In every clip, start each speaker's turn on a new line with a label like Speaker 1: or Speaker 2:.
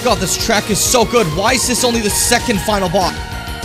Speaker 1: God, this track is so good. Why is this only the second final boss?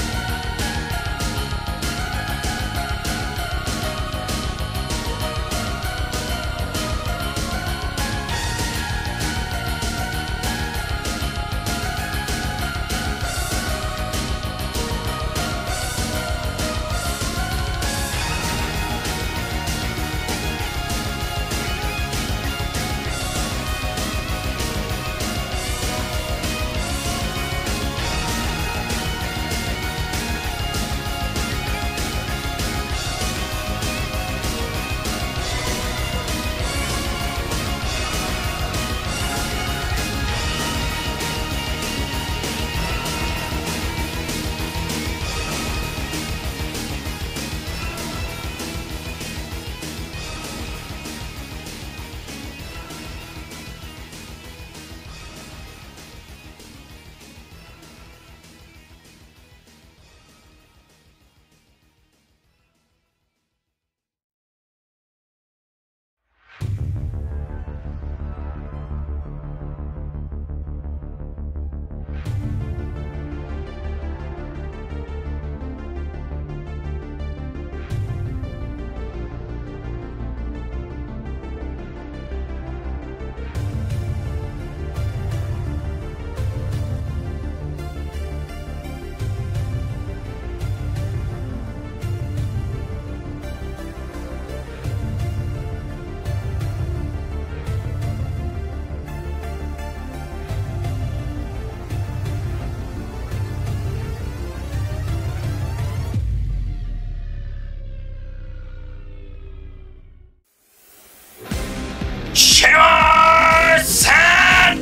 Speaker 2: Shimmers and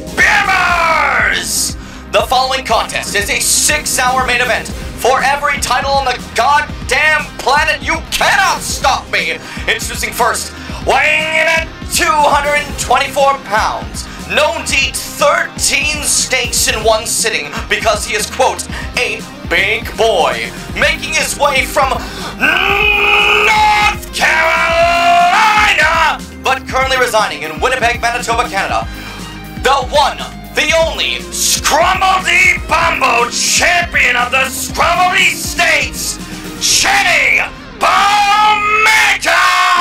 Speaker 2: Beamers! The following contest is a 6-hour main event. For every title on the goddamn planet, you cannot stop me! Introducing first, weighing in at 224 pounds, known to eat 13 steaks in one sitting because he is, quote, a big boy, making his way from North Carolina, but currently residing in Winnipeg, Manitoba, Canada. The one, the only, Scrumbledy Bumbo champion of the Scrumbledy States, Shay Bowmaker!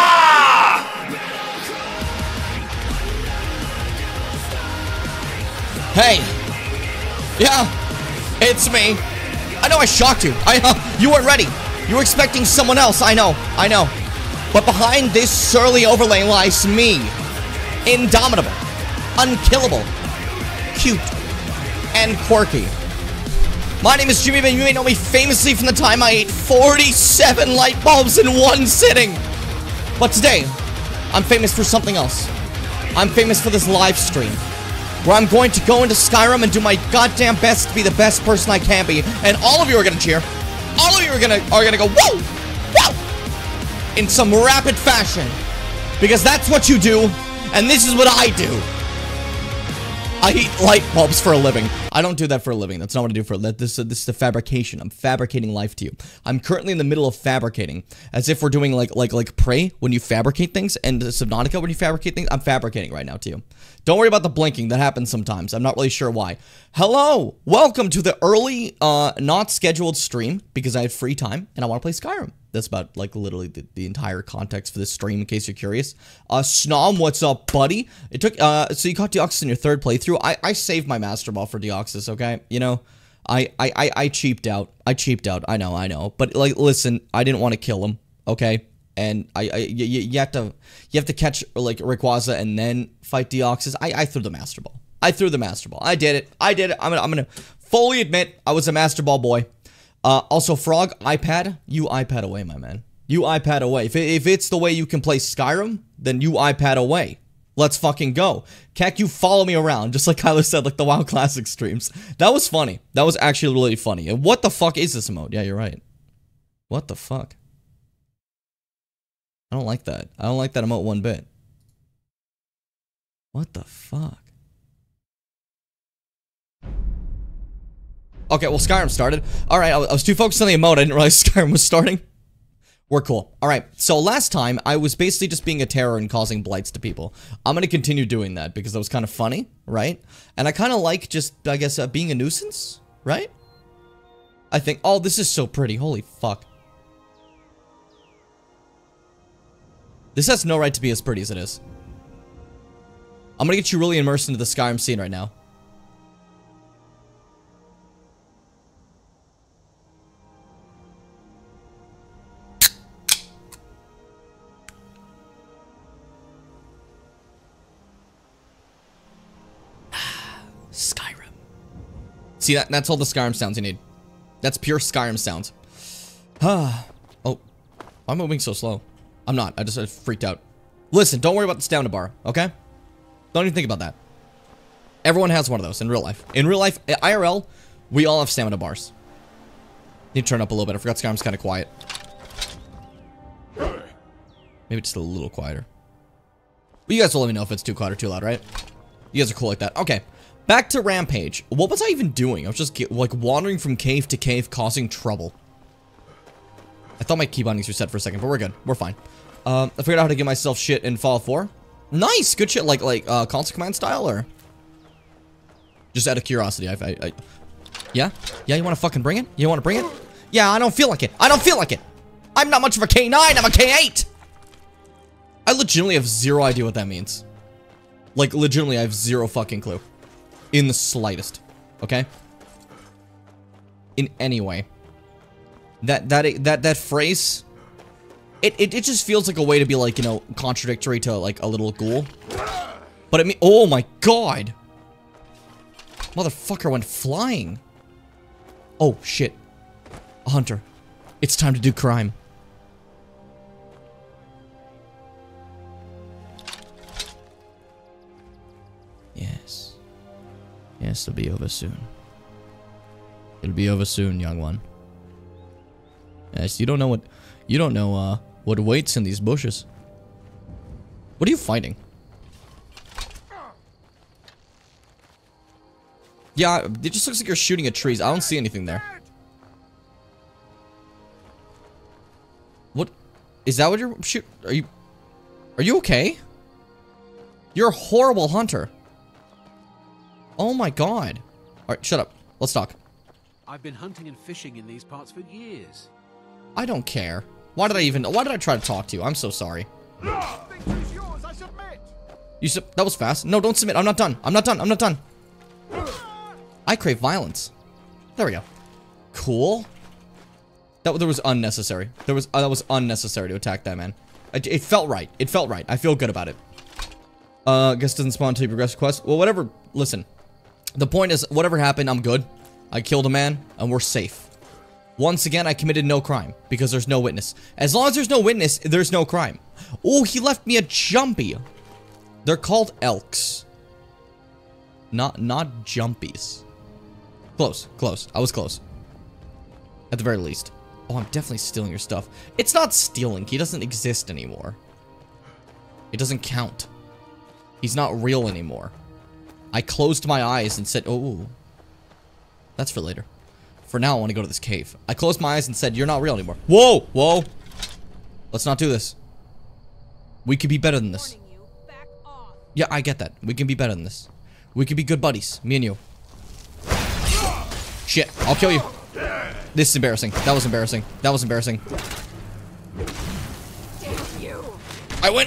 Speaker 1: Hey. Yeah, it's me. I know I shocked you. You weren't ready. You were expecting someone else. I know. But behind this surly overlay lies me. Indomitable. Unkillable. Cute. And quirky. My name is Jimmy Bin. You may know me famously from the time I ate 47 light bulbs in one sitting. But today, I'm famous for something else. I'm famous for this live stream, where I'm going to go into Skyrim and do my goddamn best to be the best person I can be. And all of you are gonna cheer. All of you are gonna go, whoa! Whoa! In some rapid fashion. Because that's what you do, and this is what I do. I eat light bulbs for a living. I don't do that for a living. That's not what I do for a living. This is the fabrication. I'm fabricating life to you. I'm currently in the middle of fabricating. As if we're doing like Prey when you fabricate things, and Subnautica when you fabricate things. I'm fabricating right now to you. Don't worry about the blinking. That happens sometimes. I'm not really sure why. Hello! Welcome to the early, not scheduled stream, because I have free time, and I want to play Skyrim. That's about, like, literally the entire context for this stream, in case you're curious. Snom, what's up, buddy? It took, so you caught Deoxys in your third playthrough. I saved my Master Ball for Deoxys, okay? You know, I cheaped out. I know. But, like, listen, I didn't want to kill him, okay? And you have to catch, like, Rayquaza and then fight Deoxys. I threw the Master Ball. I did it. I'm gonna fully admit I was a Master Ball boy. Also, Frog, iPad, you iPad away, my man. You iPad away. If it's the way you can play Skyrim, then you iPad away. Let's fucking go. Kek, you follow me around, just like Kyler said, like the WoW Classic streams. That was funny. That was actually really funny. And what the fuck is this emote? Yeah, you're right. What the fuck? I don't like that. I don't like that emote one bit. What the fuck? Okay, well, Skyrim started. Alright, I was too focused on the emote, I didn't realize Skyrim was starting. We're cool. Alright, so last time, I was basically just being a terror and causing blights to people. I'm gonna continue doing that, because that was kind of funny, right? And I kind of like just, I guess, being a nuisance, right? I think, oh, this is so pretty. Holy fuck. This has no right to be as pretty as it is. I'm gonna get you really immersed into the Skyrim scene right now. Skyrim. See, that's all the Skyrim sounds you need. That's pure Skyrim sounds. Oh, I'm moving so slow. I'm not. I just freaked out. Listen, don't worry about the stamina bar, okay? Don't even think about that. Everyone has one of those in real life. In real life, IRL, we all have stamina bars. Need to turn up a little bit. I forgot Skyrim's kind of quiet. Maybe just a little quieter. But you guys will let me know if it's too quiet or too loud, right? You guys are cool like that. Okay. Back to Rampage. What was I even doing? I was just, like, wandering from cave to cave, causing trouble. I thought my key bindings reset for a second, but we're good. We're fine. I figured out how to get myself shit in Fallout 4. Nice! Good shit, like console command style, or? Just out of curiosity, yeah? Yeah, you wanna fucking bring it? You wanna bring it? Yeah, I don't feel like it. I don't feel like it! I'm not much of a K9, I'm a K8! I legitimately have zero idea what that means. Like, legitimately, I have zero fucking clue. In the slightest. Okay? In any way. That phrase... It just feels like a way to be, like, you know, contradictory to, like, a little ghoul. But it mean... Oh my god! Motherfucker went flying. Oh, shit. A hunter. It's time to do crime. Yes. Yes, it'll be over soon. It'll be over soon, young one. Yes, you don't know what waits in these bushes. What are you fighting? Yeah, it just looks like you're shooting at trees. I don't see anything there. What? Is that what you're shooting? Are you okay? You're a horrible hunter. Oh my god. Alright, shut up. Let's talk.
Speaker 3: I've been hunting and fishing in these parts for years.
Speaker 1: I don't care. Why did I try to talk to you? I'm so sorry.
Speaker 3: Yours, I submit.
Speaker 1: That was fast. No, don't submit. I'm not done. I'm not done. I'm not done. I crave violence. There we go. Cool. That was unnecessary. That was unnecessary to attack that man. It felt right. It felt right. I feel good about it. Guess doesn't spawn until you progress the quest. Well, whatever. Listen. The point is, whatever happened, I'm good. I killed a man, and we're safe. Once again, I committed no crime, because there's no witness. As long as there's no witness, there's no crime. Oh, he left me a jumpy. They're called elks. Not jumpies. Close, close. I was close. At the very least. Oh, I'm definitely stealing your stuff. It's not stealing. He doesn't exist anymore. It doesn't count. He's not real anymore. I closed my eyes and said, oh, that's for later. For now, I want to go to this cave. I closed my eyes and said, you're not real anymore. Whoa, whoa. Let's not do this. We could be better than this. Yeah, I get that. We can be better than this. We can be good buddies. Me and you. Shit, I'll kill you. This is embarrassing. That was embarrassing. That was embarrassing. I went.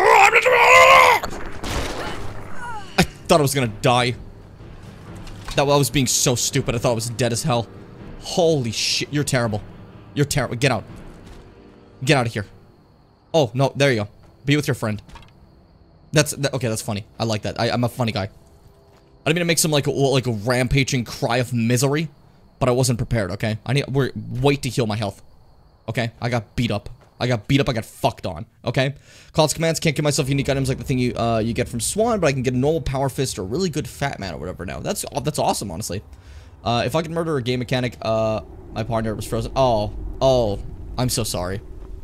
Speaker 1: I thought I was gonna die. That I was being so stupid. I thought I was dead as hell. Holy shit, you're terrible. You're terrible. Get out. Get out of here. Oh, no, there you go. Be with your friend. Okay, that's funny. I like that. I'm a funny guy. I didn't mean to make some like a rampaging cry of misery, but I wasn't prepared, okay? Wait to heal my health. Okay? I got beat up. I got fucked on, okay? Calls commands, can't give myself unique items like the thing you get from Swan, but I can get a normal power fist or a really good fat man or whatever now. That's awesome, honestly. If I could murder a game mechanic, my partner was frozen. Oh, I'm so sorry.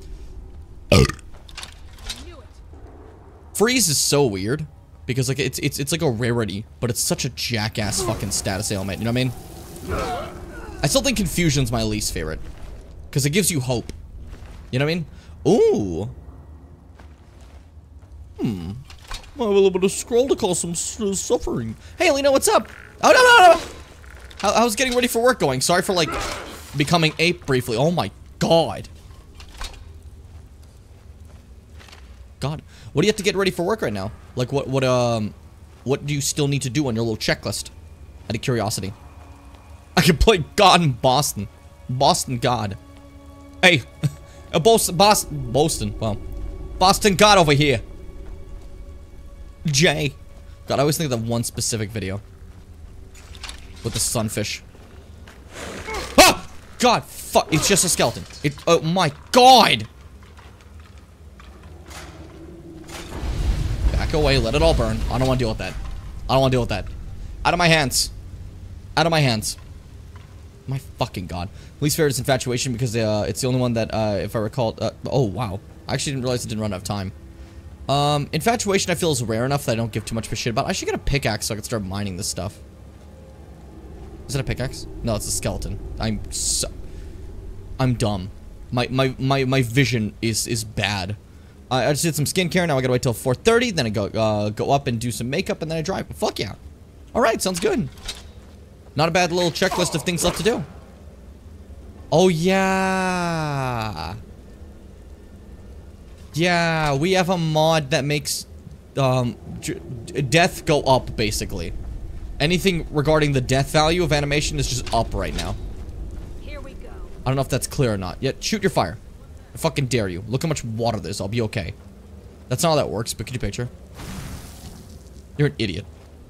Speaker 1: Freeze is so weird because like it's like a rarity, but it's such a jackass fucking status ailment, you know what I mean? I still think confusion's my least favorite because it gives you hope. You know what I mean? Ooh. I have a little bit of scroll to cause some suffering. Hey, Lena, what's up? Oh, no. I was getting ready for work going. Sorry for, like, becoming ape briefly. Oh, my God. God. What do you have to get ready for work right now? Like, what do you still need to do on your little checklist? Out of curiosity. I can play God in Boston. Boston God. Hey. Boston. Well. Boston God over here. Jay. God, I always think of that one specific video. With the sunfish. Ah! God, fuck. It's just a skeleton. Oh my God. Back away. Let it all burn. I don't want to deal with that. I don't want to deal with that. Out of my hands. Out of my hands. My fucking God. Least favorite is Infatuation because it's the only one that, if I recall, oh wow. I actually didn't realize it didn't run out of time. Infatuation I feel is rare enough that I don't give too much of a shit about. I should get a pickaxe so I can start mining this stuff. Is it a pickaxe? No, it's a skeleton. I'm dumb. My vision is bad. I just did some skincare, now I gotta wait till 4:30, then I go up and do some makeup, and then I drive. Fuck yeah. Alright, sounds good. Not a bad little checklist of things left to do. Oh yeah. Yeah, we have a mod that makes death go up, basically. Anything regarding the death value of animation is just up right now.
Speaker 4: Here we go.
Speaker 1: I don't know if that's clear or not. Yeah, shoot your fire. I fucking dare you. Look how much water there is. I'll be okay. That's not how that works, but could you picture? You're an idiot.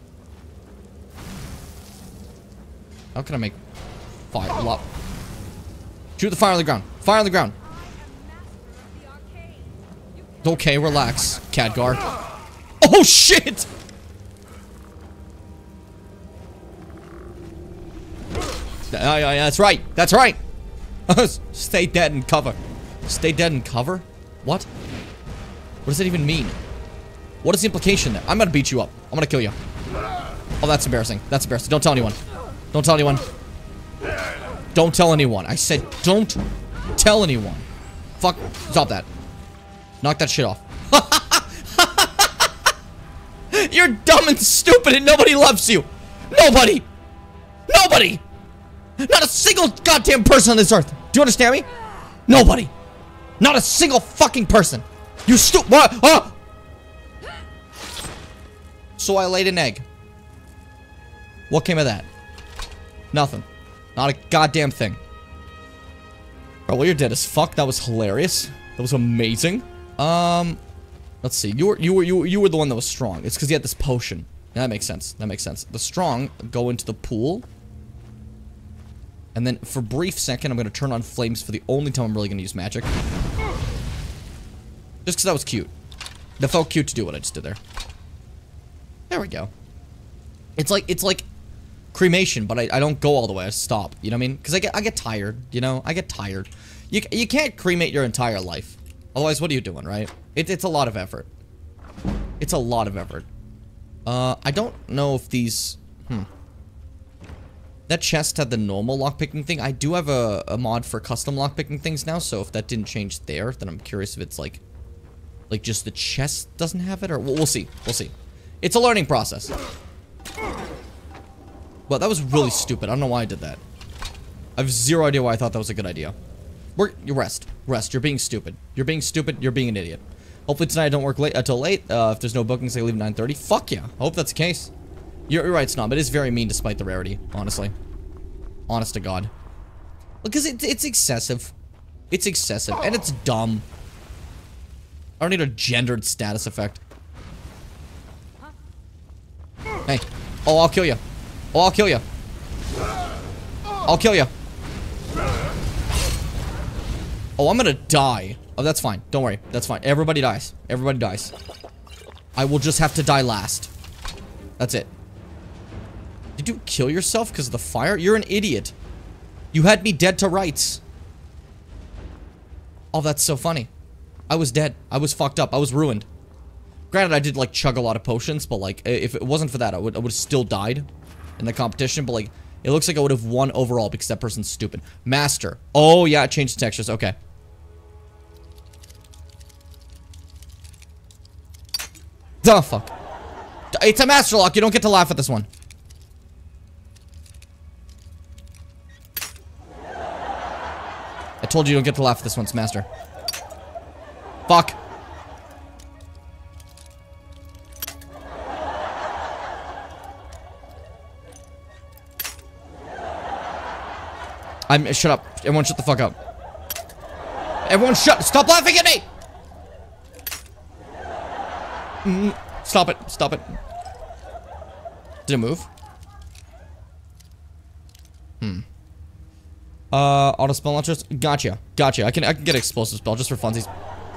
Speaker 1: How can I make fire? Shoot the fire on the ground. Fire on the ground. Okay, relax, Khadgar. Oh shit! Yeah, that's right. That's right. Stay dead and cover. Stay dead and cover? What? What does that even mean? What is the implication there? I'm gonna beat you up. I'm gonna kill you. Oh, that's embarrassing. That's embarrassing. Don't tell anyone. Don't tell anyone. Don't tell anyone. I said don't tell anyone. Fuck. Stop that. Knock that shit off. You're dumb and stupid and nobody loves you. Nobody. Nobody. Not a single goddamn person on this earth. Do you understand me? Nobody. Not a single fucking person. You what? Oh! So I laid an egg. What came of that? Nothing. Not a goddamn thing. Bro, well, you're dead as fuck. That was hilarious. That was amazing. Let's see. You were the one that was strong. It's because you had this potion. Yeah, that makes sense. That makes sense. The strong go into the pool. And then for a brief second, I'm going to turn on flames for the only time I'm really going to use magic. Just because that was cute. That felt cute to do what I just did there. There we go. It's like cremation, but I don't go all the way. I stop. You know what I mean? Because I get tired. You know? I get tired. You can't cremate your entire life. Otherwise, what are you doing, right? It's a lot of effort. It's a lot of effort. I don't know if these... That chest had the normal lockpicking thing. I do have a mod for custom lockpicking things now, so if that didn't change there, then I'm curious if it's like just the chest doesn't have it, or we'll see. We'll see. It's a learning process. Well, that was really stupid. I don't know why I did that. I have zero idea why I thought that was a good idea. You rest. Rest. You're being stupid. You're being stupid. You're being an idiot. Hopefully tonight I don't work late until late. If there's no bookings, I leave at 9:30. Fuck yeah. I hope that's the case. You're right, Snob. It is very mean despite the rarity, honestly. Honest to God. Because it's excessive. It's excessive. And it's dumb. I don't need a gendered status effect. Hey. Oh, I'll kill you. Oh, I'll kill you. I'll kill you. Oh, I'm gonna die. Oh, that's fine. Don't worry. That's fine. Everybody dies. Everybody dies. I will just have to die last. That's it. Did you kill yourself because of the fire? You're an idiot. You had me dead to rights. Oh, that's so funny. I was dead. I was fucked up. I was ruined. Granted, I did, like, chug a lot of potions, but, like, if it wasn't for that, I would have still died in the competition, but, like, it looks like I would have won overall because that person's stupid. Master. Oh, yeah, it changed the textures. Okay. Duh, fuck. It's a master lock. You don't get to laugh at this one. I told you you don't get to laugh at this one. It's master. Fuck. Shut up. Everyone shut the fuck up. Everyone stop laughing at me! Stop it. Stop it. Did it move? Auto spell launchers? Gotcha. Gotcha. I can get explosive spell just for funsies.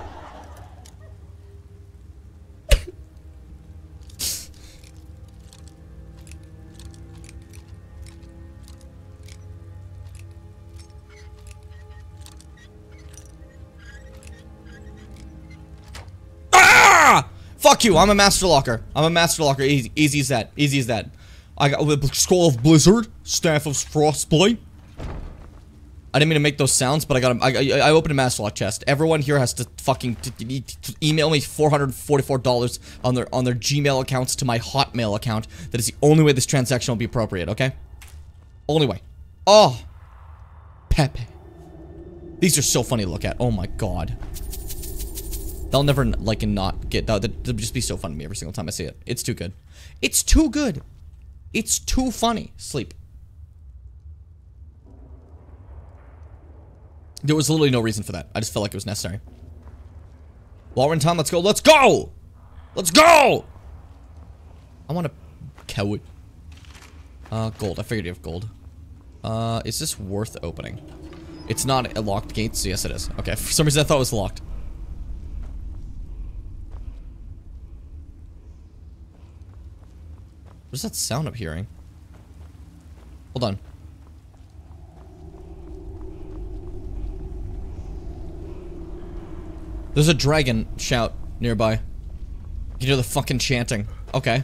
Speaker 1: Fuck you, I'm a master locker. I'm a master locker. Easy as that. Easy as that. I got the Scroll of Blizzard, Staff of Frostblade. I didn't mean to make those sounds, but I opened a master lock chest. Everyone here has to fucking email me $444 on their Gmail accounts to my Hotmail account. That is the only way this transaction will be appropriate, okay? Only way. Oh. Pepe. These are so funny to look at. Oh my god. They'll never, like, not get... They'll just be so fun to me every single time I see it. It's too good. It's too good. It's too funny. Sleep. There was literally no reason for that. I just felt like it was necessary. While we're in time, let's go. Let's go! Let's go! I want to... Cow. Gold. I figured you have gold. Is this worth opening? It's not a locked gate, so yes it is. Okay, for some reason I thought it was locked. What's that sound I'm hearing? Hold on. There's a dragon shout nearby. You hear the fucking chanting. Okay.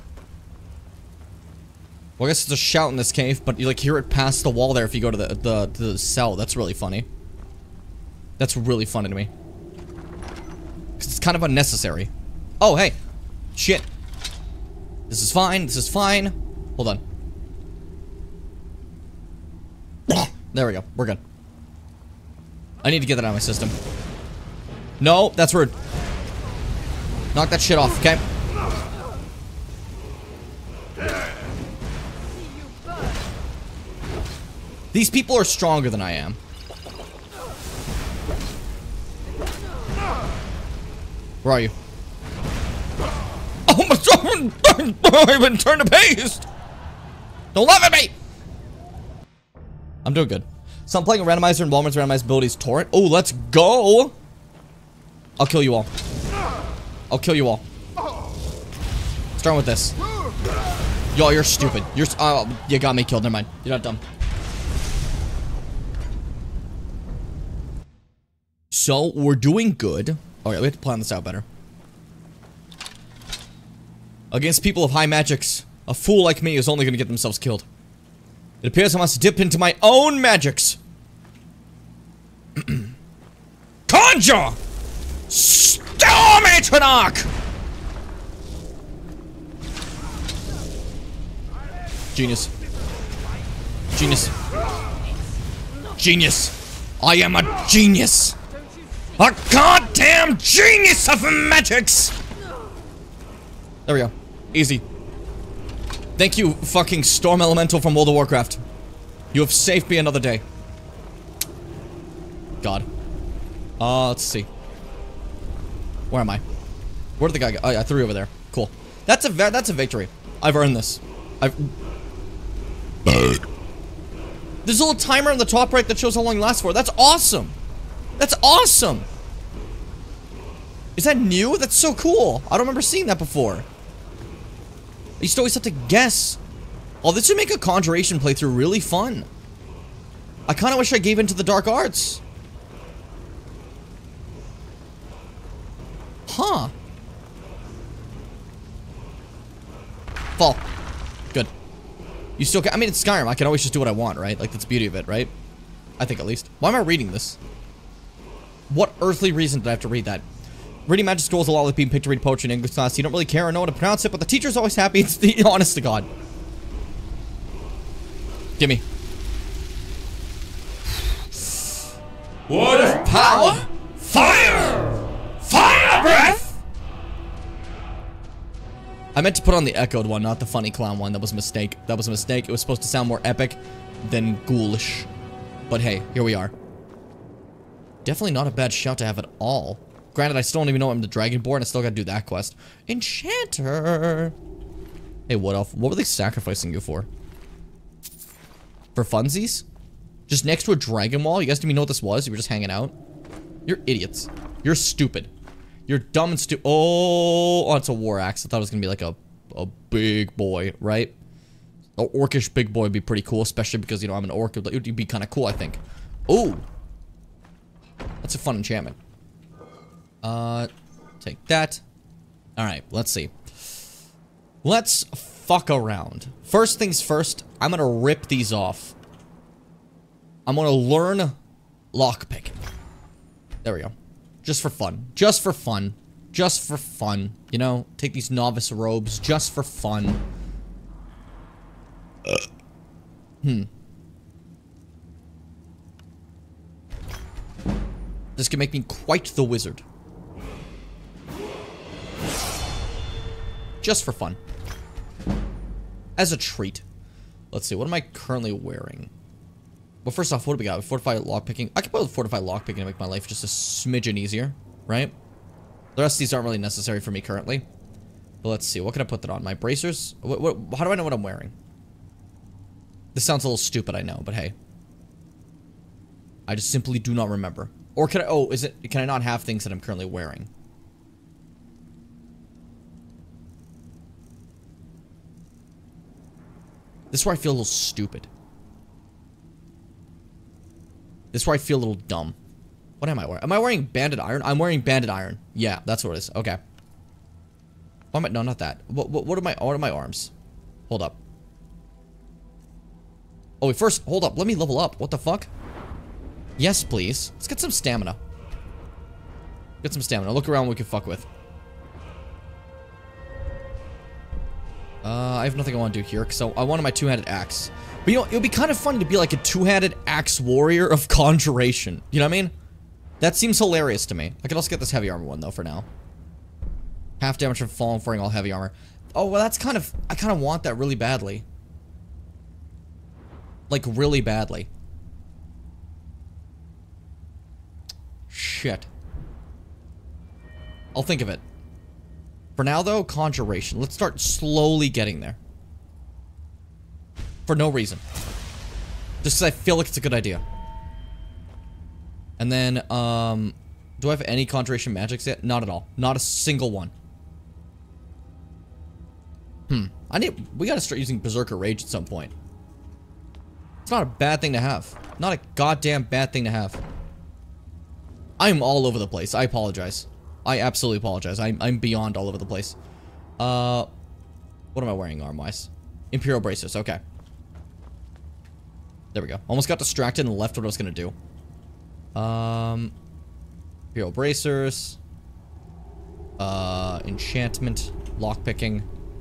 Speaker 1: Well, I guess it's a shout in this cave, but you like hear it past the wall there if you go to the cell. That's really funny. That's really funny to me. 'Cause it's kind of unnecessary. Oh, hey. Shit. This is fine. This is fine. Hold on. There we go. We're good. I need to get that out of my system. No, that's rude. Knock that shit off, okay? These people are stronger than I am. Where are you? Oh my god! I've been turned to paste! Don't laugh at me! I'm doing good. So I'm playing a randomizer in Walmart's randomized abilities torrent. Oh, let's go! I'll kill you all. I'll kill you all. Starting with this. Yo, you're stupid. You got me killed. Never mind. You're not dumb. So, we're doing good. Okay, we have to plan this out better. Against people of high magics, a fool like me is only going to get themselves killed. It appears I must dip into my own magics. Conjure! Storm Atronach! Genius. Genius. Genius. I am a genius. A goddamn genius of magics! There we go. Easy. Thank you, fucking Storm Elemental from World of Warcraft. You have saved me another day. God. Let's see. Where am I? Where did the guy go? Oh, yeah, 3 over there. Cool. That's a victory. I've earned this. There's a little timer on the top right that shows how long it lasts for. That's awesome. That's awesome. Is that new? That's so cool. I don't remember seeing that before. I used to always have to guess. Oh, this would make a Conjuration playthrough really fun. I kind of wish I gave into the dark arts. Huh. Fall. Good. You still can- I mean, it's Skyrim. I can always just do what I want, right? Like, that's the beauty of it, right? I think, at least. Why am I reading this? What earthly reason did I have to read that? Reading magic scrolls a lot like being picked to read poetry in English class. You don't really care or know how to pronounce it, but the teacher's always happy. It's the honest to God. Gimme.
Speaker 2: Word of power! Fire! Fire breath!
Speaker 1: I meant to put on the echoed one, not the funny clown one. That was a mistake. That was a mistake. It was supposed to sound more epic than ghoulish. But hey, here we are. Definitely not a bad shout to have at all. Granted, I still don't even know I'm the Dragonborn. I still gotta do that quest. Enchanter! Hey, what else? What were they sacrificing you for? For funsies? Just next to a dragon wall? You guys didn't even know what this was? You were just hanging out? You're idiots. You're stupid. You're dumb and stupid. Oh, it's a war axe. I thought it was gonna be like a big boy, right? An orcish big boy would be pretty cool, especially because, you know, I'm an orc. It would be kind of cool, I think. Oh! That's a fun enchantment. Take that. Alright, let's see. Let's fuck around. First things first, I'm gonna rip these off. I'm gonna learn lockpicking. There we go. Just for fun. Just for fun. Just for fun. You know, take these novice robes just for fun. This can make me quite the wizard. Just for fun. As a treat. Let's see, what am I currently wearing? Well, first off, what do we got? Fortified lockpicking. I can put fortified lockpicking to make my life just a smidgen easier, right? The rest of these aren't really necessary for me currently. But let's see, what can I put that on? My bracers? How do I know what I'm wearing? This sounds a little stupid, I know, but hey. I just simply do not remember. Or can I, oh, can I not have things that I'm currently wearing? This is where I feel a little stupid. This is where I feel a little dumb. What am I wearing? Am I wearing banded iron? I'm wearing banded iron. Yeah, that's what it is. Okay. Why am I, no, not that. What are my arms? Hold up. Oh, wait, first, hold up. Let me level up. What the fuck? Yes, please. Let's get some stamina. Get some stamina. Look around what we can fuck with. I have nothing I want to do here, so I wanted my two-handed axe. But you know, it would be kind of funny to be like a two-handed axe warrior of conjuration. You know what I mean? That seems hilarious to me. I could also get this heavy armor one, though, for now. Half damage from falling for all heavy armor. Oh, well, that's kind of... I kind of want that really badly. Like, really badly. Shit. I'll think of it. For now, though, conjuration. Let's start slowly getting there. For no reason. Just because I feel like it's a good idea. And then, do I have any conjuration magics yet? Not at all. Not a single one. We gotta start using Berserker Rage at some point. It's not a bad thing to have. Not a goddamn bad thing to have. I'm all over the place. I apologize. I absolutely apologize. I'm beyond all over the place. What am I wearing arm-wise? Imperial Bracers. Okay. There we go. Almost got distracted and left what I was gonna do. Imperial Bracers. Enchantment. Lockpicking.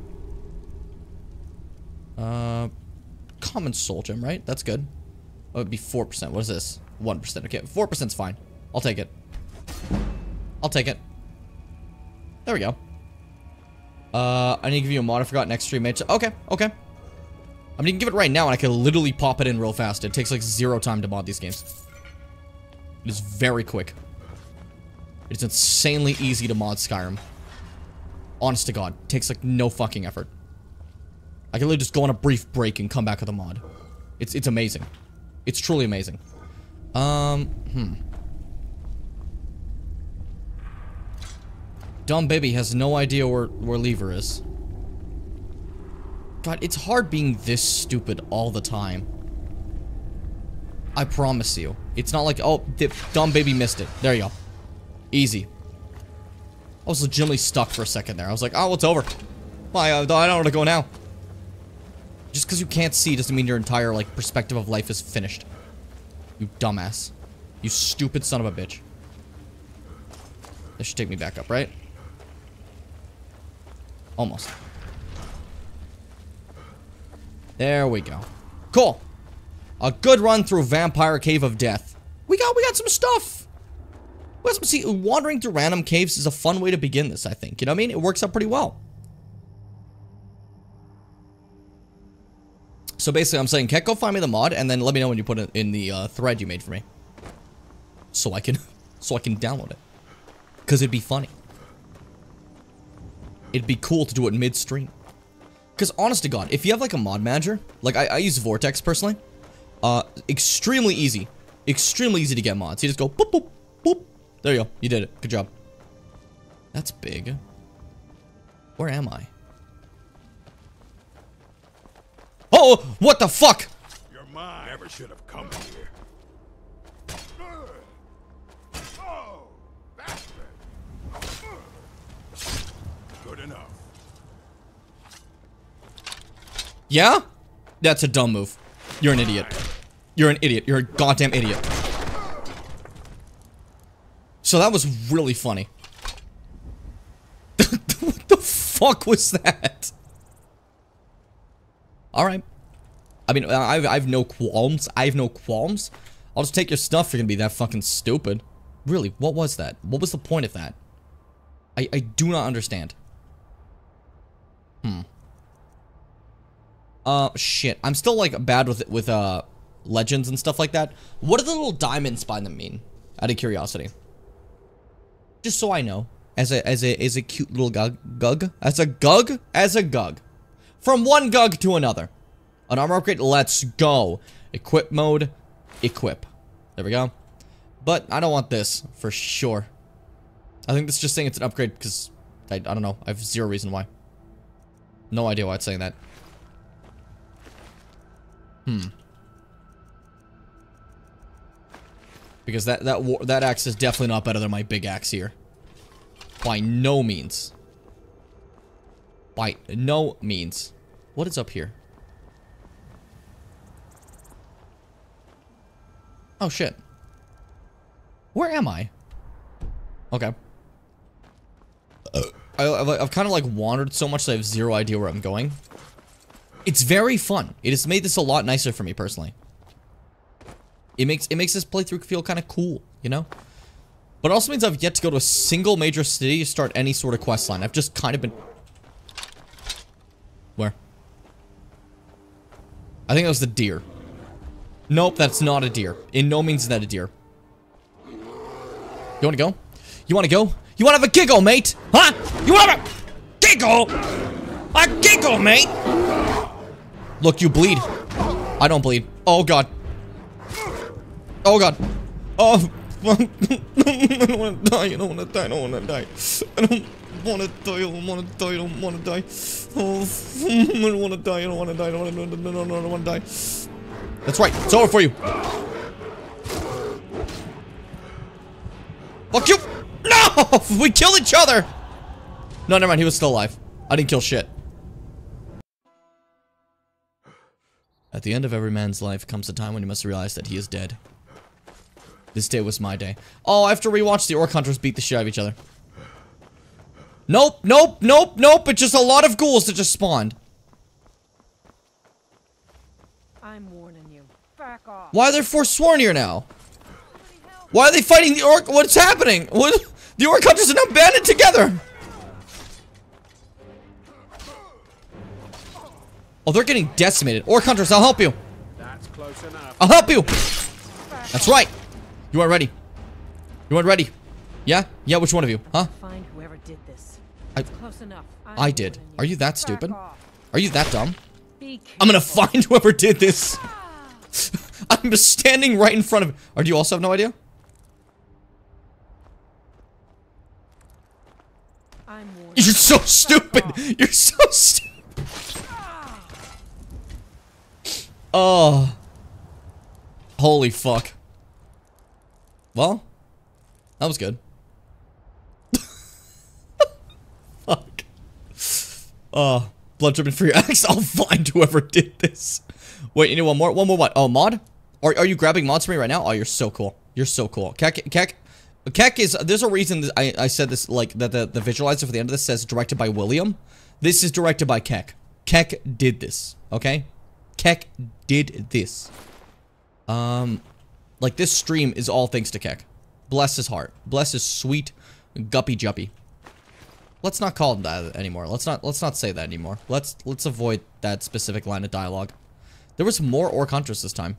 Speaker 1: Common Soul Gem, right? That's good. Oh, it'd be 4%. What is this? 1%. Okay, 4%'s fine. I'll take it. I'll take it. There we go. I need to give you a mod. I forgot next stream. Okay, okay. I mean, you can give it right now, and I can literally pop it in real fast. It takes like 0 time to mod these games. It is very quick. It's insanely easy to mod Skyrim. Honest to God. It takes like no fucking effort. I can literally just go on a brief break and come back with a mod. It's amazing. It's truly amazing. Dumb baby has no idea where Lever is. God, it's hard being this stupid all the time. I promise you. It's not like, oh, the dumb baby missed it. There you go. Easy. I was legitimately stuck for a second there. I was like, oh, it's over. Why, I don't know where to go now. Just because you can't see doesn't mean your entire, like, perspective of life is finished. You dumbass. You stupid son of a bitch. This should take me back up, right? Almost. There we go. Cool. A good run through Vampire Cave of Death. We got some stuff. See, wandering through random caves is a fun way to begin this, I think. You know what I mean? It works out pretty well. So basically, I'm saying, Keck, go find me the mod, and then let me know when you put it in the thread you made for me. So I can download it. Because it'd be funny. It'd be cool to do it midstream. Because honest to God, if you have like a mod manager, like I use Vortex personally, extremely easy. Extremely easy to get mods. You just go boop, boop, boop. There you go. You did it. Good job. That's big. Where am I? Oh, what the fuck?
Speaker 4: Your mind never should have come here. Oh, good enough.
Speaker 1: Yeah? That's a dumb move. You're an idiot. You're an idiot. You're a goddamn idiot. So that was really funny. What the fuck was that? Alright. I mean, I've no qualms. I have no qualms. I'll just take your stuff if you're gonna be that fucking stupid. Really, what was that? What was the point of that? I do not understand. Shit. I'm still, like, bad with legends and stuff like that. What do the little diamonds by them mean? Out of curiosity. Just so I know. As a cute little gug. As a gug. From one gug to another. An armor upgrade, let's go. Equip mode, equip. There we go. But I don't want this, for sure. I think this is just saying it's an upgrade because, I don't know, I have zero reason why. No idea why it's saying that. Because that axe is definitely not better than my big axe here. By no means. By no means. What is up here? Oh shit. Where am I? Okay. I've kind of like wandered so much that I have zero idea where I'm going. It's very fun. It has made this a lot nicer for me personally. It makes this playthrough feel kind of cool, you know? But it also means I've yet to go to a single major city to start any sort of quest line. I've just kind of been... Where? I think that was the deer. Nope, that's not a deer. In no means is that a deer. You wanna go? You wanna go? You wanna have a giggle, mate? Huh? You wanna have a giggle? A giggle, mate? Look, you bleed. I don't bleed. Oh, God. Oh, God. Oh, I don't wanna die. I don't wanna die. I don't wanna die. I don't wanna die. I don't wanna die. I don't wanna die. Oh, I don't wanna die. I don't wanna die. I don't wanna die. That's right. It's over for you. Fuck you. No! We killed each other. No, never mind. He was still alive. I didn't kill shit. At the end of every man's life comes a time when he must realize that he is dead. This day was my day. Oh, I have to rewatch the Orc Hunters beat the shit out of each other. Nope, nope, nope, nope. It's just a lot of ghouls that just spawned.
Speaker 5: I'm warning you. Back off.
Speaker 1: Why are they forsworn here now? Why are they fighting the Orc? What's happening? What? The Orc Hunters are now banded together. Oh, they're getting decimated. Orc Hunters, I'll help you.
Speaker 4: That's close enough.
Speaker 1: I'll help you. That's right. You aren't ready. You aren't ready. Yeah? Yeah, which one of you? Huh?
Speaker 5: Find whoever did this. Close enough.
Speaker 1: I did. Are you that stupid? Are you that dumb?
Speaker 5: Be
Speaker 1: I'm gonna find whoever did this. I'm just standing right in front of him. Or do you also have no idea?
Speaker 5: I'm warning.
Speaker 1: You're so stupid. You're so stupid. Oh. Holy fuck. Well, that was good. Fuck. Blood dripping for your axe. I'll find whoever did this. Wait, you need one more? One more what? Oh, mod? Are you grabbing mods for me right now? Oh, you're so cool. You're so cool. Keck, Keck is, there's a reason that I said this, like, that the visualizer for the end of this says directed by William. This is directed by Keck. Keck did this, okay? Keck did this. Like, this stream is all thanks to Keck. Bless his heart. Bless his sweet guppy juppy. Let's not call him that anymore. Let's not say that anymore. Let's avoid that specific line of dialogue. There was more Orc Hunters this time.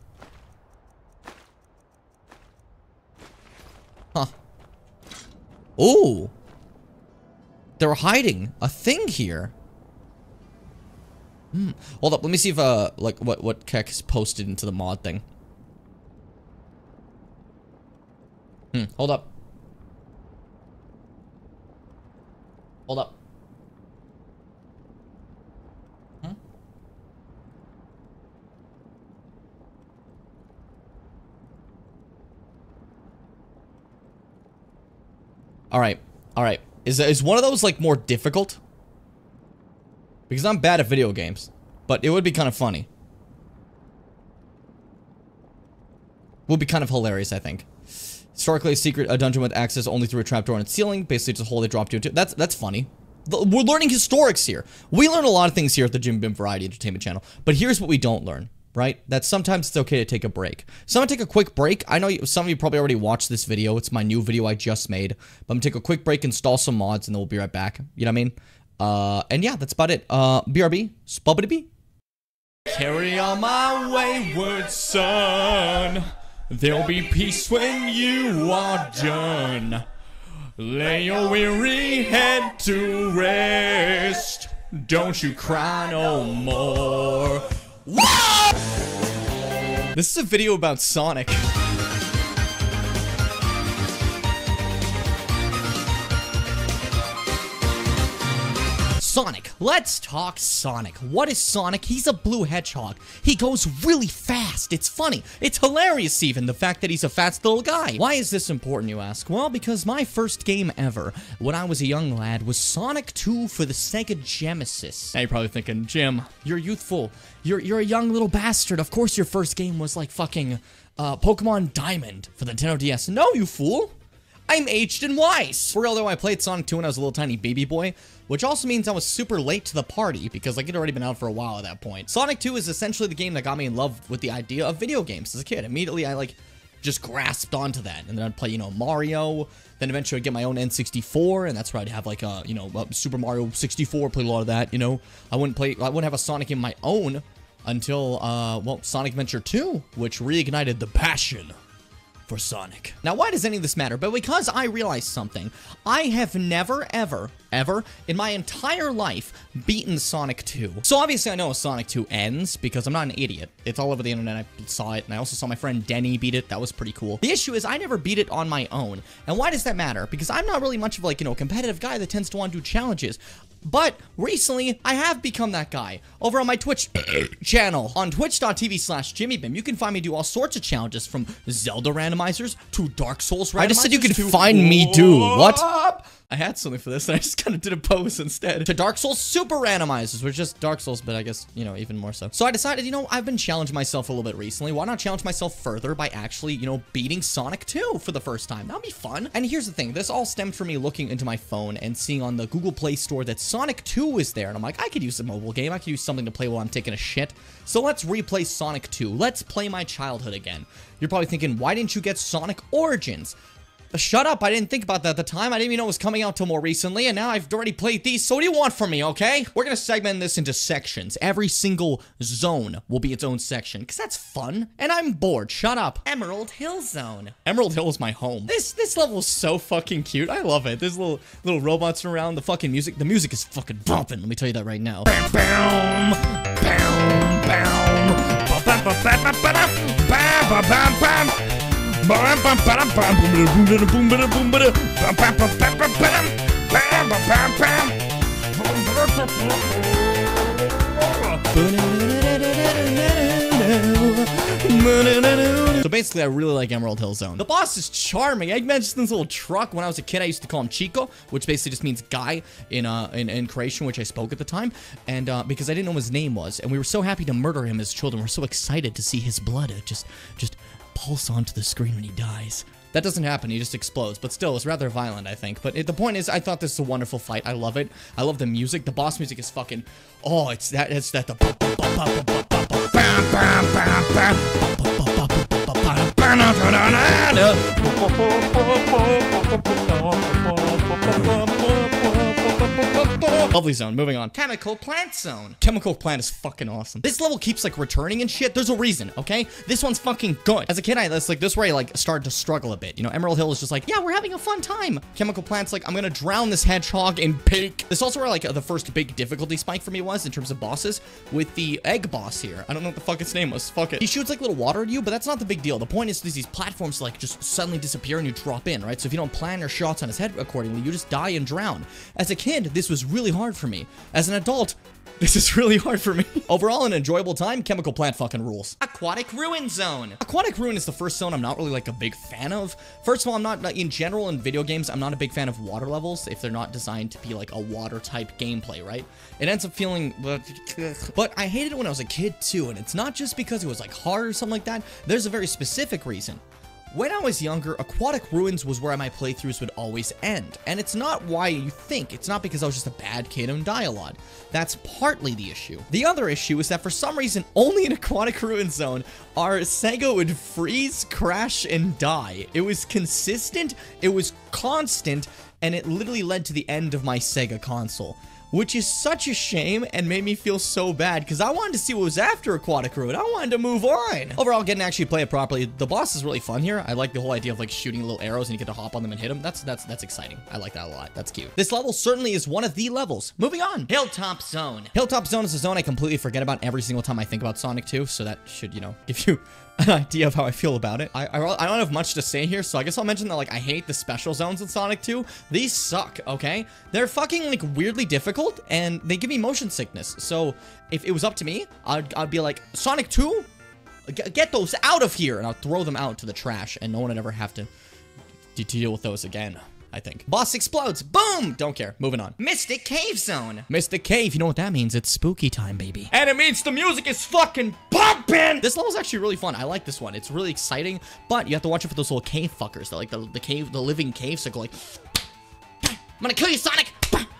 Speaker 1: Huh. Ooh. They're hiding a thing here. Hold up, let me see if like what Keck's posted into the mod thing. Hold up. Hold up. Alright. Alright. Is one of those, like, more difficult? Because I'm bad at video games. But it would be kind of funny. Would be kind of hilarious, I think. Historically, a dungeon with access only through a trapdoor in its ceiling. Basically, just a hole they dropped you into. That's funny. We're learning historics here. We learn a lot of things here at the Jimmy Bim Variety Entertainment channel. But here's what we don't learn, right? That sometimes it's okay to take a break. So I'm gonna take a quick break. I know some of you probably already watched this video. It's my new video I just made. But I'm gonna take a quick break, install some mods, and then we'll be right back. You know what I mean? And yeah, that's about it. BRB, Spubbity. Carry on my wayward son. There'll be peace when you are done. Lay your weary head to rest. Don't you cry no more. Whoa! This is a video about Sonic. Sonic. Let's talk Sonic. What is Sonic? He's a blue hedgehog. He goes really fast. It's funny. It's hilarious even, the fact that he's a fast little guy. Why is this important, you ask? Well, because my first game ever, when I was a young lad, was Sonic 2 for the Sega Genesis. Now you're probably thinking, Jim, you're youthful. You're a young little bastard. Of course your first game was like fucking Pokemon Diamond for the Nintendo DS. No, you fool. I'm aged and wise. For real though, I played Sonic 2 when I was a little tiny baby boy, which also means I was super late to the party because like it had already been out for a while at that point. Sonic 2 is essentially the game that got me in love with the idea of video games as a kid. Immediately I like just grasped onto that, and then I'd play, you know, Mario, then eventually I'd get my own N64, and that's where I'd have like a, you know, Super Mario 64, play a lot of that, you know. I wouldn't have a Sonic in my own until, well, Sonic Adventure 2, which reignited the passion for Sonic. Now, why does any of this matter? But because I realized something. I have never, ever in my entire life beaten Sonic 2. So obviously I know how Sonic 2 ends because I'm not an idiot. It's all over the internet. I saw it, and I also saw my friend Denny beat it. That was pretty cool. The issue is I never beat it on my own. And why does that matter? Because I'm not really much of like, you know, a competitive guy that tends to want to do challenges. But recently, I have become that guy over on my Twitch channel. On twitch.tv/JimmyBim, you can find me do all sorts of challenges from Zelda randomizers to Dark Souls randomizers. I just said you could find me do. What? I had something for this, and I just kind of did a pose instead. To Dark Souls Super randomizers, which is just Dark Souls, but I guess, you know, even more so. So I decided, you know, I've been challenging myself a little bit recently. Why not challenge myself further by actually, you know, beating Sonic 2 for the first time? That'd be fun. And here's the thing. This all stemmed from me looking into my phone and seeing on the Google Play Store that Sonic 2 is there. And I'm like, I could use a mobile game. I could use something to play while I'm taking a shit. So let's replay Sonic 2. Let's play my childhood again. You're probably thinking, why didn't you get Sonic Origins? Shut up, I didn't think about that at the time. I didn't even know it was coming out till more recently, and now I've already played these, so what do you want from me, okay? We're gonna segment this into sections. Every single zone will be its own section, because that's fun, and I'm bored. Shut up. Emerald Hill Zone. Emerald Hill is my home. This level is so fucking cute. I love it. There's little robots around, the fucking music. The music is fucking bumping, let me tell you that right now. Bam, bam, bam, bam, bam, bam, bam, bam. So basically, I really like Emerald Hill Zone. The boss is charming. I mentioned this little truck. When I was a kid, I used to call him Chico, which basically just means guy in Croatian, which I spoke at the time. And because I didn't know what his name was, and we were so happy to murder him as children, we're so excited to see his blood just pulse onto the screen when he dies. That doesn't happen, he just explodes. But still, it's rather violent, I think. But the point is, I thought this is a wonderful fight. I love it. I love the music. The boss music is fucking... Oh, it's that... Lovely zone. Moving on. Chemical plant zone. Chemical plant is fucking awesome. This level keeps like returning and shit. There's a reason, okay? This one's fucking good. As a kid, this is where I like started to struggle a bit. You know, Emerald Hill is just like, yeah, we're having a fun time. Chemical plant's like, I'm gonna drown this hedgehog in pink. This is also where like the first big difficulty spike for me was in terms of bosses with the egg boss here. I don't know what the fuck its name was. Fuck it. He shoots like little water at you, but that's not the big deal. The point is these platforms like just suddenly disappear and you drop in, right? So if you don't plan your shots on his head accordingly, you just die and drown. As a kid, this was really hard for me. As an adult, this is really hard for me. Overall, an enjoyable time. Chemical plant fucking rules. Aquatic Ruin Zone. Aquatic Ruin is the first zone I'm not really like a big fan of. First of all, I'm not, in general in video games, I'm not a big fan of water levels if they're not designed to be like a water type gameplay, right? It ends up feeling, but I hated it when I was a kid too. And it's not just because it was like hard or something like that. There's a very specific reason. When I was younger, Aquatic Ruins was where my playthroughs would always end. And it's not why you think. It's not because I was just a bad kid and die a lot. That's partly the issue. The other issue is that for some reason, only in Aquatic Ruin Zone, our Sega would freeze, crash, and die. It was consistent, it was constant, and it literally led to the end of my Sega console. Which is such a shame and made me feel so bad because I wanted to see what was after Aquatic Ruin. I wanted to move on. Overall, getting to actually play it properly, the boss is really fun here. I like the whole idea of like shooting little arrows and you get to hop on them and hit them. That's exciting. I like that a lot. That's cute. This level certainly is one of the levels. Moving on. Hilltop Zone. Hilltop Zone is a zone I completely forget about every single time I think about Sonic 2, so that should, you know, give you an idea of how I feel about it. I don't have much to say here, so I guess I'll mention that, like, I hate the special zones in Sonic 2. These suck, okay? They're fucking, like, weirdly difficult, and they give me motion sickness. So, if it was up to me, I'd be like, Sonic 2? Get those out of here! And I'll throw them out to the trash, and no one would ever have to deal with those again. I think. Boss explodes. Boom! Don't care. Moving on. Mystic Cave Zone. Mystic Cave. You know what that means? It's spooky time, baby. And it means the music is fucking pumping! This level's actually really fun. I like this one. It's really exciting, but you have to watch it for those little cave fuckers. They're like the living cave, so go like, I'm gonna kill you, Sonic!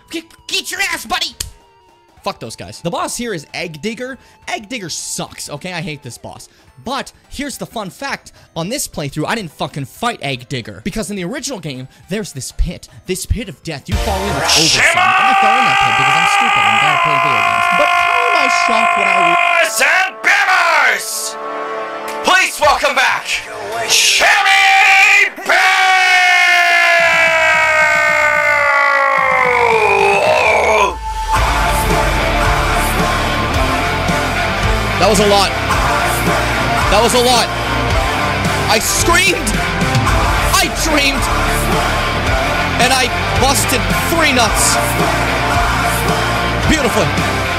Speaker 1: Get your ass, buddy! Fuck those guys. The boss here is Egg Digger. Egg Digger sucks, okay? I hate this boss. But here's the fun fact. On this playthrough, I didn't fucking fight Egg Digger. Because in the original game, there's this pit of death. You fall in with Oversight. And I fell in that pit because I'm stupid and bad at playing video games. But how am I shocked when
Speaker 2: and Bimmers! Please welcome back, Cherry Bear!
Speaker 1: That was a lot. That was a lot. I screamed. I dreamed. And I busted 3 nuts. Beautifully.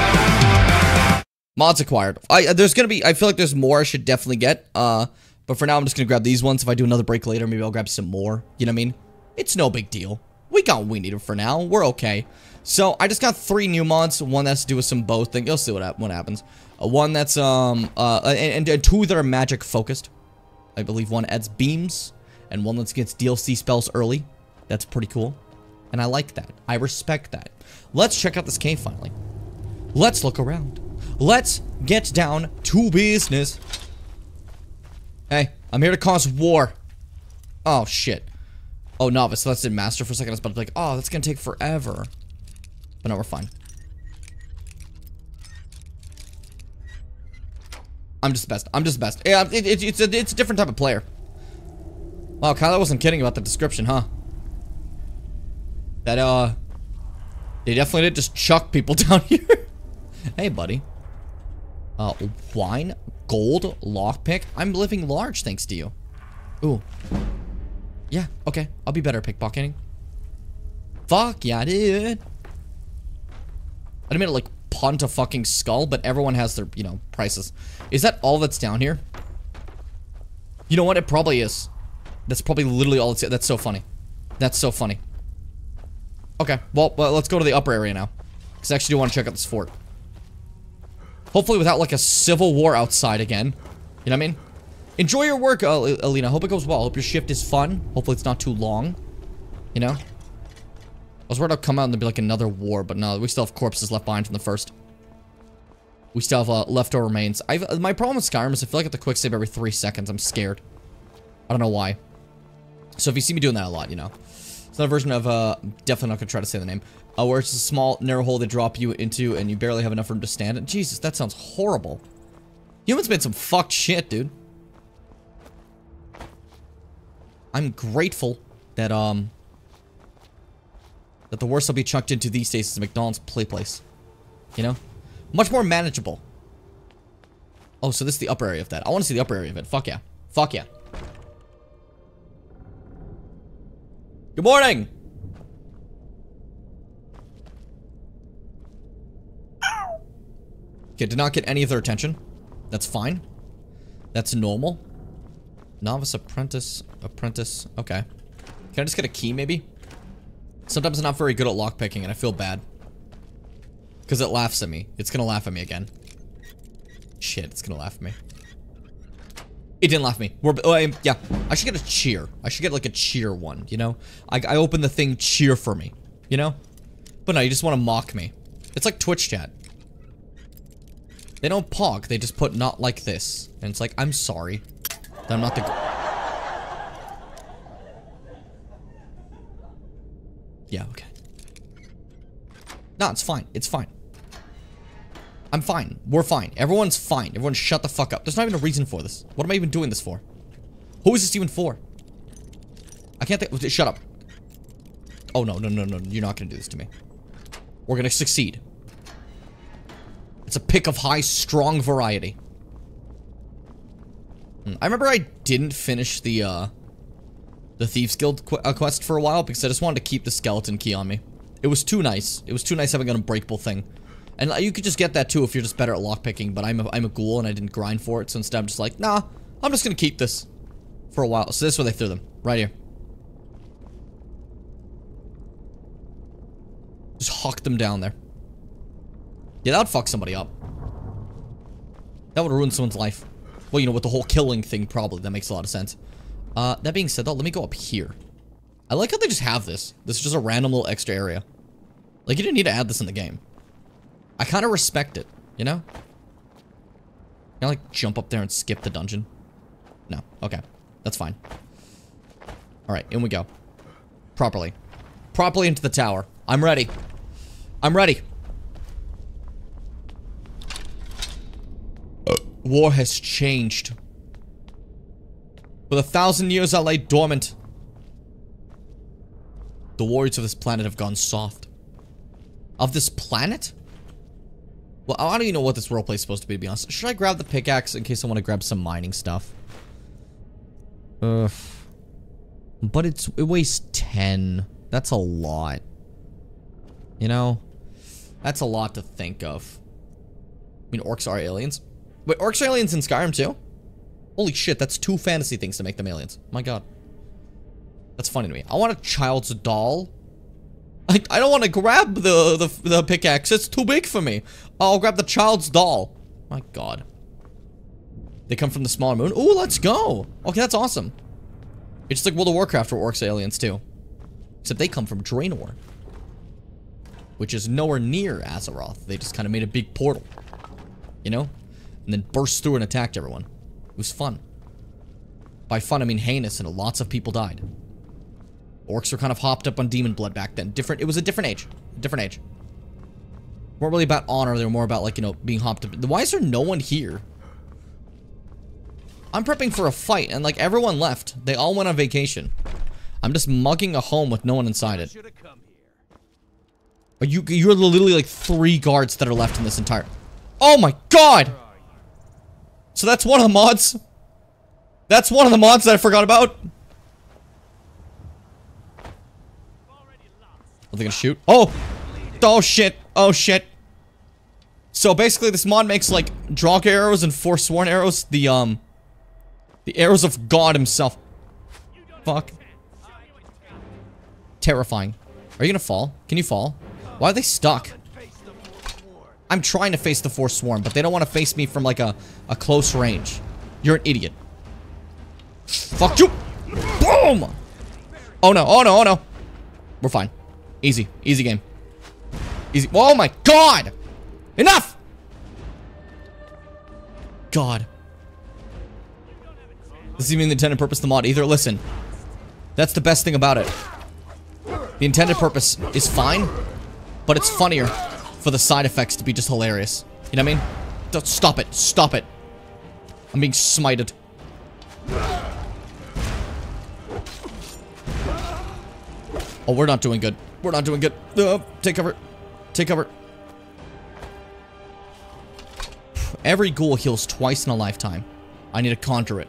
Speaker 1: Mods acquired. I feel like there's more I should definitely get. But for now, I'm just gonna grab these ones. If I do another break later, maybe I'll grab some more. You know what I mean? It's no big deal. We got what we needed for now. We're okay. So I just got 3 new mods. One that's to do with some both things. You'll see what happens. One that's and 2 that are magic focused. I believe one adds beams, and one that gets DLC spells early. That's pretty cool, and I like that. I respect that. Let's check out this cave finally. Let's look around. Let's get down to business. Hey, I'm here to cause war. Oh shit. Oh, novice. So that's in master for a second. I was about to be like, oh, that's gonna take forever. But no, we're fine. I'm just the best. I'm just the best. Yeah, it's a different type of player. Wow, Kylo wasn't kidding about the description, huh? That, they definitely did just chuck people down here. Hey, buddy. Wine, gold, lockpick. I'm living large thanks to you. Ooh. Yeah, okay. I'll be better at pickpocketing. Fuck yeah, dude. I didn't mean to, like, punt a fucking skull, but everyone has their, you know, prices. Is that all that's down here? You know what? It probably is. That's probably literally all it's... That's so funny. That's so funny. Okay, well, let's go to the upper area now. Because I actually do want to check out this fort. Hopefully without, like, a civil war outside again. You know what I mean? Enjoy your work, Alina. Hope it goes well. Hope your shift is fun. Hopefully it's not too long. You know? I was worried I'll come out and there'd be like another war, but no, we still have corpses left behind from the first. We still have leftover remains. My problem with Skyrim is I feel like I have to quick save every 3 seconds. I'm scared. I don't know why. So if you see me doing that a lot, you know. It's another version of, definitely not gonna try to say the name. Where it's a small, narrow hole they drop you into and you barely have enough room to stand in. Jesus, that sounds horrible. Humans made some fucked shit, dude. I'm grateful that, that the worst I'll be chucked into these days is a McDonald's play place. You know? Much more manageable. Oh, so this is the upper area of that. I want to see the upper area of it. Fuck yeah. Fuck yeah. Good morning! Okay, did not get any of their attention. That's fine. That's normal. Novice, apprentice, okay. Can I just get a key, maybe? Sometimes I'm not very good at lockpicking, and I feel bad. Because it laughs at me. It's gonna laugh at me again. Shit, it's gonna laugh at me. It didn't laugh at me. Yeah, I should get a cheer. I should get, like, a cheer one, you know? I open the thing, cheer for me, you know? But no, you just want to mock me. It's like Twitch chat. They don't pog, they just put not like this. And it's like, I'm sorry. That I'm not the... Yeah, okay. No, it's fine. It's fine. I'm fine. We're fine. Everyone's fine. Everyone shut the fuck up. There's not even a reason for this. What am I even doing this for? Who is this even for? I can't think... Shut up. Oh, no, no, no, no. You're not gonna do this to me. We're gonna succeed. It's a pick of high, strong variety. I remember I didn't finish the Thieves Guild quest for a while because I just wanted to keep the skeleton key on me. It was too nice. It was too nice having an unbreakable thing. And you could just get that too if you're just better at lockpicking, but I'm a ghoul and I didn't grind for it, so instead I'm just like, nah, I'm just gonna keep this for a while. So this is where they threw them. Right here. Just huck them down there. Yeah, that would fuck somebody up. That would ruin someone's life. Well, you know, with the whole killing thing, probably. That makes a lot of sense. That being said, though, let me go up here. I like how they just have this. This is just a random little extra area. Like, you didn't need to add this in the game. I kind of respect it, you know? Can I, like, jump up there and skip the dungeon? No. Okay. That's fine. Alright, in we go. Properly. Properly into the tower. I'm ready. I'm ready. War has changed. For 1,000 years I lay dormant. The warriors of this planet have gone soft. Of this planet? Well, I don't even know what this roleplay is supposed to be honest. Should I grab the pickaxe in case I want to grab some mining stuff? But it weighs 10. That's a lot. You know? That's a lot to think of. I mean, orcs are aliens. Wait, orcs are aliens in Skyrim too? Holy shit, that's 2 fantasy things to make them aliens. My god. That's funny to me. I want a child's doll. I don't want to grab the pickaxe. It's too big for me. I'll grab the child's doll. My god. They come from the smaller moon. Ooh, let's go. Okay, that's awesome. It's just like World of Warcraft where orcs are aliens too. Except they come from Draenor. Which is nowhere near Azeroth. They just kind of made a big portal. You know? And then burst through and attacked everyone. It was fun. By fun, I mean heinous, and lots of people died. Orcs were kind of hopped up on demon blood back then. It was a different age. Different age. Weren't really about honor, they were more about, like, you know, being hopped up. Why is there no one here? I'm prepping for a fight, and, like, everyone left. They all went on vacation. I'm just mugging a home with no one inside it. You're literally, like, 3 guards that are left in this entire... Oh my god! So that's one of the mods. That's one of the mods that I forgot about. Are they gonna shoot? Oh! Oh shit! Oh shit! So basically this mod makes like Draugr arrows and Forsworn arrows. The arrows of God himself. Fuck. Terrifying. Are you gonna fall? Can you fall? Why are they stuck? I'm trying to face the Forsworn, but they don't want to face me from like a close range. You're an idiot. Fuck you! Boom! Oh no, oh no, oh no. We're fine. Easy. Easy game. Easy. Oh my god! Enough! God. This is even the intended purpose of the mod either. Listen. That's the best thing about it. The intended purpose is fine, but it's funnier for the side effects to be just hilarious. You know what I mean? Don't, stop it. Stop it. I'm being smited. Oh, we're not doing good. We're not doing good. Take cover. Take cover. Every ghoul heals twice in a lifetime. I need to conjure it.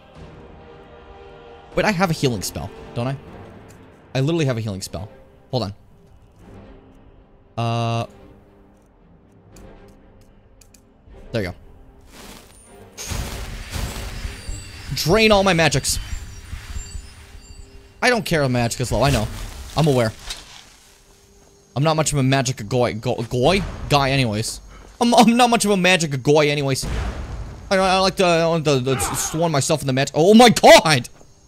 Speaker 1: Wait, I have a healing spell, don't I? I literally have a healing spell. Hold on. There you go. Drain all my magics. I don't care if magic is low, I know. I'm aware. I'm not much of a magic guy anyways. I'm not much of a magic guy anyways. I like to swarm myself in the match. Oh my god!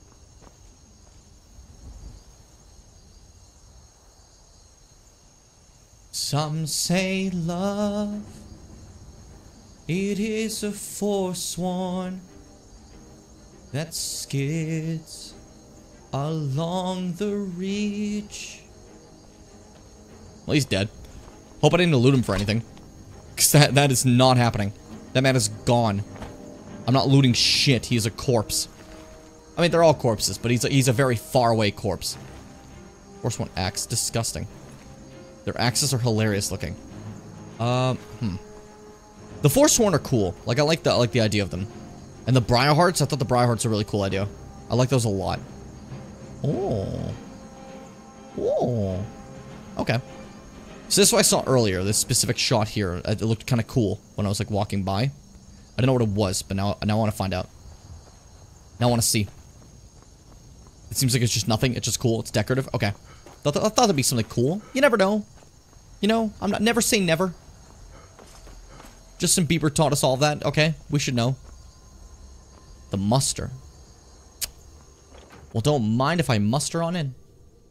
Speaker 1: Some say love, it is a forsworn that skids along the reach. Well, he's dead. Hope I didn't loot him for anything. Because that is not happening. That man is gone. I'm not looting shit. He's a corpse. I mean, they're all corpses, but he's a very far away corpse. Force one axe. Disgusting. Their axes are hilarious looking. The Forsworn are cool. Like, I like the idea of them. And the Briarhearts, I thought the Briarhearts are a really cool idea. I like those a lot. Oh. Oh. Okay. So this is what I saw earlier, this specific shot here. It looked kind of cool when I was, like, walking by. I didn't know what it was, but now I want to find out. Now I want to see. It seems like it's just nothing. It's just cool. It's decorative. Okay. I thought there'd be something cool. You never know. You know, I'm not never say never. Justin Bieber taught us all that. Okay, we should know. The muster. Well, don't mind if I muster on in.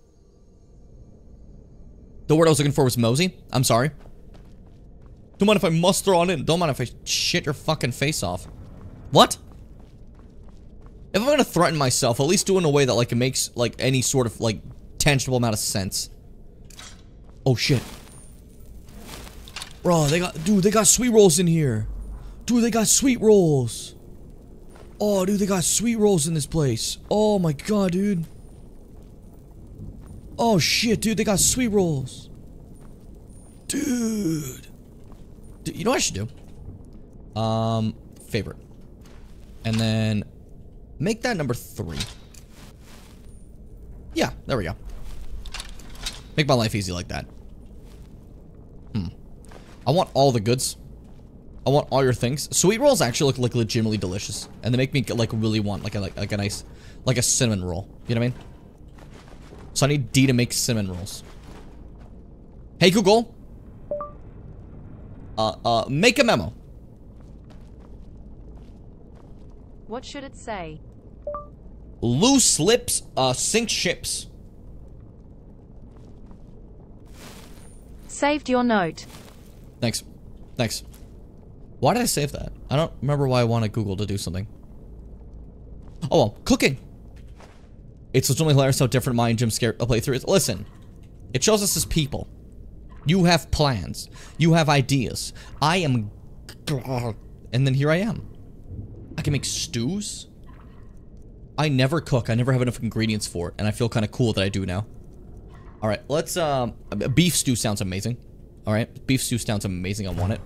Speaker 1: The word I was looking for was mosey. I'm sorry. Don't mind if I muster on in. Don't mind if I shit your fucking face off. What? If I'm gonna threaten myself, at least do it in a way that, like, it makes, like, any sort of, like, tangible amount of sense. Oh, shit. Bro, they got sweet rolls in here. Dude, they got sweet rolls. Oh, dude, they got sweet rolls in this place. Oh my god, dude. Oh shit, dude, they got sweet rolls. Dude, you know what I should do? Favorite. And then make that number 3. Yeah, there we go. Make my life easy like that. I want all the goods. I want all your things. Sweet rolls actually look like legitimately delicious, and they make me like really want like a nice, like a cinnamon roll. You know what I mean? So I need D to make cinnamon rolls. Hey Google. Make a memo.
Speaker 5: What should it say?
Speaker 1: Loose lips, sink ships.
Speaker 5: Saved your note.
Speaker 1: Thanks. Thanks. Why did I save that? I don't remember why I wanted Google to do something. Oh well, cooking. It's legitimately hilarious how different my and Jim's playthrough is. Listen, it shows us as people. You have plans. You have ideas. I am... And then here I am. I can make stews. I never cook. I never have enough ingredients for it. And I feel kind of cool that I do now. Alright, let's, beef stew sounds amazing. Alright, beef stew sounds amazing. I want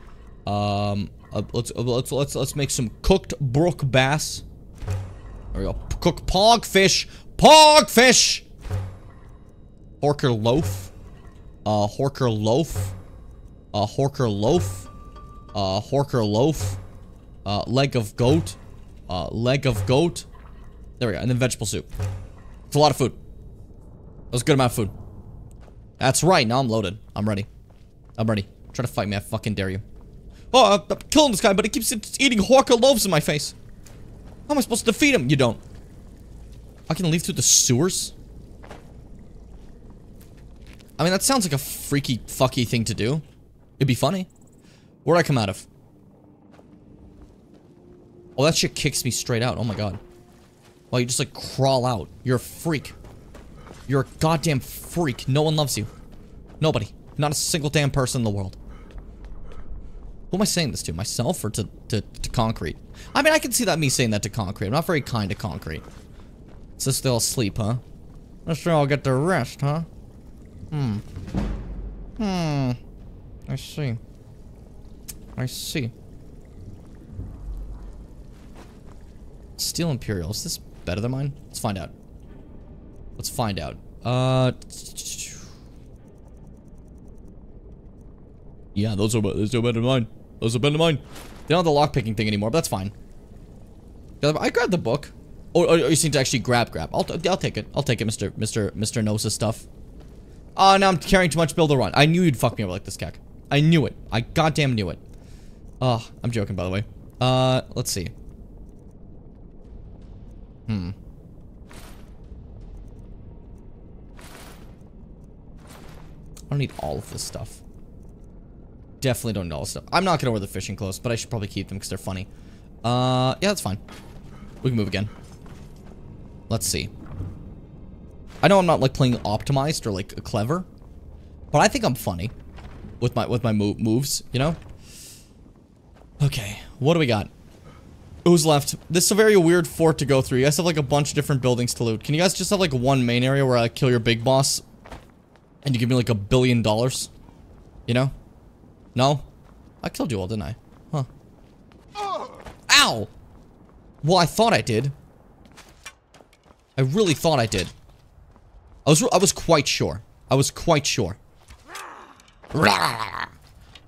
Speaker 1: it. Let's make some cooked brook bass. There we go. Cook pogfish. Pogfish! Horker loaf. Horker loaf. Horker loaf. Horker loaf. Leg of goat. Leg of goat. There we go. And then vegetable soup. It's a lot of food. That was a good amount of food. That's right. Now I'm loaded. I'm ready. I'm ready. Try to fight me. I fucking dare you. Oh, I'm killing this guy, but he keeps eating Horker loaves in my face. How am I supposed to defeat him? You don't. I can leave through the sewers? I mean, that sounds like a freaky, fucky thing to do. It'd be funny. Where'd I come out of? Oh, that shit kicks me straight out. Oh my god. Well, you just like crawl out. You're a freak. You're a goddamn freak. No one loves you. Nobody. Not a single damn person in the world. Who am I saying this to? Myself or to concrete? I mean, I can see that me saying that to concrete. I'm not very kind to concrete. So they'll sleep, huh? Let's sure I'll get the rest, huh? I see. I see. Steel Imperial. Is this better than mine? Let's find out. Let's find out. Yeah, those are better than mine. Those are better than mine. They don't have the lockpicking thing anymore, but that's fine. I grabbed the book. Oh, you seem to actually grab. I'll take it. I'll take it, Mr. Nosa stuff. Oh, now I'm carrying too much build to run. I knew you'd fuck me over like this, Kek. I knew it. I goddamn knew it. Oh, I'm joking, by the way. Let's see. I don't need all of this stuff. Definitely don't need all this stuff. I'm not gonna wear the fishing clothes, but I should probably keep them because they're funny. Yeah, that's fine. We can move again. Let's see. I know I'm not like playing optimized or like clever, but I think I'm funny with my moves, you know? Okay, what do we got? Who's left? This is a very weird fort to go through. You guys have like a bunch of different buildings to loot. Can you guys just have like one main area where I kill your big boss and you give me like $1 billion? You know? No? I killed you all, didn't I? Huh. Ow! Well, I thought I did. I really thought I did. I was quite sure. I was quite sure. That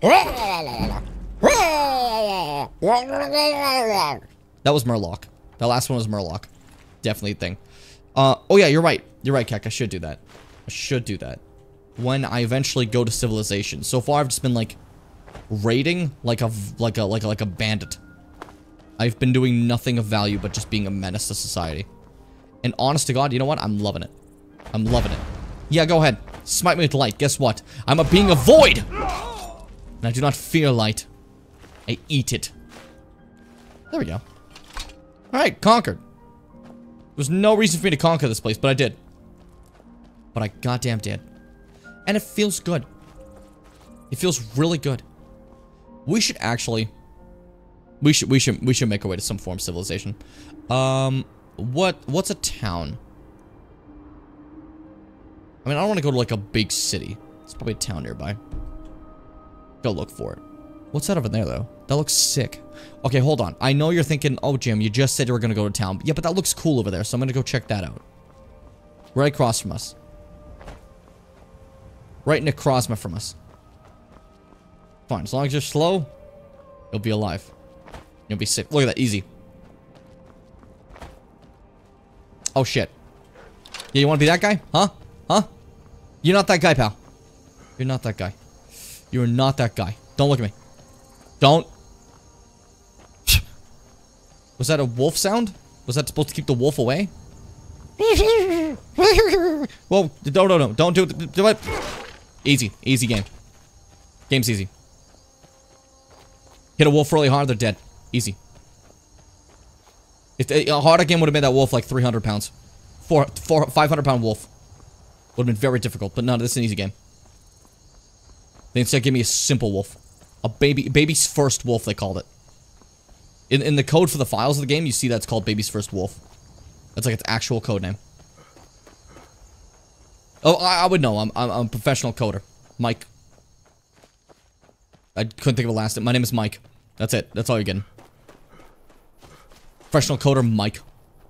Speaker 1: was Murloc. That last one was Murloc. Definitely a thing. Oh yeah, you're right. You're right, Kek. I should do that. I should do that. When I eventually go to civilization. So far, I've just been like raiding like a bandit. I've been doing nothing of value but just being a menace to society. And honest to God, you know what? I'm loving it. I'm loving it. Yeah, go ahead. Smite me with light. Guess what? I'm a being of void! And I do not fear light. I eat it. There we go. Alright, conquered. There's no reason for me to conquer this place, but I did. But I goddamn did. And it feels good. It feels really good. We should actually... We should make our way to some form of civilization. What's a town? I mean, I don't want to go to like a big city. It's probably a town nearby. Go look for it. What's that over there, though? That looks sick. Okay, hold on. I know you're thinking, oh, Jim, you just said you were going to go to town. Yeah, but that looks cool over there, so I'm going to go check that out. Right across from us. Right in across from us. Fine, as long as you're slow, you'll be alive. You'll be sick. Look at that, easy. Oh, shit. Yeah, you want to be that guy? Huh? Huh? You're not that guy, pal. You're not that guy. You're not that guy. Don't look at me. Don't. Was that a wolf sound? Was that supposed to keep the wolf away? Whoa, no. Don't do it. Do it. Easy. Easy game. Game's easy. Hit a wolf really hard, they're dead. Easy. If a harder game would have made that wolf like 300 pounds. 500-pound wolf. Would have been very difficult, but no, this is an easy game. They instead give me a simple wolf. A baby's first wolf, they called it. In the code for the files of the game, you see that's called baby's first wolf. That's like its actual code name. Oh, I would know. I'm a professional coder. Mike. I couldn't think of a last name. My name is Mike. That's it. That's all you're getting. Professional coder, Mike.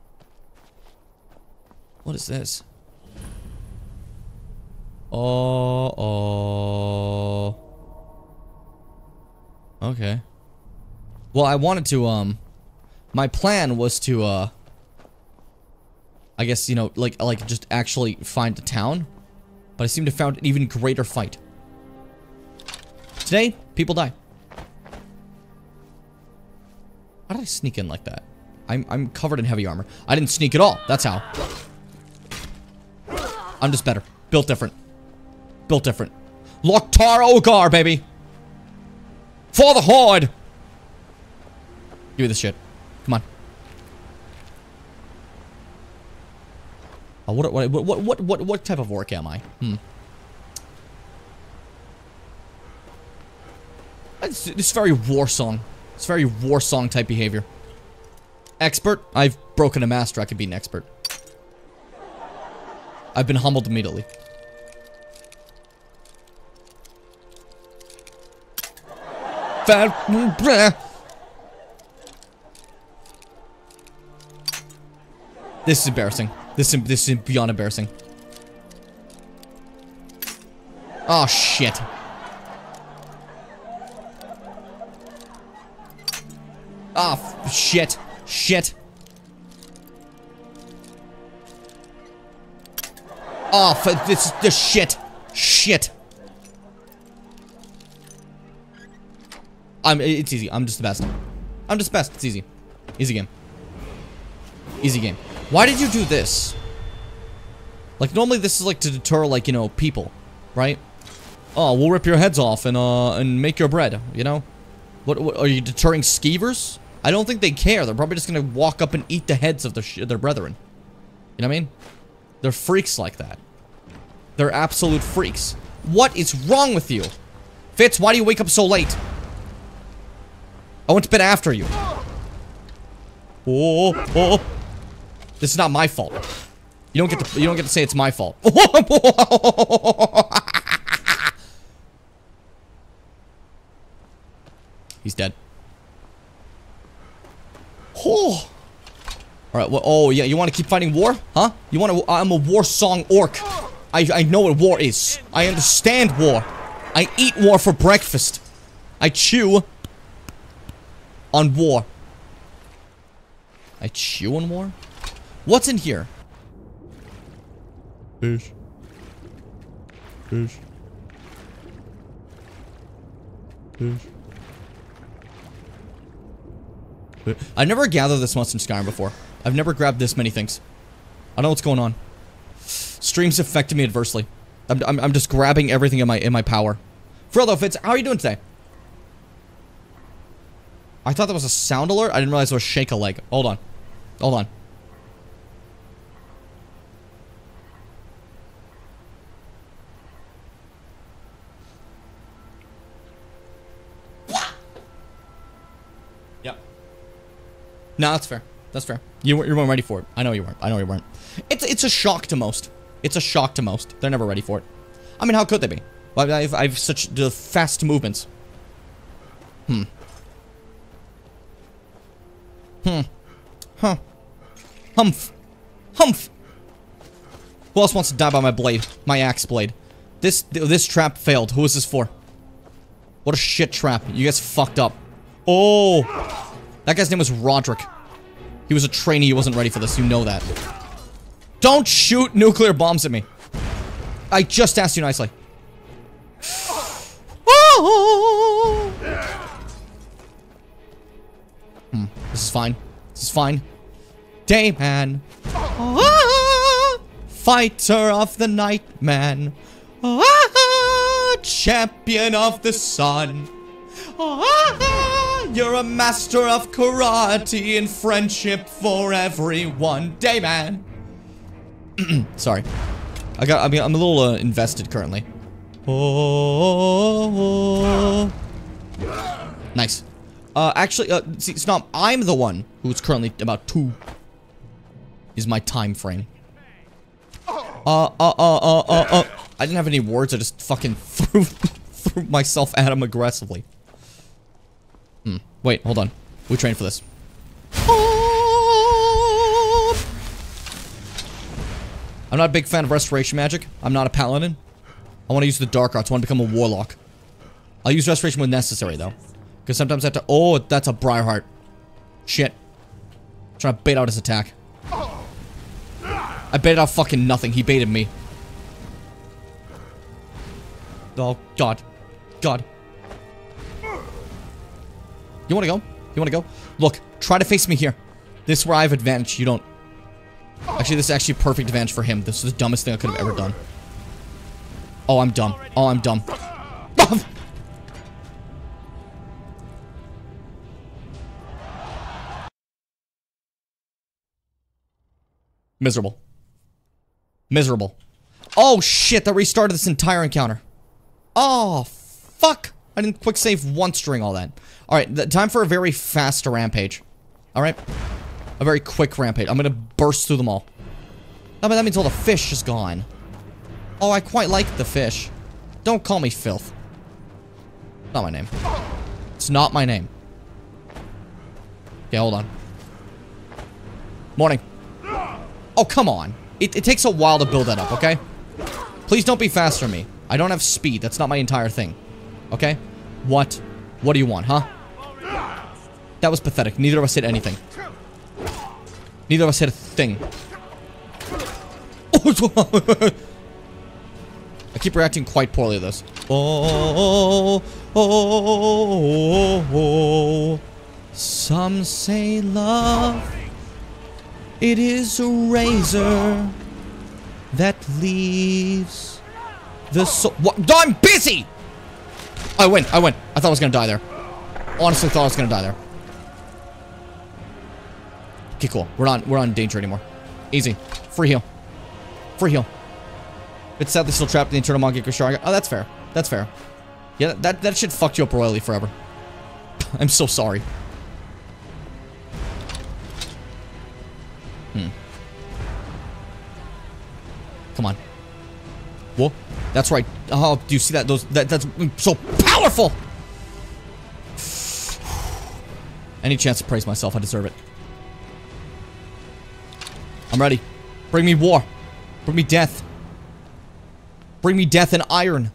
Speaker 1: What is this? Oh. Okay. Well, I wanted to, my plan was to, I guess, you know, like just actually find a town. But I seem to have found an even greater fight. Today, people die. How did I sneak in like that? I'm covered in heavy armor. I didn't sneak at all. That's how. I'm just better. Built different. Built different. Loktar Ogar, baby. For the Horde. Give me this shit. Come on. Oh, what type of orc am I? It's very war song. It's very war song type behavior. Expert? I've broken a master. I could be an expert. I've been humbled immediately. This is embarrassing. This is beyond embarrassing. Oh, shit. Oh, shit. Shit. Oh, this shit. Shit. It's easy. I'm just the best. I'm just the best. It's easy. Easy game. Easy game. Why did you do this? Like, normally this is like to deter, like, you know, people, right? Oh, we'll rip your heads off and make your bread, you know? What are you deterring skeevers? I don't think they care. They're probably just gonna walk up and eat the heads of their brethren. You know what I mean? They're freaks like that. They're absolute freaks. What is wrong with you? Fitz, why do you wake up so late? I went to bed after you. Oh. This is not my fault. You don't get to say it's my fault. He's dead. Oh. Alright, well, oh yeah, you want to keep fighting war? Huh? You want to- I'm a war song orc. I know what war is. I understand war. I eat war for breakfast. I chew on war. I chew on war? What's in here? Fish. Fish. Fish. I've never gathered this much in Skyrim before. I've never grabbed this many things. I don't know what's going on. Streams affected me adversely. I'm just grabbing everything in my power. Frodo, Fitz, how are you doing today? I thought that was a sound alert. I didn't realize it was shake a leg. Hold on. Hold on. Yep. No, that's fair. That's fair. You weren't ready for it. I know you weren't. I know you weren't. It's a shock to most. It's a shock to most. They're never ready for it. I mean, how could they be? I've such fast movements. Huh. Humph. Humph. Who else wants to die by my blade? My axe blade. This trap failed. Who is this for? What a shit trap. You guys fucked up. Oh. That guy's name was Roderick. He was a trainee. He wasn't ready for this. You know that. Don't shoot nuclear bombs at me. I just asked you nicely. Oh. This is fine. This is fine. Dayman. Fighter of the night, man. Champion of the sun. You're a master of karate and friendship for everyone. Dayman. Sorry. I'm a little invested currently. Oh. Nice. Actually, see, Snomp, I'm the one who's currently about 2. Is my time frame. I didn't have any words, I just fucking threw myself at him aggressively. Wait, hold on. We trained for this. I'm not a big fan of restoration magic. I'm not a paladin. I want to use the dark arts. I want to become a warlock. I'll use restoration when necessary, though. Because sometimes I have to- oh, that's a Briarheart. Shit. I'm trying to bait out his attack. I baited out fucking nothing. He baited me. Oh, God. God. You wanna go? You wanna go? Look, try to face me here. This is where I have advantage. You don't. Actually, this is actually perfect advantage for him. This is the dumbest thing I could have ever done. Oh, I'm dumb. Oh, I'm dumb. Miserable. Miserable. Oh, shit. That restarted this entire encounter. Oh, fuck. I didn't quick save once during all that. Alright, time for a very fast rampage. Alright? A very quick rampage. I'm gonna burst through them all. No, but that means all the fish is gone. Oh, I quite like the fish. Don't call me filth. Not my name. It's not my name. Okay, hold on. Morning. Oh, come on. It takes a while to build that up, okay? Please don't be faster than me. I don't have speed. That's not my entire thing. Okay? What? What do you want, huh? That was pathetic. Neither of us hit anything. Neither of us hit a thing. I keep reacting quite poorly to this. Oh, oh, oh, oh. Some say love, it is a razor that leaves the soul. What? I'm busy! I win. I win. I thought I was gonna die there. Honestly thought I was gonna die there. Okay, cool. We're not in danger anymore. Easy. Free heal. Free heal. It's sadly still trapped in the internal Mongekyo Shard. Oh, that's fair. That's fair. Yeah, that shit fucked you up royally forever. I'm so sorry. Come on. Whoa. That's right. Oh, do you see that? That's so powerful! Any chance to praise myself, I deserve it. I'm ready. Bring me war. Bring me death. Bring me death and iron.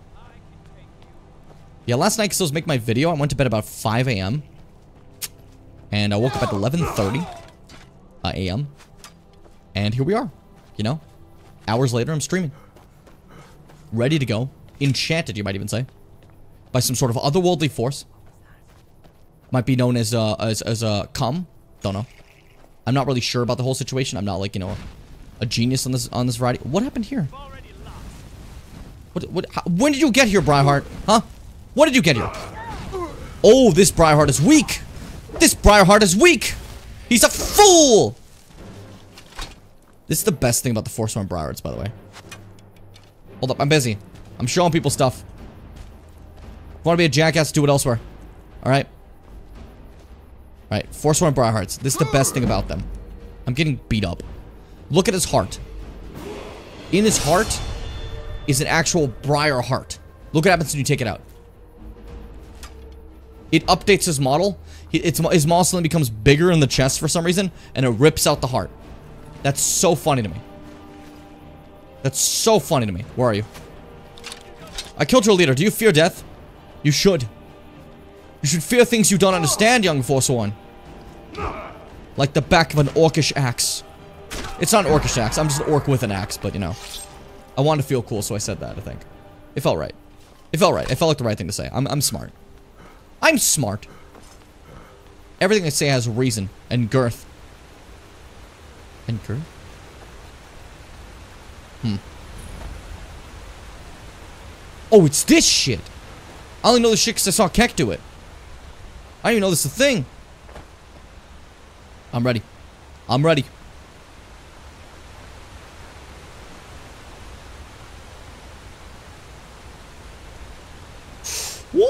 Speaker 1: Yeah, last night, because I was making my video, I went to bed about 5 a.m. And I woke up at 11:30 a.m. And here we are. You know? Hours later, I'm streaming. Ready to go. Enchanted, you might even say. By some sort of otherworldly force. Might be known as cum. Don't know. I'm not really sure about the whole situation. I'm not like, you know, a genius on this variety. What happened here? When did you get here, Briarheart? Huh? When did you get here? Oh, this Briarheart is weak. This Briarheart is weak. He's a fool. This is the best thing about the Forsworn Briarhearts, by the way. Hold up, I'm busy. I'm showing people stuff. If you want to be a jackass, do it elsewhere. Alright? Alright, Forsworn Briarhearts. This is the best thing about them. I'm getting beat up. Look at his heart. In his heart is an actual Briar heart. Look what happens when you take it out. It updates his model. His model suddenly becomes bigger in the chest for some reason, and it rips out the heart. That's so funny to me. That's so funny to me. Where are you? I killed your leader. Do you fear death? You should. You should fear things you don't understand, young Forsworn. Like the back of an orcish axe. It's not an orcish axe. I'm just an orc with an axe, but you know. I wanted to feel cool, so I said that, I think. It felt right. It felt right. It felt like the right thing to say. I'm smart. I'm smart. Everything I say has reason and girth. And girth? Oh, it's this shit. I only know this shit because I saw Keck do it. I didn't even know this is a thing. I'm ready. I'm ready. Whoop!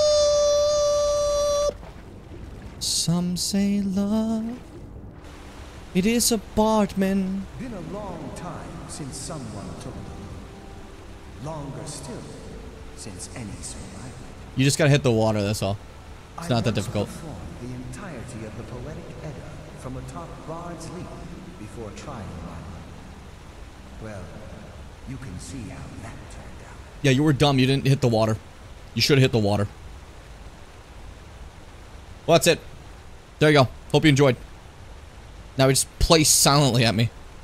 Speaker 1: Some say love, it is a Bartman.
Speaker 6: Been a long time since someone took me. Longer still, since any survived.
Speaker 1: You just gotta hit the water, that's all. It's not that difficult.
Speaker 6: I performed the entirety of the Poetic Edda from atop Bard's Leap before trying mine. Well, you can see how that turned out.
Speaker 1: Yeah, you were dumb. You didn't hit the water. You should have hit the water. Well, that's it. There you go. Hope you enjoyed. Now he just plays silently at me.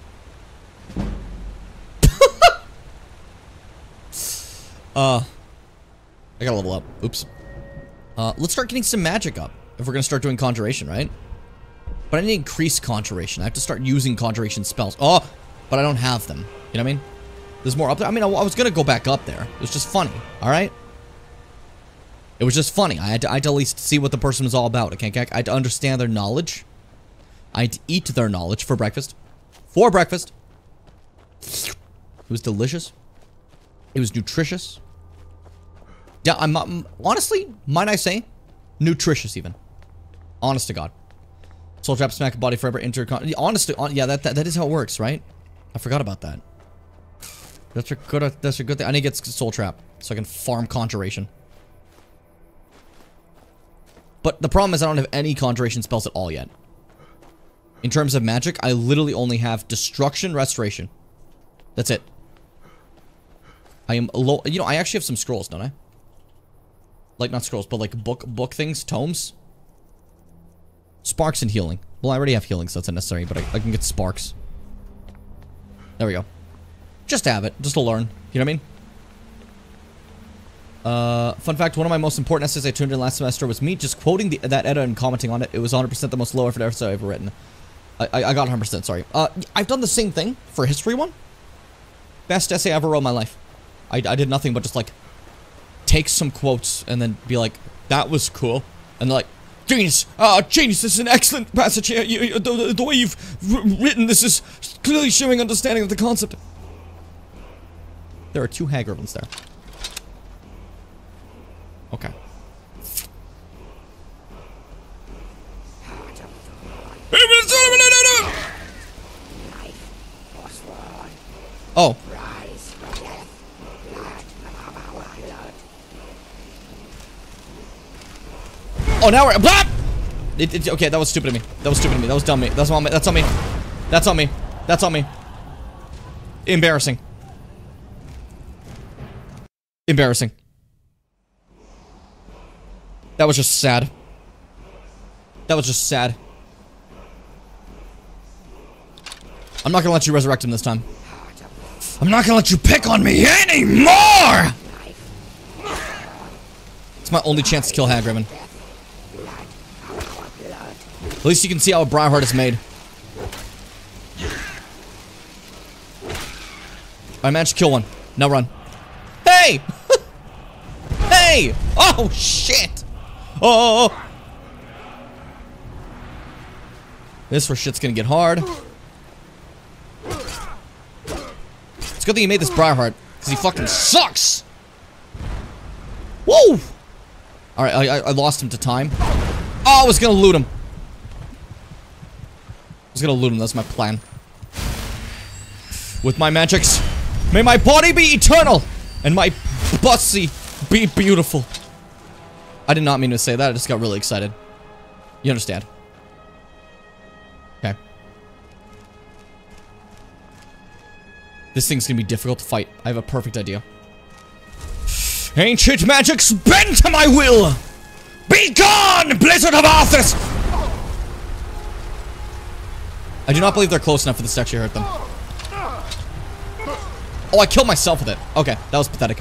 Speaker 1: I gotta level up. Oops. Let's start getting some magic up. If we're gonna start doing Conjuration, right? But I need increased conjuration. I have to start using conjuration spells. Oh, but I don't have them. You know what I mean? There's more up there. I mean, I was gonna go back up there. It was just funny, alright? It was just funny. I had to at least see what the person was all about. Okay, I had to understand their knowledge. I had to eat their knowledge for breakfast. For breakfast. It was delicious. It was nutritious. Yeah, I'm honestly, might I say, nutritious even. Honest to God. Soul trap, smack a body forever, honestly, yeah, that is how it works, right? I forgot about that. That's a good thing. I need to get soul trap so I can farm conjuration. But the problem is I don't have any conjuration spells at all yet. In terms of magic, I literally only have destruction, restoration. That's it. I am low. You know, I actually have some scrolls, don't I? Like, not scrolls, but like book things, tomes. Sparks and healing. Well, I already have healing, so that's unnecessary, but I can get sparks. There we go. Just to have it, just to learn. You know what I mean? Fun fact, one of my most important essays I turned in last semester was me just quoting that Edda and commenting on it. It was 100% the most low effort essay I've ever written. I got 100%, sorry. I've done the same thing for a history one. Best essay I ever wrote in my life. I did nothing but just, like, take some quotes and then be like, that was cool. And they're like, genius! Genius, this is an excellent passage here. The way you've written this is clearly showing understanding of the concept. There are 2 Hagravens there. Okay. Oh. Oh, now we're blah! Okay, that was stupid of me. That was stupid of me. That was dumb of me. That's on me. That's on me. That's on me. That's on me. Embarrassing. Embarrassing. That was just sad. That was just sad. I'm not gonna let you resurrect him this time. I'm not gonna let you pick on me anymore! It's my only chance to kill Hagraven. At least you can see how a Briarheart is made. I managed to kill one. Now run. Hey! Hey! Oh, shit! Oh! This where shit's gonna get hard. It's good that you made this Briarheart, because he fucking sucks! Woo! Alright, I lost him to time. Oh, I was gonna loot him. I was gonna loot him, that's my plan. With my magics, may my body be eternal, and my bussy be beautiful. I did not mean to say that, I just got really excited. You understand? Okay. This thing's gonna be difficult to fight. I have a perfect idea. Ancient magics bend to my will! Be gone, Blizzard of Arthas! I do not believe they're close enough for this to actually hurt them. Oh, I killed myself with it. Okay, that was pathetic.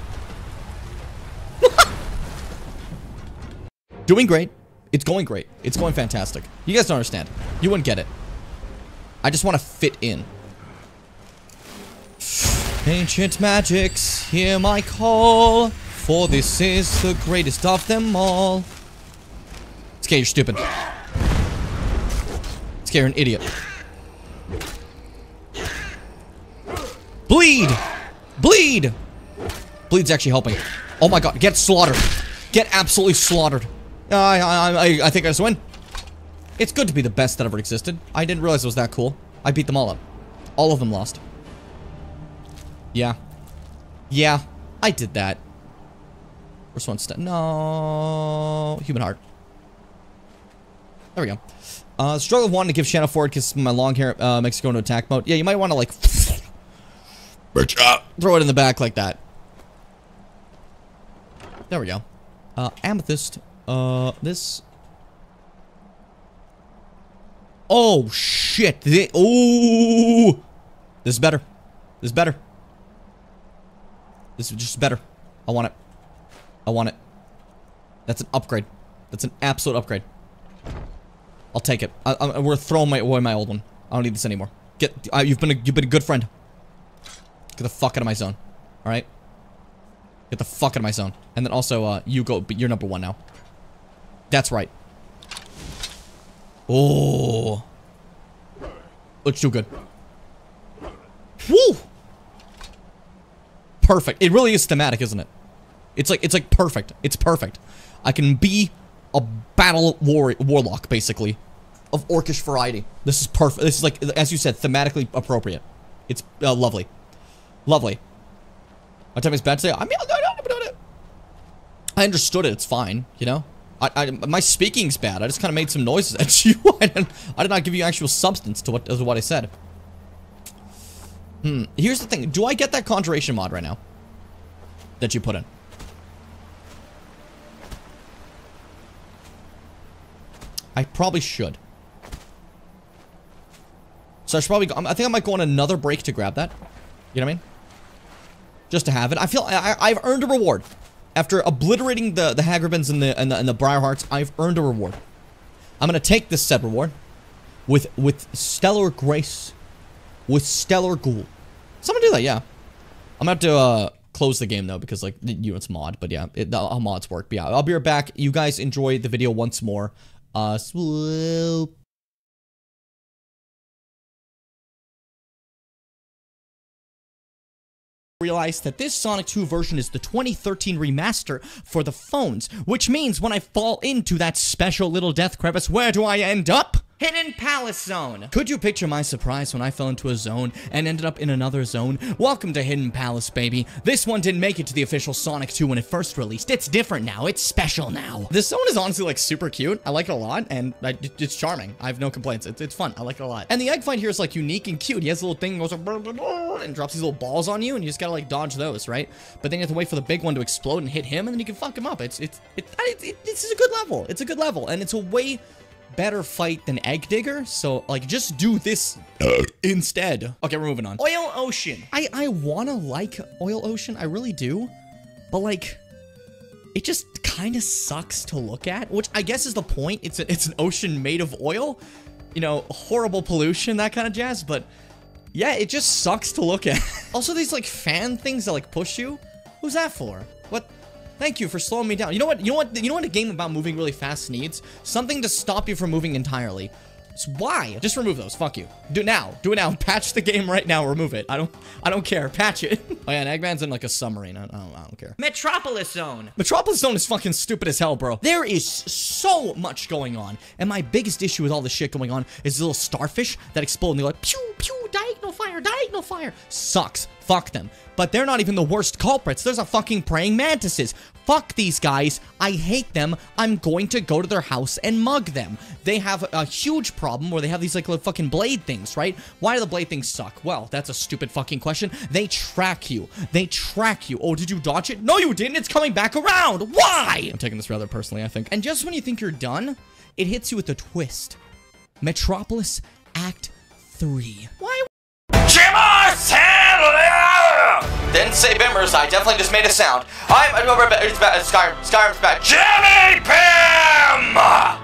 Speaker 1: Doing great. It's going great. It's going fantastic. You guys don't understand. You wouldn't get it. I just want to fit in. Ancient magics, hear my call, for this is the greatest of them all. It's okay, you're stupid. It's okay, you're an idiot. Bleed! Bleed! Bleed's actually helping. Oh my god, get slaughtered. Get absolutely slaughtered. I think I just win. It's good to be the best that ever existed. I didn't realize it was that cool. I beat them all up. All of them lost. Yeah. Yeah, I did that. First one step. No. Human heart. There we go. Struggle of wanting to give Shanna forward because my long hair makes it go into attack mode. Yeah, you might want to like throw it in the back like that. There we go. Amethyst. This. Oh shit! Oh, this is better. This is better. This is just better. I want it. I want it. That's an upgrade. That's an absolute upgrade. I'll take it. We're throwing away my old one. I don't need this anymore. You've been a good friend. Get the fuck out of my zone. All right. Get the fuck out of my zone. And then also, you go. You're number 1 now. That's right. Oh. Looks too good. Woo. Perfect. It really is thematic, isn't it? It's like perfect. It's perfect. I can be a battle warlock, basically, of orcish variety. This is perfect. This is like, as you said, thematically appropriate. It's lovely. Lovely. My time is bad today. I mean, I understood it. It's fine, you know? My speaking's bad. I just kind of made some noises at you. I did not give you actual substance to what I said. Here's the thing. Do I get that conjuration mod right now? That you put in? I probably should. So I should probably go, I think I might go on another break to grab that. You know what I mean? Just to have it. I feel I've earned a reward. After obliterating the Hagrabans and the Briarhearts, I've earned a reward. I'm gonna take this said reward with stellar grace, with stellar ghoul. So I'm gonna do that, yeah. I'm gonna have to close the game though because like it's mod, but yeah, how mods work. But yeah, I'll be right back. You guys enjoy the video once more. Swoop. Realize that this Sonic 2 version is the 2013 remaster for the phones, which means when I fall into that special little death crevice, where do I end up? Hidden Palace Zone. Could you picture my surprise when I fell into a zone and ended up in another zone? Welcome to Hidden Palace, baby. This one didn't make it to the official Sonic 2 when it first released. It's different now. It's special now. This zone is honestly like super cute. I like it a lot, and it's charming. I have no complaints. It's fun. I like it a lot. And the egg fight here is like unique and cute. He has a little thing that goes and drops these little balls on you, and you just gotta like dodge those, right? But then you have to wait for the big one to explode and hit him, and then you can fuck him up. This is a good level. It's a good level, and it's a way better fight than Egg Digger, so like just do this instead. Okay, we're moving on. Oil Ocean. I wanna like Oil Ocean, I really do, but like it just kind of sucks to look at, which I guess is the point. It's an ocean made of oil, you know, horrible pollution, that kind of jazz. But yeah, it just sucks to look at. Also, these like fan things that like push you. Who's that for? What? Thank you for slowing me down. You know what a game about moving really fast needs? Something to stop you from moving entirely. So why? Just remove those. Fuck you. Do it now. Do it now. Patch the game right now. Remove it. I don't care. Patch it. Oh yeah, and Eggman's in like a submarine. I don't care. Metropolis Zone. Metropolis Zone is fucking stupid as hell, bro. There is so much going on. And my biggest issue with all this shit going on is the little starfish that explode and they're like, pew, pew, diagonal fire, diagonal fire. Sucks. Fuck them. But they're not even the worst culprits. There's a fucking praying mantises. Fuck these guys. I hate them. I'm going to go to their house and mug them. They have a huge problem where they have these like little fucking blade things, right? Why do the blade things suck? Well, that's a stupid fucking question. They track you. They track you. Oh, did you dodge it? No, you didn't. It's coming back around. Why? I'm taking this rather personally, I think. And just when you think you're done, it hits you with a twist. Metropolis Act 3. Why?
Speaker 2: Didn't say Bimmers, I definitely just made a sound. Skyrim's back. Jimmy Bim!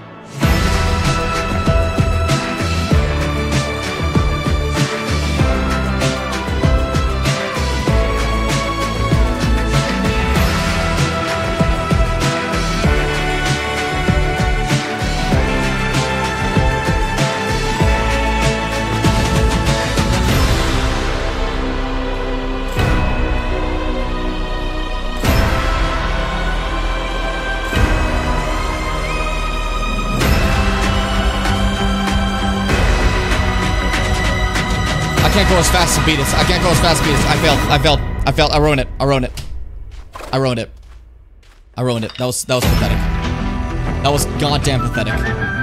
Speaker 1: I can't go as fast as Beatus. I can't go as fast as Beatus. I failed. I ruined it. I ruined it. That was pathetic. That was goddamn pathetic.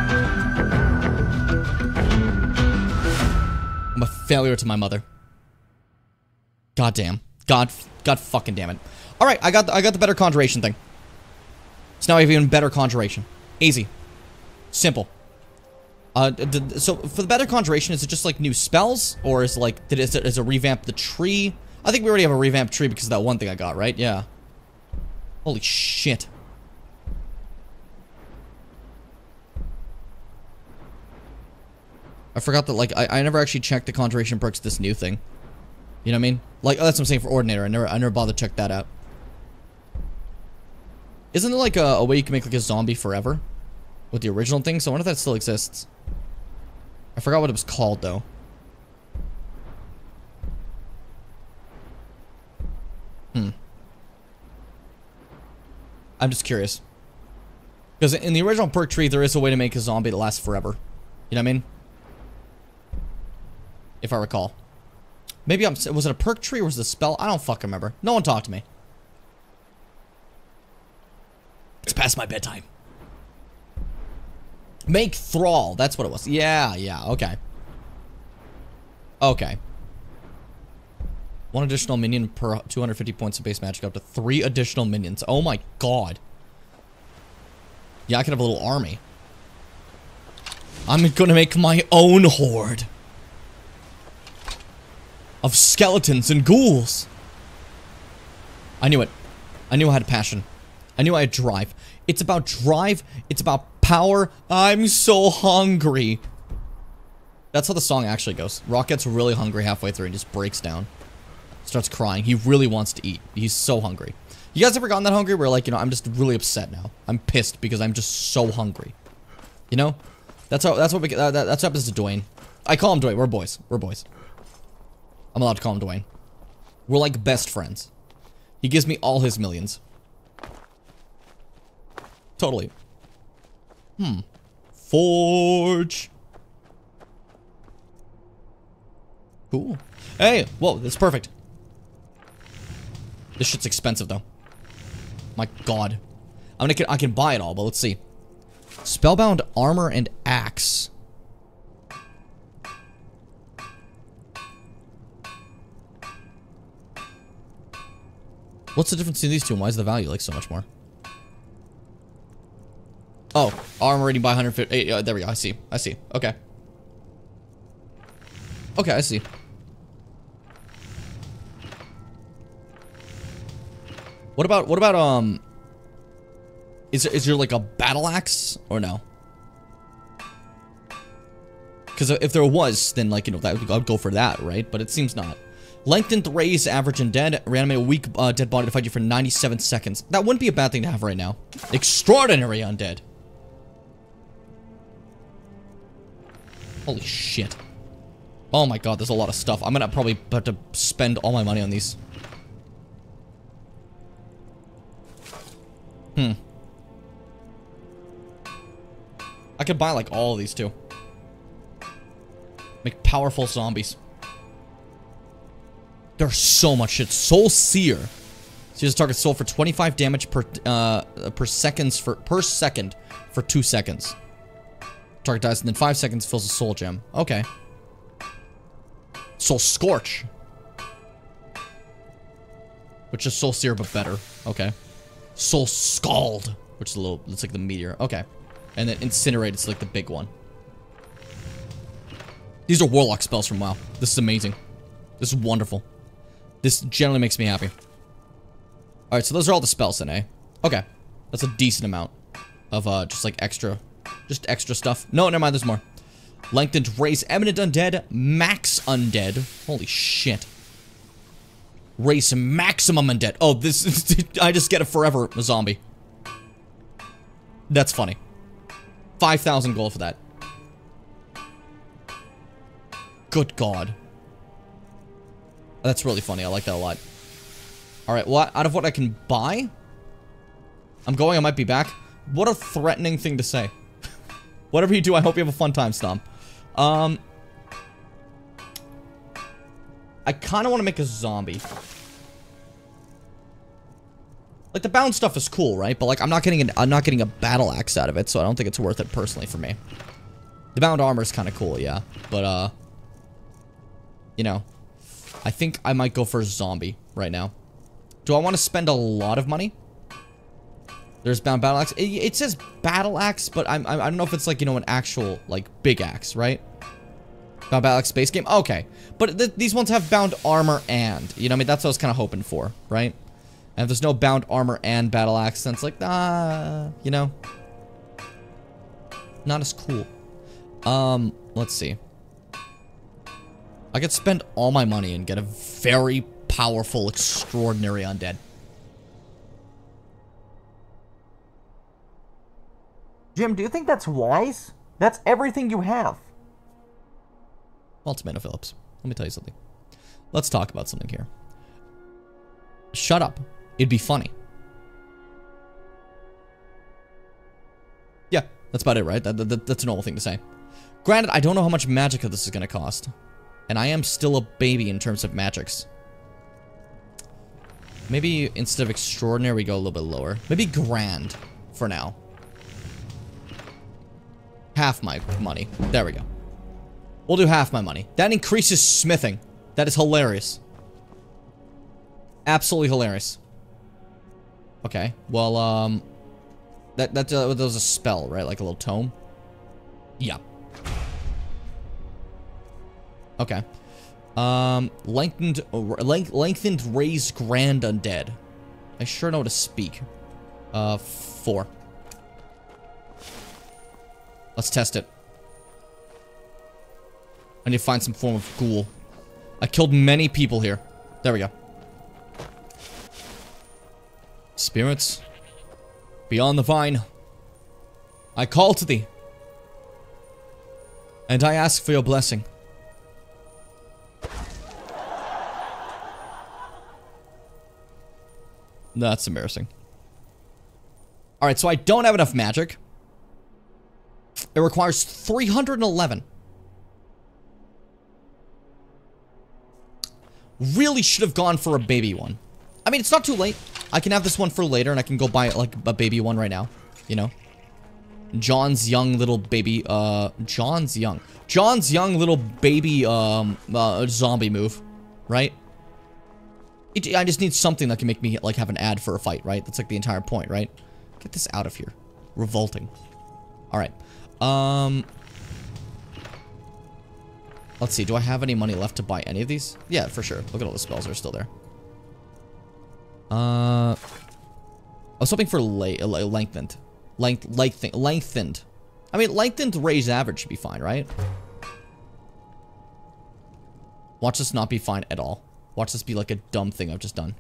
Speaker 1: I'm a failure to my mother. Goddamn. God fucking damn it. Alright, I got the better conjuration thing. So now I have even better conjuration. Easy. Simple. So for the better conjuration, is it just like new spells, or is it like is it revamp the tree? I think we already have a revamped tree because of that one thing I got, right? Yeah. Holy shit. I forgot that, like, I never actually checked the conjuration perks, this new thing. You know what I mean? Like, oh, that's what I'm saying for Ordinator. I never bothered to check that out. Isn't there, like, a way you can make, like, a zombie forever? With the original thing? So I wonder if that still exists. I forgot what it was called, though. I'm just curious. Because in the original perk tree, there is a way to make a zombie that lasts forever. You know what I mean? If I recall. Maybe was it a perk tree or was it a spell? I don't fucking remember. No one talked to me. It's past my bedtime. Make Thrall. That's what it was. Yeah, okay. Okay. 1 additional minion per 250 points of base magic, up to 3 additional minions. Oh my god. Yeah, I could have a little army. I'm gonna make my own horde of skeletons and ghouls. I knew it. I knew I had passion. I knew I had drive. It's about drive. It's about power. I'm so hungry. That's how the song actually goes. Rock gets really hungry halfway through and just breaks down. Starts crying. He really wants to eat. He's so hungry. You guys ever gotten that hungry where, like, you know, I'm just really upset now. I'm pissed because I'm just so hungry. You know? That's what happens to Dwayne. I call him Dwayne. We're boys. We're boys. I'm allowed to call him Dwayne. We're like best friends. He gives me all his millions. Totally. Forge. Cool. Hey, whoa, that's perfect. This shit's expensive though. My god. I can buy it all, but let's see. Spellbound armor and axe. What's the difference between these two and why is the value like so much more? Oh, armor rating by 150. There we go. I see. Okay. Okay, I see. What about is there like a battle axe or no? Because if there was, then, like, you know, I'd go for that, right? But it seems not. Lengthened raise average undead. Reanimate a weak dead body to fight you for 97 seconds. That wouldn't be a bad thing to have right now. Extraordinary undead. Holy shit. Oh my god, there's a lot of stuff. I'm gonna probably have to spend all my money on these. I could buy, like, all of these, too. Make powerful zombies. There's so much shit. Soul Seer. Sears target soul for 25 damage per second for 2 seconds. Target dies and then 5 seconds fills a soul gem. Okay. Soul Scorch. Which is Soul Seer but better. Okay. Soul Scald, which is a little, it's like the meteor. Okay. And then Incinerate, it's like the big one. These are Warlock spells from WoW. This is amazing. This is wonderful. This generally makes me happy. Alright, so those are all the spells then, eh? Okay. That's a decent amount of, just like extra stuff. No, never mind, there's more. Lengthened race, eminent undead, max undead. Holy shit. Race maximum undead. Oh, this is, I just get a forever zombie. That's funny. 5,000 gold for that. Good god. That's really funny. I like that a lot. Alright, well, out of what I can buy, I'm going, I might be back. What a threatening thing to say. Whatever you do, I hope you have a fun time, Stomp. I kind of want to make a zombie. Like, the bound stuff is cool, right? But, like, I'm not getting a battle axe out of it, so I don't think it's worth it personally for me. The bound armor is kind of cool, yeah. But, you know, I think I might go for a zombie right now. Do I want to spend a lot of money? There's bound battle axe. It says battle axe, but I don't know if it's like, you know, an actual, like, big axe, right? Bound battle axe space game? Okay. But these ones have bound armor and, you know what I mean? That's what I was kind of hoping for, right? And if there's no bound armor and battle axe, then it's like, you know. Not as cool. Let's see. I could spend all my money and get a very powerful, extraordinary undead.
Speaker 2: Jim, do you think that's wise? That's everything you have.
Speaker 1: Well, Tomato Phillips, let me tell you something. Let's talk about something here. Shut up. It'd be funny. Yeah, that's about it, right? That's a normal thing to say. Granted, I don't know how much magic this is going to cost. And I am still a baby in terms of magics. Maybe instead of extraordinary, we go a little bit lower. Maybe grand for now. Half my money. There we go. We'll do half my money. That increases smithing. That is hilarious. Absolutely hilarious. Okay. Well, that was a spell, right? Like a little tome? Yeah. Okay. Lengthened raised grand undead. I sure know how to speak. 4. Let's test it. I need to find some form of ghoul. I killed many people here. There we go. Spirits, beyond the vine, I call to thee, and I ask for your blessing. That's embarrassing. Alright, so I don't have enough magic. It requires 311. Really should have gone for a baby one. I mean, it's not too late. I can have this one for later, and I can go buy, like, a baby one right now. You know? John's young little baby, John's young little baby, zombie move. Right? I just need something that can make me, like, have an ad for a fight, right? That's, like, the entire point, right? Get this out of here. Revolting. Alright. Let's see, do I have any money left to buy any of these? Yeah, for sure. Look at all the spells that are still there. I was hoping for lengthened. Lengthened. I mean, lengthened raise average should be fine, right? Watch this not be fine at all. Watch this be like a dumb thing I've just done.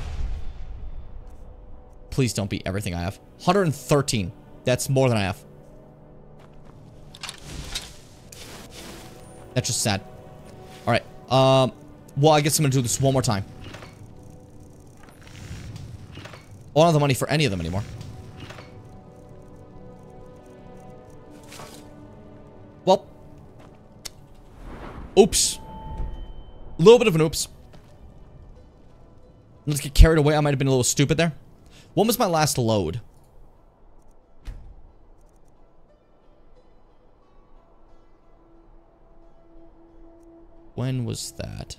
Speaker 1: Please don't be everything I have. 113. That's more than I have. That's just sad. Alright. Well, I guess I'm gonna do this one more time. I don't have the money for any of them anymore. Well. Oops. A little bit of an oops. Let's get carried away. I might have been a little stupid there. When was my last load? When was that?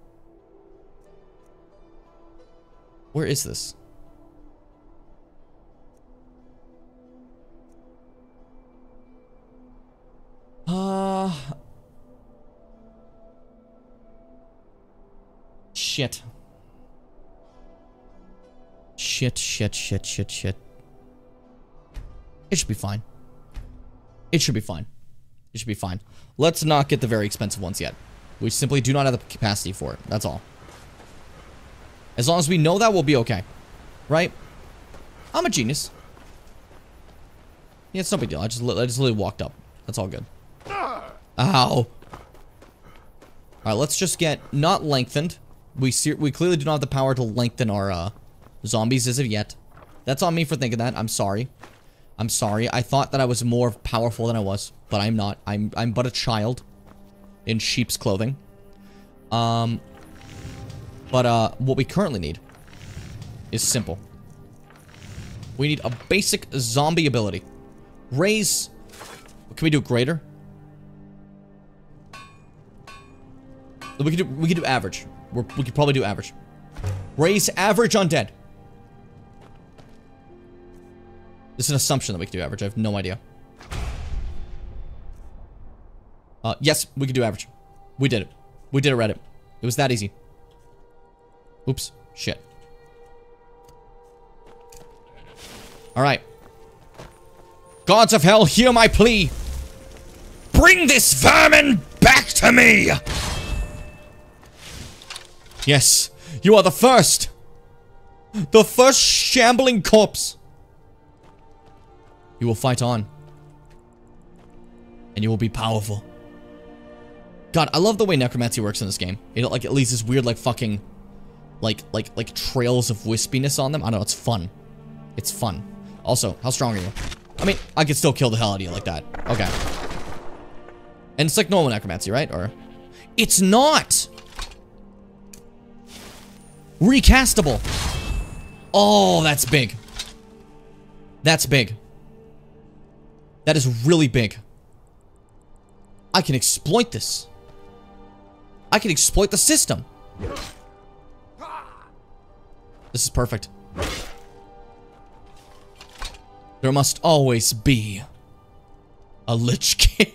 Speaker 1: Where is this? Shit. Shit. It should be fine. It should be fine. It should be fine. Let's not get the very expensive ones yet. We simply do not have the capacity for it. That's all. As long as we know that, we'll be okay. Right? I'm a genius. Yeah, it's no big deal. I just literally walked up. That's all good. Ow. Alright, let's just get not lengthened. We clearly do not have the power to lengthen our zombies as of yet. That's on me for thinking that. I'm sorry. I'm sorry. I thought that I was more powerful than I was, but I'm not. I'm but a child in sheep's clothing. But what we currently need is simple. We need a basic zombie ability. Raise. Can we do greater? We could do average. We could probably do average. Raise average undead. This is an assumption that we could do average. I have no idea. Yes, we could do average. We did it. We did it, Reddit. It was that easy. Oops. Shit. Alright. Gods of hell, hear my plea. Bring this vermin back to me! Yes, you are the first! The first shambling corpse! You will fight on. And you will be powerful. God, I love the way necromancy works in this game. It like at least this weird like fucking like trails of wispiness on them. I don't know, it's fun. It's fun. Also, how strong are you? I mean, I could still kill the hell out of you like that. Okay. And it's like normal necromancy, right? Or it's not recastable. Oh, that's big. That's big. That is really big. I can exploit this. I can exploit the system. This is perfect. There must always be a Lich King.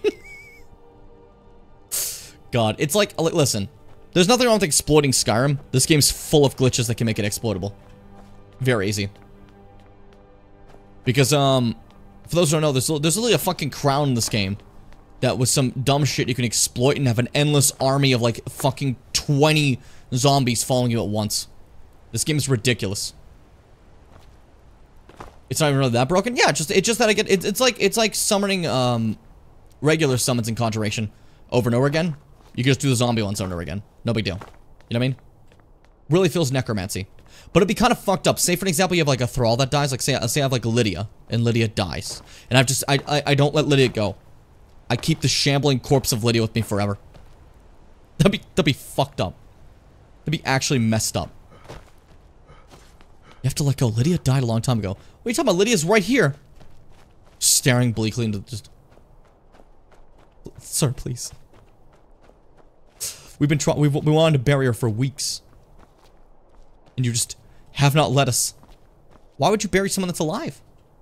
Speaker 1: God, it's like, listen. There's nothing wrong with exploiting Skyrim. This game's full of glitches that can make it exploitable. Very easy. Because, for those who don't know, there's literally a fucking crown in this game that was some dumb shit you can exploit and have an endless army of like fucking 20 zombies following you at once. This game is ridiculous. It's not even really that broken. Yeah, it's just that I get it's like summoning regular summons in Conjuration over and over again. You can just do the zombie ones over and over again. No big deal. You know what I mean? Really feels necromancy. But it'd be kind of fucked up. Say for an example you have like a thrall that dies. Like say I have like Lydia and Lydia dies. And I don't let Lydia go. I keep the shambling corpse of Lydia with me forever. That'd be fucked up. That'd be actually messed up. You have to let go. Lydia died a long time ago. What are you talking about? Lydia's right here. Staring bleakly into just... Sir, please. We wanted to bury her for weeks. And you just have not let us. Why would you bury someone that's alive?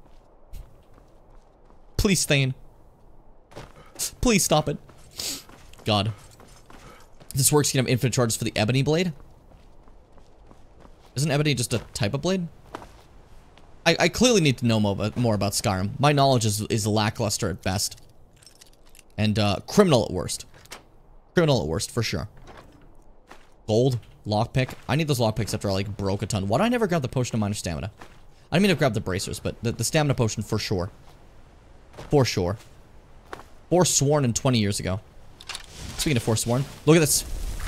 Speaker 1: Please, Thane. Please stop it. God. This works, you can have infinite charges for the ebony blade. Isn't ebony just a type of blade? I clearly need to know more about Skyrim. My knowledge is lackluster at best. And criminal at worst. Criminal at worst, for sure. Gold, lockpick. I need those lockpicks after I like broke a ton. Why did I never grab the potion of minor stamina? I didn't mean to grab the bracers, but the stamina potion for sure. For sure. Forsworn 20 years ago. Speaking of Forsworn, look at this.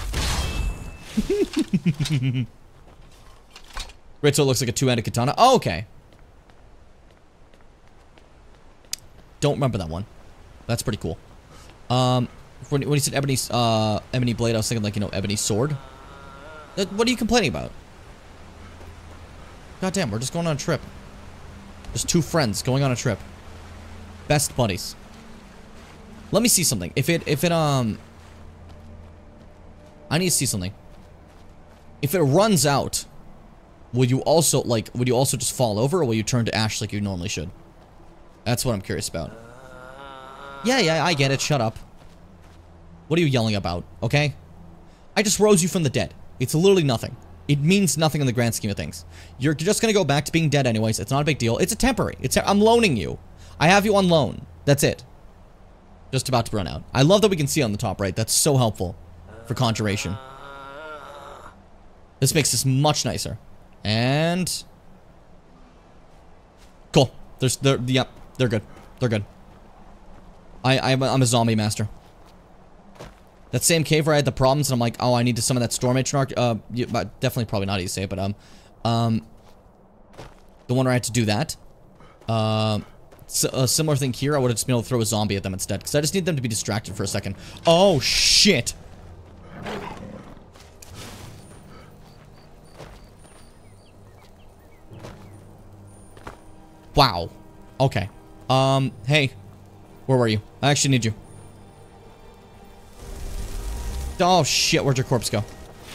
Speaker 1: Right, so it looks like a two-handed katana. Oh, okay. Don't remember that one. That's pretty cool. When you said ebony blade, I was thinking like, you know, ebony sword. What are you complaining about? God damn, we're just going on a trip. Just two friends going on a trip. Best buddies. Let me see something. I need to see something. If it runs out, will you also just fall over, or will you turn to ash like you normally should? That's what I'm curious about. Yeah, I get it. Shut up. What are you yelling about, okay? I just rose you from the dead. It's literally nothing. It means nothing in the grand scheme of things. You're just gonna go back to being dead anyways. It's not a big deal. It's a temporary. I'm loaning you. I have you on loan. That's it. Just about to run out. I love that we can see on the top right. That's so helpful for Conjuration. This makes this much nicer. And... Cool. Yep, they're good. They're good. I'm a zombie master. That same cave where I had the problems and I'm like, oh, I need to summon that Storm Atronach. Definitely probably not easy to say, but, the one where I had to do that. So a similar thing here, I would have just been able to throw a zombie at them instead, because I just need them to be distracted for a second. Oh, shit! Wow. Okay. Hey. Where were you? I actually need you. Oh, shit. Where'd your corpse go?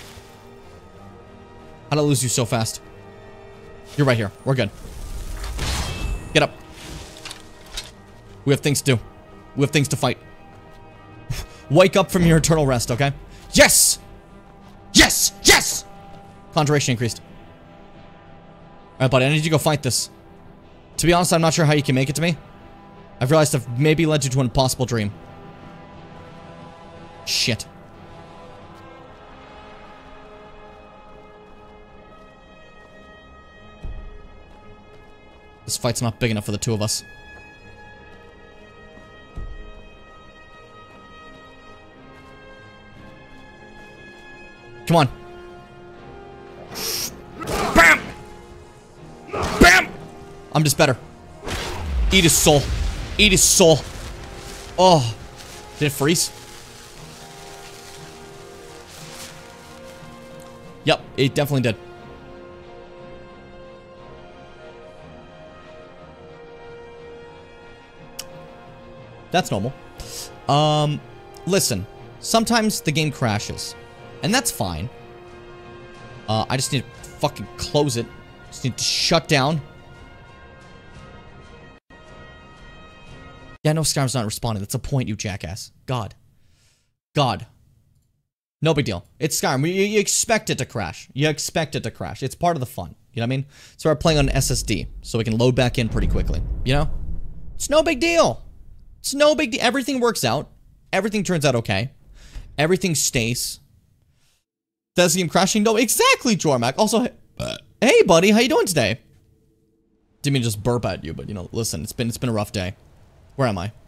Speaker 1: How'd I lose you so fast? You're right here. We're good. Get up. We have things to do. We have things to fight. Wake up from your eternal rest, okay? Yes! Yes! Yes! Conjuration increased. Alright, buddy. I need you to go fight this. To be honest, I'm not sure how you can make it to me. I've realized I've maybe led you to an impossible dream. Shit. This fight's not big enough for the two of us. Come on. Bam! Bam! I'm just better. Eat his soul. Eat his soul. Oh. Did it freeze? Yep, it definitely did. That's normal. Listen. Sometimes the game crashes. And that's fine. I just need to fucking close it. Just need to shut down. Yeah, no, Skyrim's not responding. That's a point, you jackass. God. God. No big deal. It's Skyrim. You expect it to crash. You expect it to crash. It's part of the fun. You know what I mean? So we're playing on an SSD. So we can load back in pretty quickly. You know? It's no big deal. It's no big deal. Everything works out. Everything turns out okay. Everything stays. Does the game crashing? No, exactly, Jormac. Also, hey, buddy, how you doing today? Didn't mean to just burp at you, but you know, listen, it's been a rough day. Where am I?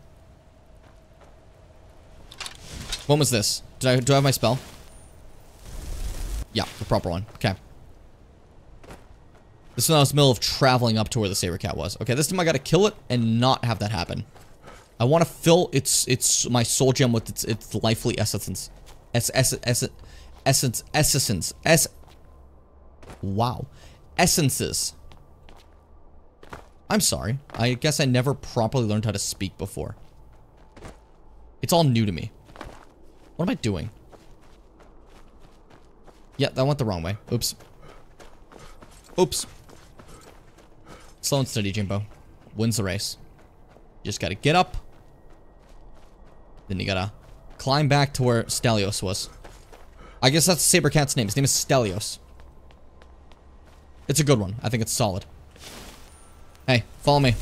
Speaker 1: When was this? Do I have my spell? Yeah, the proper one. Okay. This is when I was in the middle of traveling up to where the Saber Cat was. Okay, this time I gotta kill it and not have that happen. I want to fill my soul gem with its lively essence. Wow. Essences. I'm sorry. I guess I never properly learned how to speak before. It's all new to me. What am I doing? Yeah, that went the wrong way. Oops. Oops. Slow and steady, Jimbo. Wins the race. You just gotta get up. Then you gotta climb back to where Stelios was. I guess that's the Saber Cat's name. His name is Stelios. It's a good one. I think it's solid. Hey, follow me.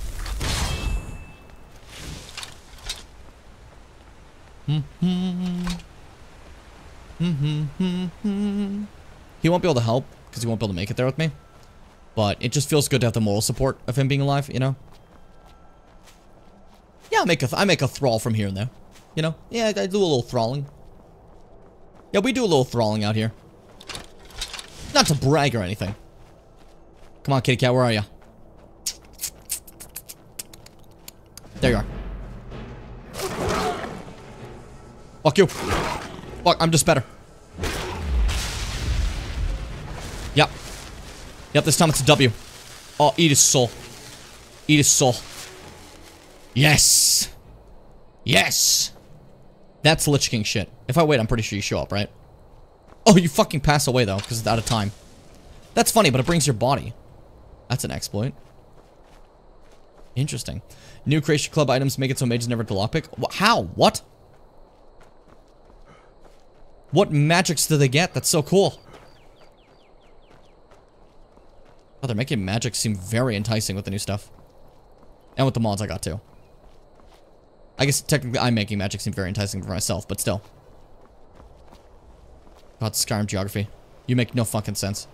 Speaker 1: He won't be able to help because he won't be able to make it there with me. But it just feels good to have the moral support of him being alive, you know? Yeah, I make a thrall from here and there. You know? Yeah, I do a little thralling. Yeah, we do a little thralling out here. Not to brag or anything. Come on, kitty cat, where are you? There you are. Fuck you. Fuck, I'm just better. Yep. Yep, this time it's a W. Oh, eat his soul. Eat his soul. Yes. Yes. That's Lich King shit. If I wait, I'm pretty sure you show up, right? Oh, you fucking pass away, though, because it's out of time. That's funny, but it brings your body. That's an exploit. Interesting. New Creation Club items make it so mages never do lockpick. How? What? What magics do they get? That's so cool. Oh, they're making magic seem very enticing with the new stuff. And with the mods I got, too. I guess technically I'm making magic seem very enticing for myself, but still. God, Skyrim geography. You make no fucking sense.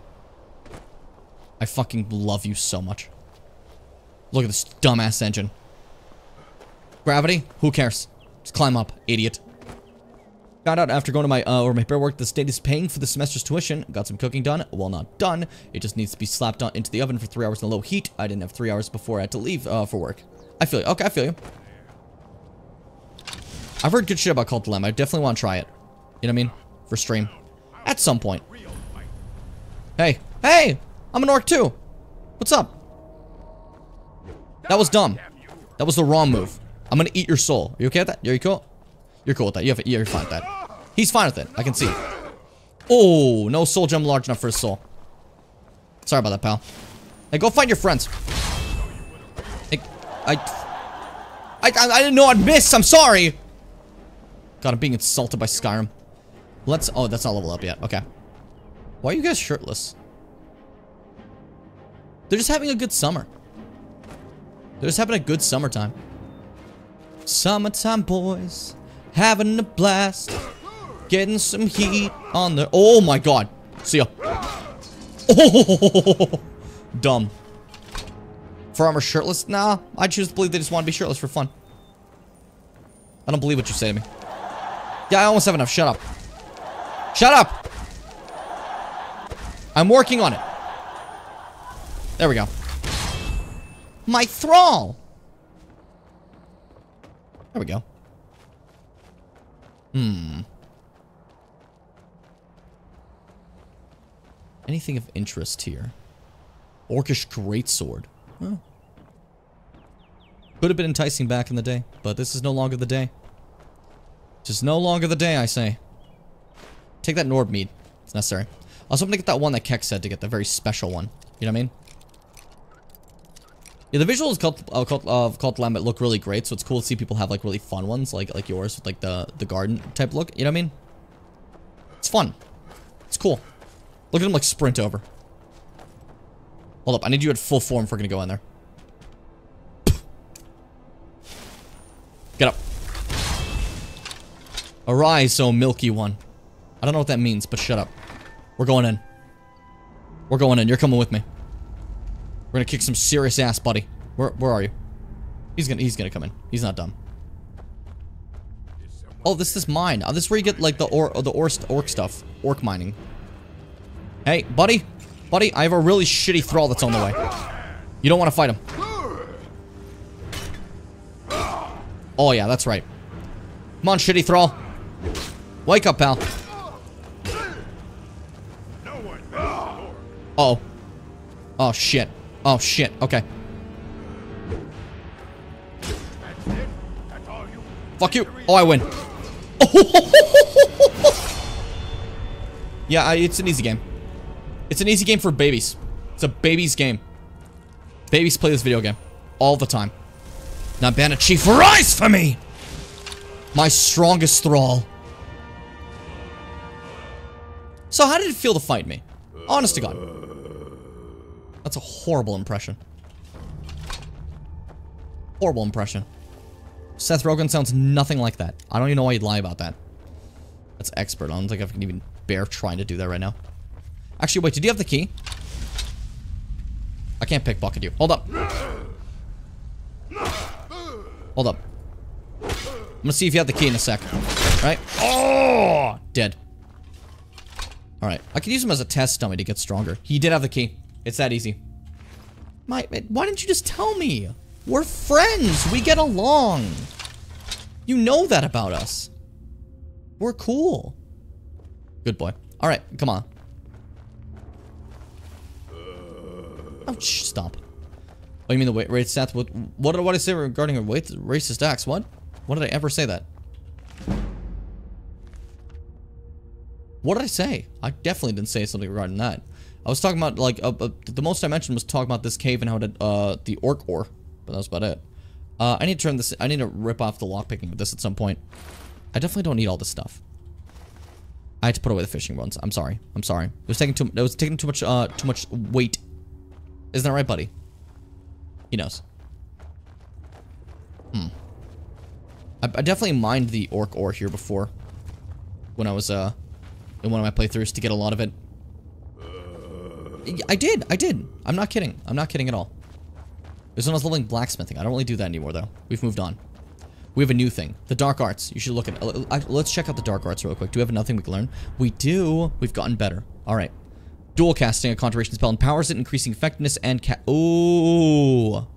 Speaker 1: I fucking love you so much. Look at this dumbass engine. Gravity? Who cares? Just climb up, idiot. Found out after going to my repair work, the state is paying for the semester's tuition. Got some cooking done. Well, not done. It just needs to be slapped on into the oven for 3 hours in low heat. I didn't have 3 hours before I had to leave for work. I feel you. Okay, I feel you. I've heard good shit about Cult Dilemma. I definitely want to try it. You know what I mean? For stream. At some point. Hey. Hey! I'm an orc too. What's up? That was dumb. That was the wrong move. I'm gonna eat your soul. Are you okay with that? Are you cool? You're cool with that. You're fine with that. He's fine with it. I can see. Oh, no soul gem large enough for his soul. Sorry about that, pal. Hey, go find your friends. Hey, I didn't know I'd miss. I'm sorry. God, I'm being insulted by Skyrim. Let's... Oh, that's not leveled up yet. Okay. Why are you guys shirtless? They're just having a good summer. They're just having a good summertime. Summertime boys. Having a blast. Getting some heat on the... Oh my god. See ya. Oh, dumb. For armor shirtless? Nah, I choose to believe they just want to be shirtless for fun. I don't believe what you say to me. Yeah, I almost have enough. Shut up. Shut up! I'm working on it. There we go. My thrall! There we go. Anything of interest here? Orcish greatsword. Oh. Could have been enticing back in the day, but this is no longer the day. Just no longer the day, I say. Take that Nord mead. It's necessary. I was hoping to get that one that Keck said to get, the very special one. You know what I mean? Yeah, the visuals of Cult Lambert look really great, so it's cool to see people have like really fun ones, like yours, with like the garden type look. You know what I mean? It's fun. It's cool. Look at him like sprint over. Hold up, I need you at full form if we're gonna go in there. Get up. Arise, oh milky one. I don't know what that means, but shut up. We're going in. We're going in. You're coming with me. We're gonna kick some serious ass, buddy. Where are you? He's gonna come in. He's not dumb. Oh, this is mine. Oh, this is where you get like the orc stuff. Orc mining. Hey, buddy. Buddy, I have a really shitty thrall that's on the way. You don't want to fight him. Oh yeah, that's right. Come on, shitty thrall. Wake up, pal. Uh-oh. Oh, shit. Oh, shit. Okay. Fuck you. Oh, I win. Yeah, it's an easy game. It's an easy game for babies. It's a baby's game. Babies play this video game. All the time. Now, Bandit Chief, rise for me! My strongest thrall. So how did it feel to fight me? Honest to God. That's a horrible impression. Horrible impression. Seth Rogen sounds nothing like that. I don't even know why you'd lie about that. That's expert. I don't think I can even bear trying to do that right now. Actually, wait, did you have the key? I can't pickpocket you. Hold up. Hold up. I'm gonna see if you have the key in a sec. Right? Oh! Dead. Alright. I could use him as a test dummy to get stronger. He did have the key. It's that easy. Why didn't you just tell me? We're friends. We get along. You know that about us. We're cool. Good boy. Alright, come on. Oh, shh, stop. Oh, you mean the rate stats? What did I say regarding racist acts? What? When did I ever say that? What did I say? I definitely didn't say something regarding that. I was talking about, like, the most I mentioned was talking about this cave and how it, the orc ore. But that was about it. I need to turn this, I need to rip off the lockpicking with this at some point. I definitely don't need all this stuff. I had to put away the fishing rods. I'm sorry. I'm sorry. It was taking too much weight. Isn't that right, buddy? He knows. I definitely mined the orc ore here before. When I was, in one of my playthroughs to get a lot of it. I did. I'm not kidding. I'm not kidding at all. It was when I was leveling blacksmithing. I don't really do that anymore, though. We've moved on. We have a new thing. The dark arts. You should look at it. Let's check out the dark arts real quick. Do we have nothing we can learn? We do. We've gotten better. Alright. Dual casting a conjuration spell empowers it, increasing effectiveness and ooh.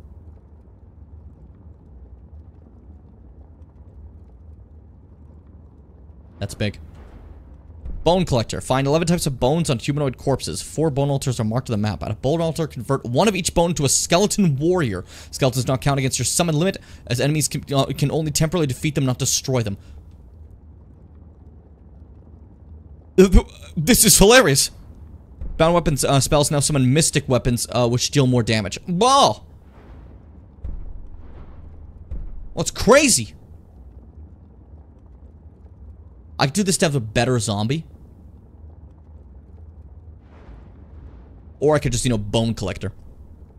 Speaker 1: That's big. Bone collector. Find 11 types of bones on humanoid corpses. 4 bone altars are marked on the map. At a bone altar, convert 1 of each bone to a skeleton warrior. Skeletons not count against your summon limit, as enemies can only temporarily defeat them, not destroy them. This is hilarious. Bound weapons spells now summon mystic weapons, which deal more damage. Whoa! What's crazy? I could do this to have a better zombie. Or I could just, you know, bone collector.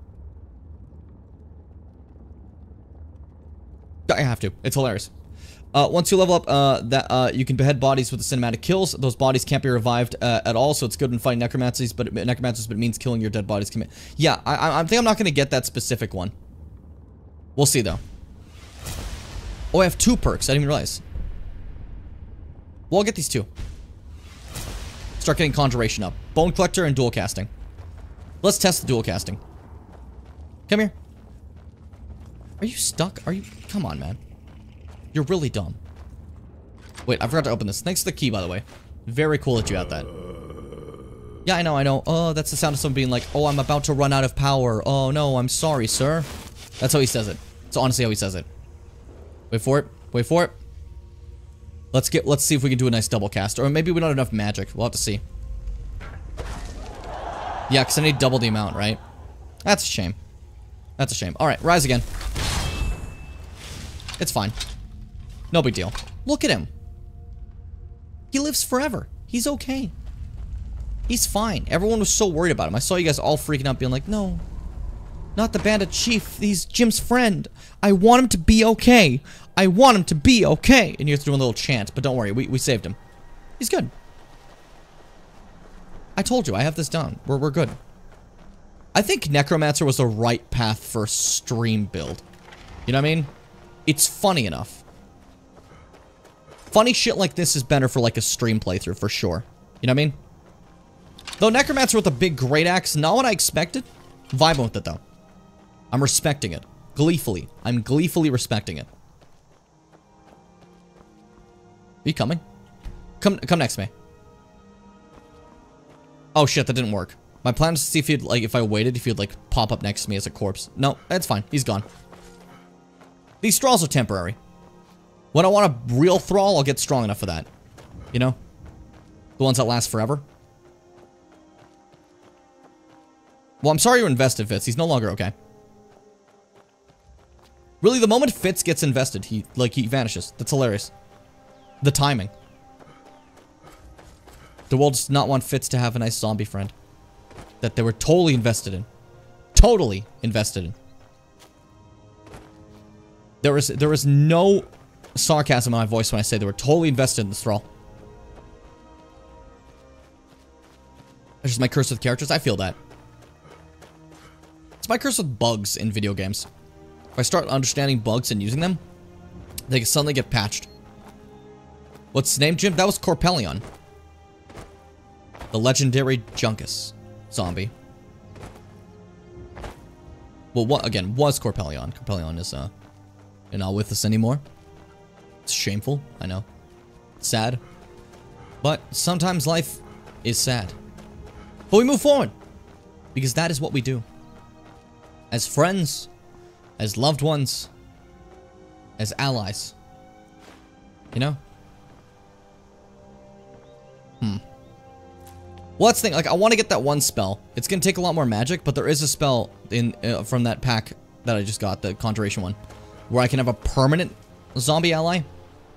Speaker 1: I have to. It's hilarious. Once you level up, you can behead bodies with the cinematic kills. Those bodies can't be revived at all, so it's good in fighting necromancers, but it means killing your dead bodies. Yeah, I think I'm not going to get that specific one. We'll see, though. Oh, I have 2 perks. I didn't even realize. Well, I'll get these 2. Start getting Conjuration up. Bone Collector and Dual Casting. Let's test the Dual Casting. Come here. Are you stuck? Are you... Come on, man. You're really dumb. Wait, I forgot to open this. Thanks for the key, by the way. Very cool that you had that. Yeah, I know. Oh, that's the sound of someone being like, oh, I'm about to run out of power. Oh, no, I'm sorry, sir. That's how he says it. That's honestly how he says it. Wait for it. Wait for it. Let's see if we can do a nice double cast. Or maybe we don't have enough magic. We'll have to see. Yeah, because I need double the amount, right? That's a shame. That's a shame. Alright, rise again. It's fine. No big deal. Look at him. He lives forever. He's okay. He's fine. Everyone was so worried about him. I saw you guys all freaking out being like, no. Not the bandit chief. He's Jim's friend. I want him to be okay. I want him to be okay. And you have to do a little chant, but don't worry. We saved him. He's good. I told you. I have this down. We're good. I think Necromancer was the right path for a stream build. You know what I mean? It's funny enough. Funny shit like this is better for like a stream playthrough for sure. You know what I mean? Though Necromancer with a big great axe, not what I expected. Vibing with it though. I'm respecting it. Gleefully. I'm gleefully respecting it. Are you coming? Come next to me. Oh shit, that didn't work. My plan is to see if he'd like, if I waited, if he'd like pop up next to me as a corpse. No, that's fine. He's gone. These thralls are temporary. When I want a real thrall, I'll get strong enough for that. You know? The ones that last forever. Well, I'm sorry you invested, Fitz. He's no longer okay. Really, the moment Fitz gets invested, he vanishes. That's hilarious. The timing. The world does not want Fitz to have a nice zombie friend. That they were totally invested in. Totally invested in. There was no sarcasm in my voice when I say they were totally invested in this thrall. That's just my curse with characters. I feel that. It's my curse with bugs in video games. If I start understanding bugs and using them, they can suddenly get patched. What's his name, Jim? That was Corpelion. The legendary Junkus zombie. Well, what again was Corpelion? Corpelion is not with us anymore. It's shameful, I know. It's sad. But sometimes life is sad. But we move forward. Because that is what we do. As friends, as loved ones, as allies. You know? Well, that's the thing. Like, I want to get that one spell. It's going to take a lot more magic, but there is a spell in from that pack that I just got, the Conjuration one, where I can have a permanent zombie ally. And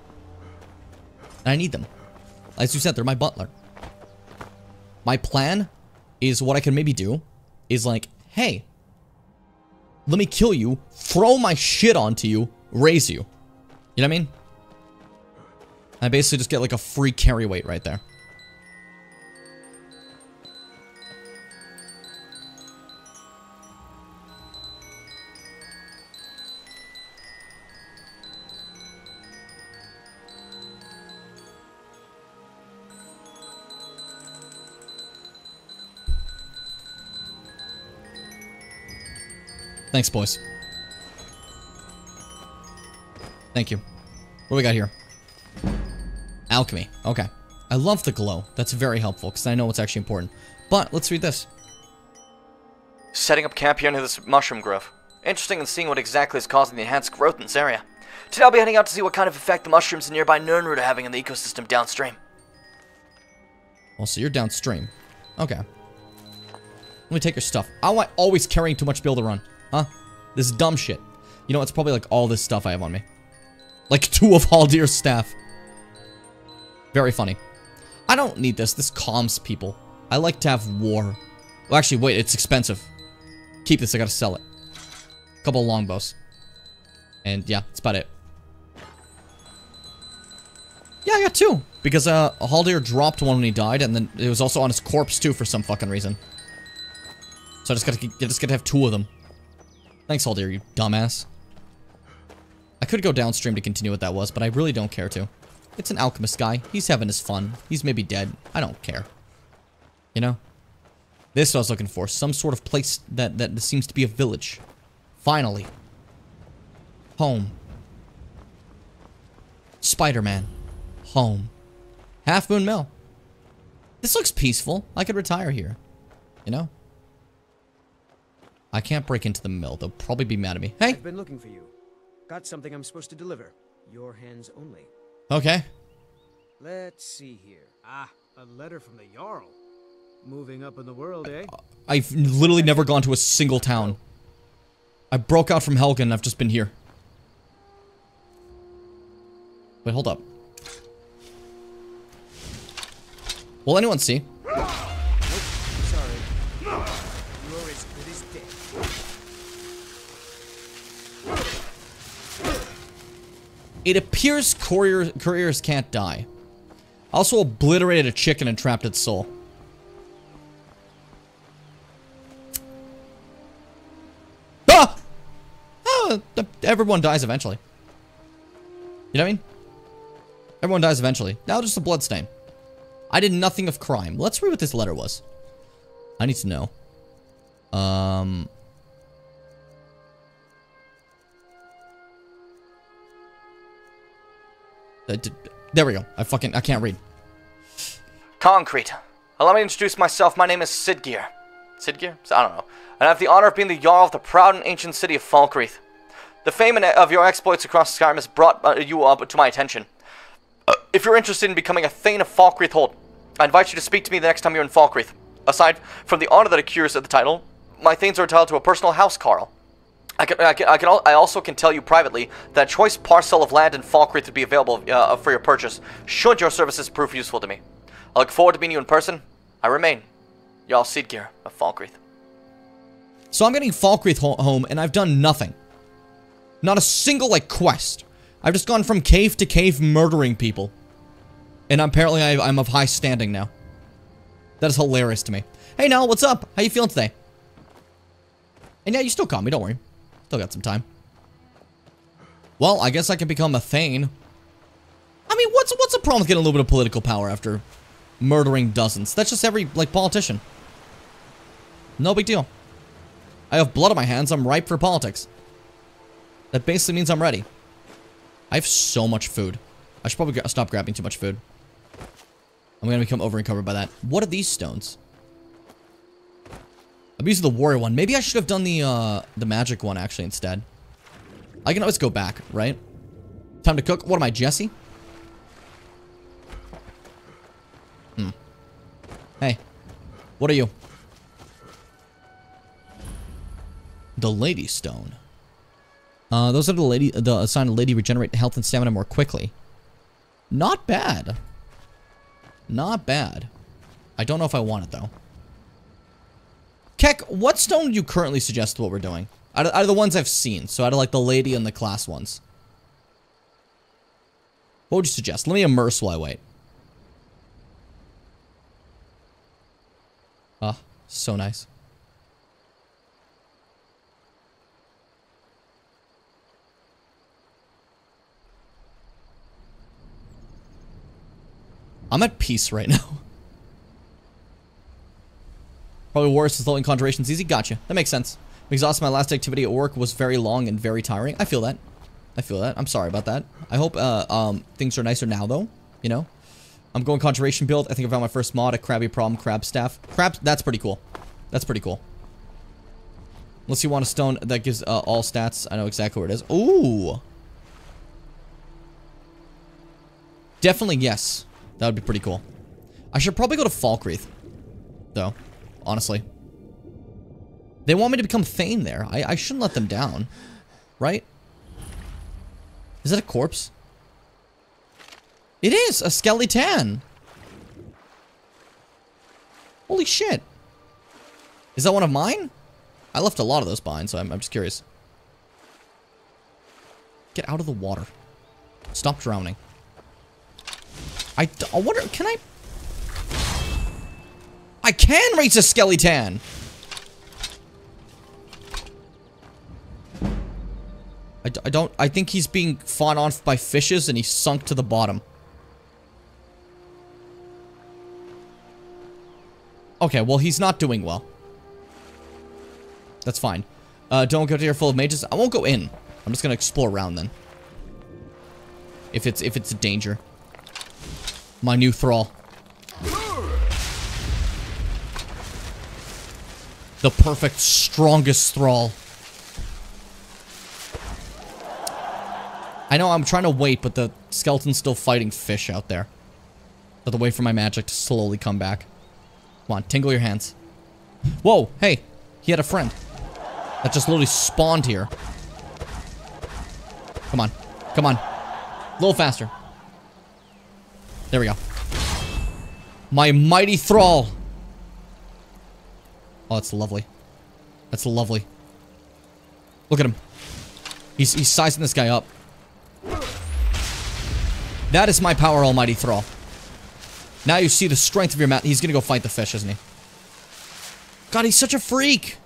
Speaker 1: I need them. As you said, they're my butler. My plan is what I can maybe do is like, hey, let me kill you, throw my shit onto you, raise you. You know what I mean? I basically just get like a free carry weight right there. Thanks, boys. Thank you. What do we got here? Alchemy. Okay. I love the glow. That's very helpful, because I know what's actually important. But, let's read this.
Speaker 2: Setting up camp here near this mushroom grove. Interesting in seeing what exactly is causing the enhanced growth in this area. Today I'll be heading out to see what kind of effect the mushrooms in nearby Nirnroot are having in the ecosystem downstream.
Speaker 1: Well, so you're downstream. Okay. Let me take your stuff. How am I always carrying too much to be able to run? Huh? This is dumb shit. You know, it's probably like all this stuff I have on me. Like 2 of Haldir's staff. Very funny. I don't need this. This calms people. I like to have war. Well, actually, wait. It's expensive. Keep this. I gotta sell it. A couple of longbows. And yeah, that's about it. Yeah, I got 2. Because Haldir dropped one when he died, and then it was also on his corpse too for some fucking reason. So I just gotta have 2 of them. Thanks, Haldir, you dumbass. I could go downstream to continue what that was, but I really don't care to. It's an alchemist guy. He's having his fun. He's maybe dead. I don't care. You know? This is what I was looking for. Some sort of place that seems to be a village. Finally. Home. Spider-Man. Home. Half Moon Mill. This looks peaceful. I could retire here. You know? I can't break into the mill. They'll probably be mad at me. Hey!
Speaker 7: I've been looking for you. Got something I'm supposed to deliver. Your hands only.
Speaker 1: Okay.
Speaker 7: Let's see here. Ah, a letter from the Jarl. Moving up in the world, eh?
Speaker 1: I've literally never gone to a single town. I broke out from Helgen. I've just been here. Wait, hold up. Will anyone see?
Speaker 7: Nope, sorry. You're as good as dead.
Speaker 1: It appears couriers can't die. Also obliterated a chicken and trapped its soul. Ah! Oh, everyone dies eventually. You know what I mean? Everyone dies eventually. Now just a bloodstain. I did nothing of crime. Let's read what this letter was. I need to know. There we go. I can't read.
Speaker 2: Concrete. Allow me to introduce myself. My name is Sidgeir. Sidgeir? I don't know. And I have the honor of being the Jarl of the proud and ancient city of Falkreath. The fame of your exploits across Skyrim has brought you up to my attention. If you're interested in becoming a Thane of Falkreath Hold, I invite you to speak to me the next time you're in Falkreath. Aside from the honor that accrues at the title, my Thanes are entitled to a personal house, Carl. I also can tell you privately that a choice parcel of land in Falkreath would be available for your purchase, should your services prove useful to me. I look forward to meeting you in person. I remain Jarl Sidgeir of Falkreath.
Speaker 1: So I'm getting Falkreath home, and I've done nothing. Not a single, like, quest. I've just gone from cave to cave murdering people. And apparently I'm of high standing now. That is hilarious to me. Hey, Nell, what's up? How you feeling today? And yeah, you still call me, don't worry. Still got some time. Well, I guess I can become a Thane. I mean, what's the problem with getting a little bit of political power after murdering dozens? That's just every, like, politician. No big deal. I have blood on my hands. I'm ripe for politics. That basically means I'm ready. I have so much food. I should probably stop grabbing too much food. I'm gonna become over-encumbered by that. What are these stones? I'm using the warrior one. Maybe I should have done the magic one, actually, instead. I can always go back, right? Time to cook. What am I, Jesse? Hey. What are you? The Lady Stone. Those are the sign of Lady regenerate health and stamina more quickly. Not bad. Not bad. I don't know if I want it, though. Keck, what stone do you currently suggest what we're doing? Out of the ones I've seen. So out of, like, the lady and the class ones. What would you suggest? Let me immerse while I wait. Ah, so nice. I'm at peace right now. Probably worse is low in conjuration's easy. Gotcha. That makes sense. I'm exhausted. My last activity at work was very long and very tiring. I feel that. I feel that. I'm sorry about that. I hope things are nicer now, though. You know? I'm going conjuration build. I think I found my first mod, a Krabby Problem Crab Staff. That's pretty cool. That's pretty cool. Unless you want a stone that gives all stats. I know exactly where it is. Ooh. Definitely yes. That would be pretty cool. I should probably go to Falkreath, though, honestly. They want me to become Thane there. I shouldn't let them down, right? Is that a corpse? It is! A skeleton! Holy shit. Is that one of mine? I left a lot of those behind, so I'm just curious. Get out of the water. Stop drowning. I wonder, can I can raise a skeleton! I think he's being fought on by fishes and he sunk to the bottom. Okay, well, he's not doing well. That's fine. Don't go to here full of mages. I won't go in. I'm just gonna explore around then. If it's a danger. My new thrall. The perfect, strongest thrall. I know I'm trying to wait, but the skeleton's still fighting fish out there. But the way for my magic to slowly come back. Come on, tingle your hands. Whoa, hey, he had a friend. That just literally spawned here. Come on, come on. A little faster. There we go. My mighty thrall. Oh, that's lovely. That's lovely. Look at him. He's sizing this guy up. That is my power, almighty thrall. Now you see the strength of your mat. He's gonna go fight the fish, isn't he? God, he's such a freak.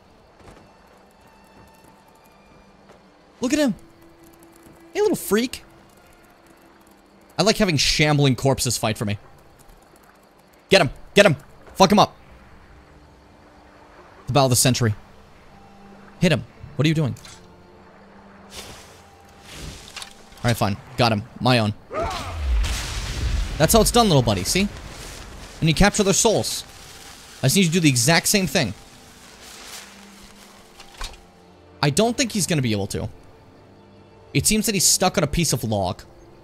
Speaker 1: Look at him. Hey, little freak. I like having shambling corpses fight for me. Get him. Get him. Fuck him up. The battle of the century. Hit him. What are you doing? Alright, fine. Got him. My own. That's how it's done, little buddy. See? And you capture their souls. I just need you to do the exact same thing. I don't think he's going to be able to. It seems that he's stuck on a piece of log.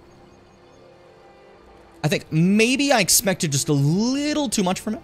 Speaker 1: I think maybe I expected just a little too much from him.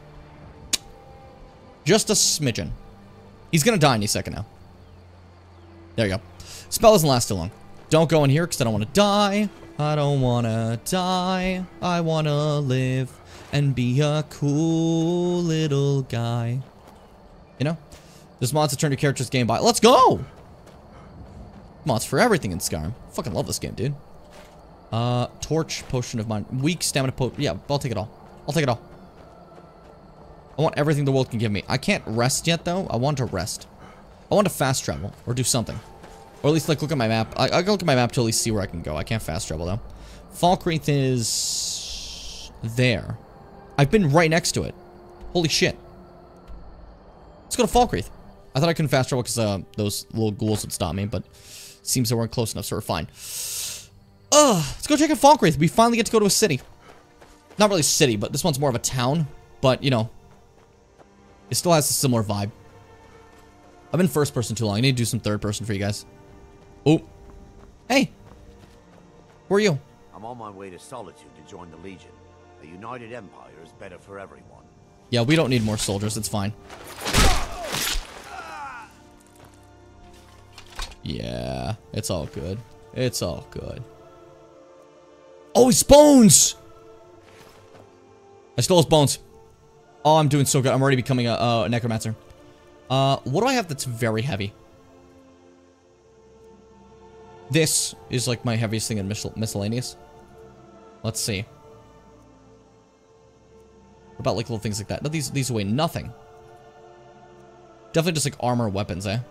Speaker 1: Just a smidgen. He's going to die any second now. There you go. Spell doesn't last too long. Don't go in here because I don't want to die. I don't want to die. I want to live and be a cool little guy. You know? There's mods to turn your character's game by. Let's go! Mods for everything in Skyrim. Fucking love this game, dude. Torch, potion of mine. Weak stamina potion. Yeah, I'll take it all. I'll take it all. I want everything the world can give me. I can't rest yet, though. I want to rest. I want to fast travel. Or do something. Or at least, like, look at my map. I can look at my map to at least see where I can go. I can't fast travel, though. Falkreath is... there. I've been right next to it. Holy shit. Let's go to Falkreath. I thought I couldn't fast travel because those little ghouls would stop me, but seems they weren't close enough, so we're fine. Let's go check out Falkreath. We finally get to go to a city. Not really a city, but this one's more of a town. But, you know, it still has a similar vibe. I've been first person too long. I need to do some third person for you guys. Oh. Hey. Who are you?
Speaker 8: I'm on my way to Solitude to join the Legion. A united empire is better for everyone.
Speaker 1: Yeah, we don't need more soldiers. It's fine. Yeah, it's all good. It's all good. Oh, his bones! I stole his bones. Oh, I'm doing so good. I'm already becoming a necromancer. What do I have that's very heavy? This is like my heaviest thing in miscellaneous. Let's see. What about like little things like that? No, these weigh nothing. Definitely just like armor weapons, eh?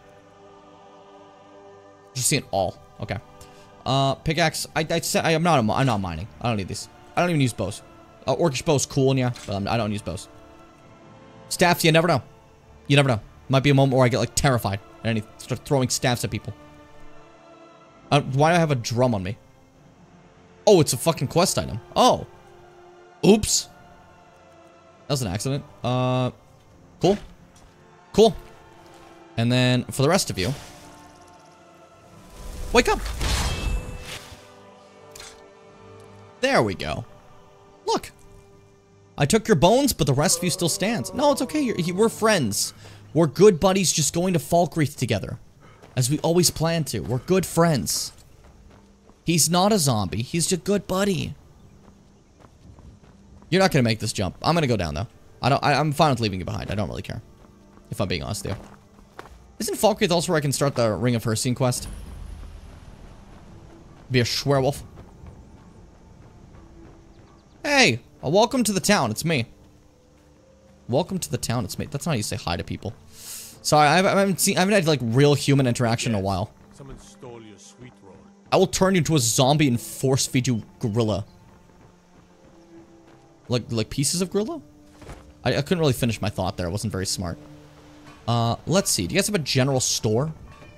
Speaker 1: Just seeing all. Okay. Pickaxe. I'm not mining. I don't need these. I don't even use bows. Orcish bows cool, yeah, but I don't use bows. Staffs, you never know. You never know. Might be a moment where I get like terrified and I start throwing staffs at people. Why do I have a drum on me? Oh, it's a fucking quest item. Oh. Oops. That was an accident. Cool. Cool. And then for the rest of you, wake up. There we go. Look. I took your bones, but the rest of you still stands. No, it's okay. We're friends. We're good buddies just going to Falkreath together. As we always planned to. We're good friends. He's not a zombie. He's a good buddy. You're not going to make this jump. I'm going to go down, though. I'm fine with leaving you behind. I don't really care. If I'm being honest with you. Isn't Falkreath also where I can start the Ring of Hircine quest? Be a werewolf. Welcome to the town. It's me. Welcome to the town. It's me. That's not how you say hi to people. Sorry, I haven't had like real human interaction in a while.
Speaker 4: Someone stole your sweet roll.
Speaker 1: I will turn you into a zombie and force feed you gorilla. Like pieces of gorilla? I couldn't really finish my thought there. It wasn't very smart. Let's see. Do you guys have a general store?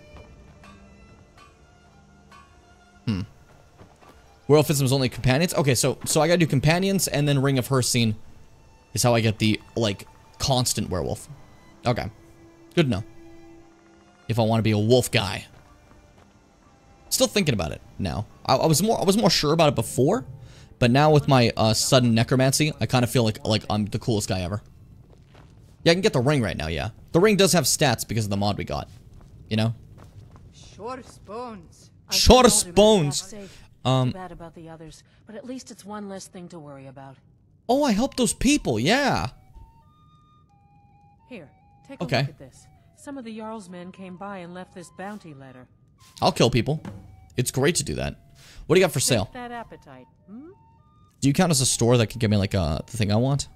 Speaker 1: Werewolfism is only companions? Okay, so I gotta do companions and then Ring of Hircine is how I get the, like, constant werewolf. Okay. Good to know. If I want to be a wolf guy. Still thinking about it now. I was more sure about it before, but now with my sudden necromancy, I kind of feel like I'm the coolest guy ever. Yeah, I can get the ring right now, yeah. The ring does have stats because of the mod we got. You know?
Speaker 9: Shortest bones.
Speaker 1: Shortest bones.
Speaker 9: Too bad about the others, but at least it's one less thing to worry about.
Speaker 1: Oh, I helped those people, yeah.
Speaker 9: Here, take a look at this. Some of the Jarl's men came by and left this bounty letter.
Speaker 1: I'll kill people. It's great to do that. What do you got for sale?
Speaker 9: That appetite, hmm?
Speaker 1: Do you count as a store that can give me, like, the thing I want?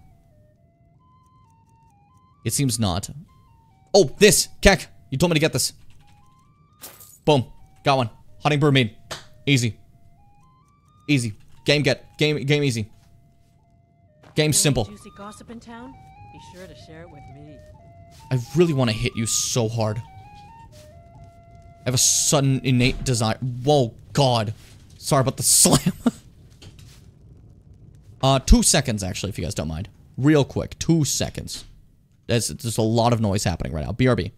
Speaker 1: It seems not. Oh, this! Keck! You told me to get this. Boom. Got one. Hunting bird meat. Easy. Easy. Game easy. Game simple.
Speaker 9: Juicy gossip in town? Be sure to share it with me.
Speaker 1: I really want to hit you so hard. I have a sudden innate desire. Whoa, God. Sorry about the slam. 2 seconds, actually, if you guys don't mind. Real quick. 2 seconds. There's a lot of noise happening right now. BRB.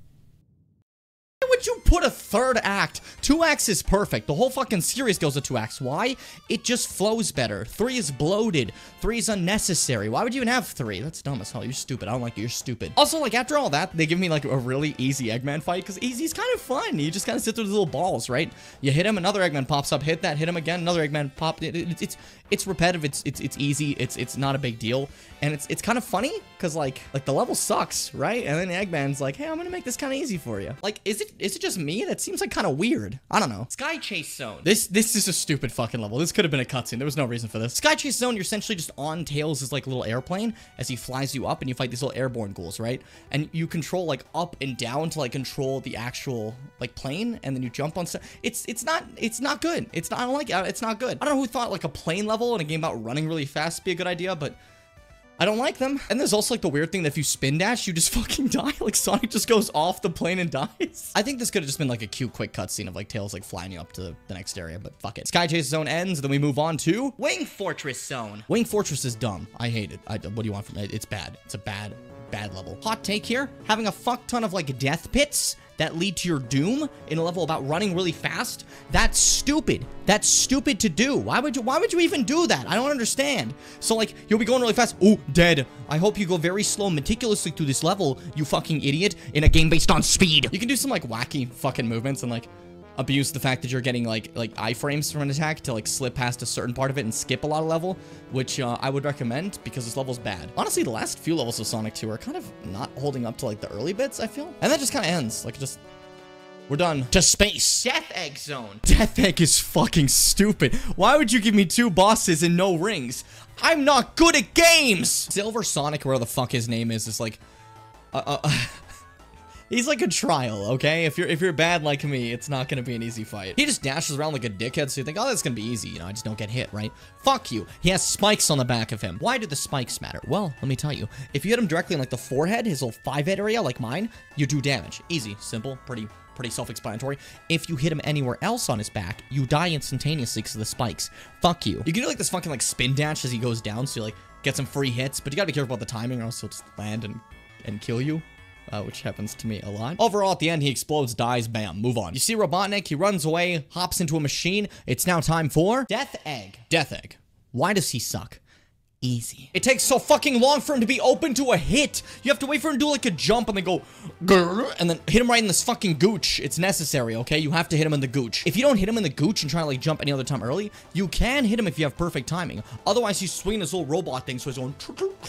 Speaker 1: Why would you put a third act? 2 acts is perfect. The whole fucking series goes to 2 acts. Why? It just flows better. 3 is bloated. 3 is unnecessary. Why would you even have 3? That's dumb as hell. You're stupid. I don't like you. You're stupid. Also, like, after all that, they give me, like, a really easy Eggman fight, because easy's kind of fun. You just kind of sit through the little balls, right? You hit him, another Eggman pops up. Hit that, hit him again, another Eggman pop. It's repetitive. It's easy. It's not a big deal. And it's kind of funny, because, like, the level sucks, right? And then Eggman's like, hey, I'm gonna make this kind of easy for you. Like, is it just me? That seems like kind of weird. I don't know. Sky Chase Zone. This is a stupid fucking level. This could have been a cutscene. There was no reason for this. Sky Chase Zone, you're essentially just on Tails' like little airplane as he flies you up and you fight these little airborne ghouls, right? And you control like up and down to like control the actual like plane, and then you jump on stuff. It's not good. It's not, I don't like it. It's not good. I don't know who thought like a plane level in a game about running really fast would be a good idea, but I don't like them. And there's also like the weird thing that if you spin dash, you just fucking die. Like Sonic just goes off the plane and dies. I think this could have just been like a cute quick cutscene of like Tails like flying you up to the next area, but fuck it. Sky Chase Zone ends, then we move on to Wing Fortress Zone. Wing Fortress is dumb. I hate it. What do you want from it? It's bad. It's a bad level. Hot take here, having a fuck ton of like death pits that lead to your doom in a level about running really fast. That's stupid. That's stupid to do. Why would you even do that? I don't understand. So like, you'll be going really fast. Oh, dead. I hope you go very slow, meticulously through this level, you fucking idiot, in a game based on speed. You can do some like wacky fucking movements and like abuse the fact that you're getting like iframes from an attack to like slip past a certain part of it and skip a lot of level, which I would recommend because this level's bad. Honestly, the last few levels of Sonic 2 are kind of not holding up to like the early bits, I feel. And that just kind of ends. Like, just, we're done. To space. Death Egg Zone. Death Egg is fucking stupid. Why would you give me 2 bosses and no rings? I'm not good at games! Silver Sonic, where the fuck his name is like, he's like a trial, okay? If you're bad like me, it's not gonna be an easy fight. He just dashes around like a dickhead, so you think, oh, that's gonna be easy. You know, I just don't get hit, right? Fuck you. He has spikes on the back of him. Why do the spikes matter? Well, let me tell you. If you hit him directly in like the forehead, his little 5-head area, like mine, you do damage. Easy, simple, pretty self-explanatory. If you hit him anywhere else on his back, you die instantaneously because of the spikes. Fuck you. You can do like this fucking like spin dash as he goes down, so you like get some free hits, but you gotta be careful about the timing or else he'll just land and kill you. Which happens to me a lot. Overall, at the end, he explodes, dies, bam, move on. You see Robotnik, he runs away, hops into a machine. It's now time for Death Egg. Death Egg. Why does he suck? Easy. It takes so fucking long for him to be open to a hit. You have to wait for him to do like a jump and then go grrr, and then hit him right in this fucking gooch. It's necessary, okay? You have to hit him in the gooch. If you don't hit him in the gooch and try to like jump any other time early, you can hit him if you have perfect timing. Otherwise, he's swinging this little robot thing, so he's going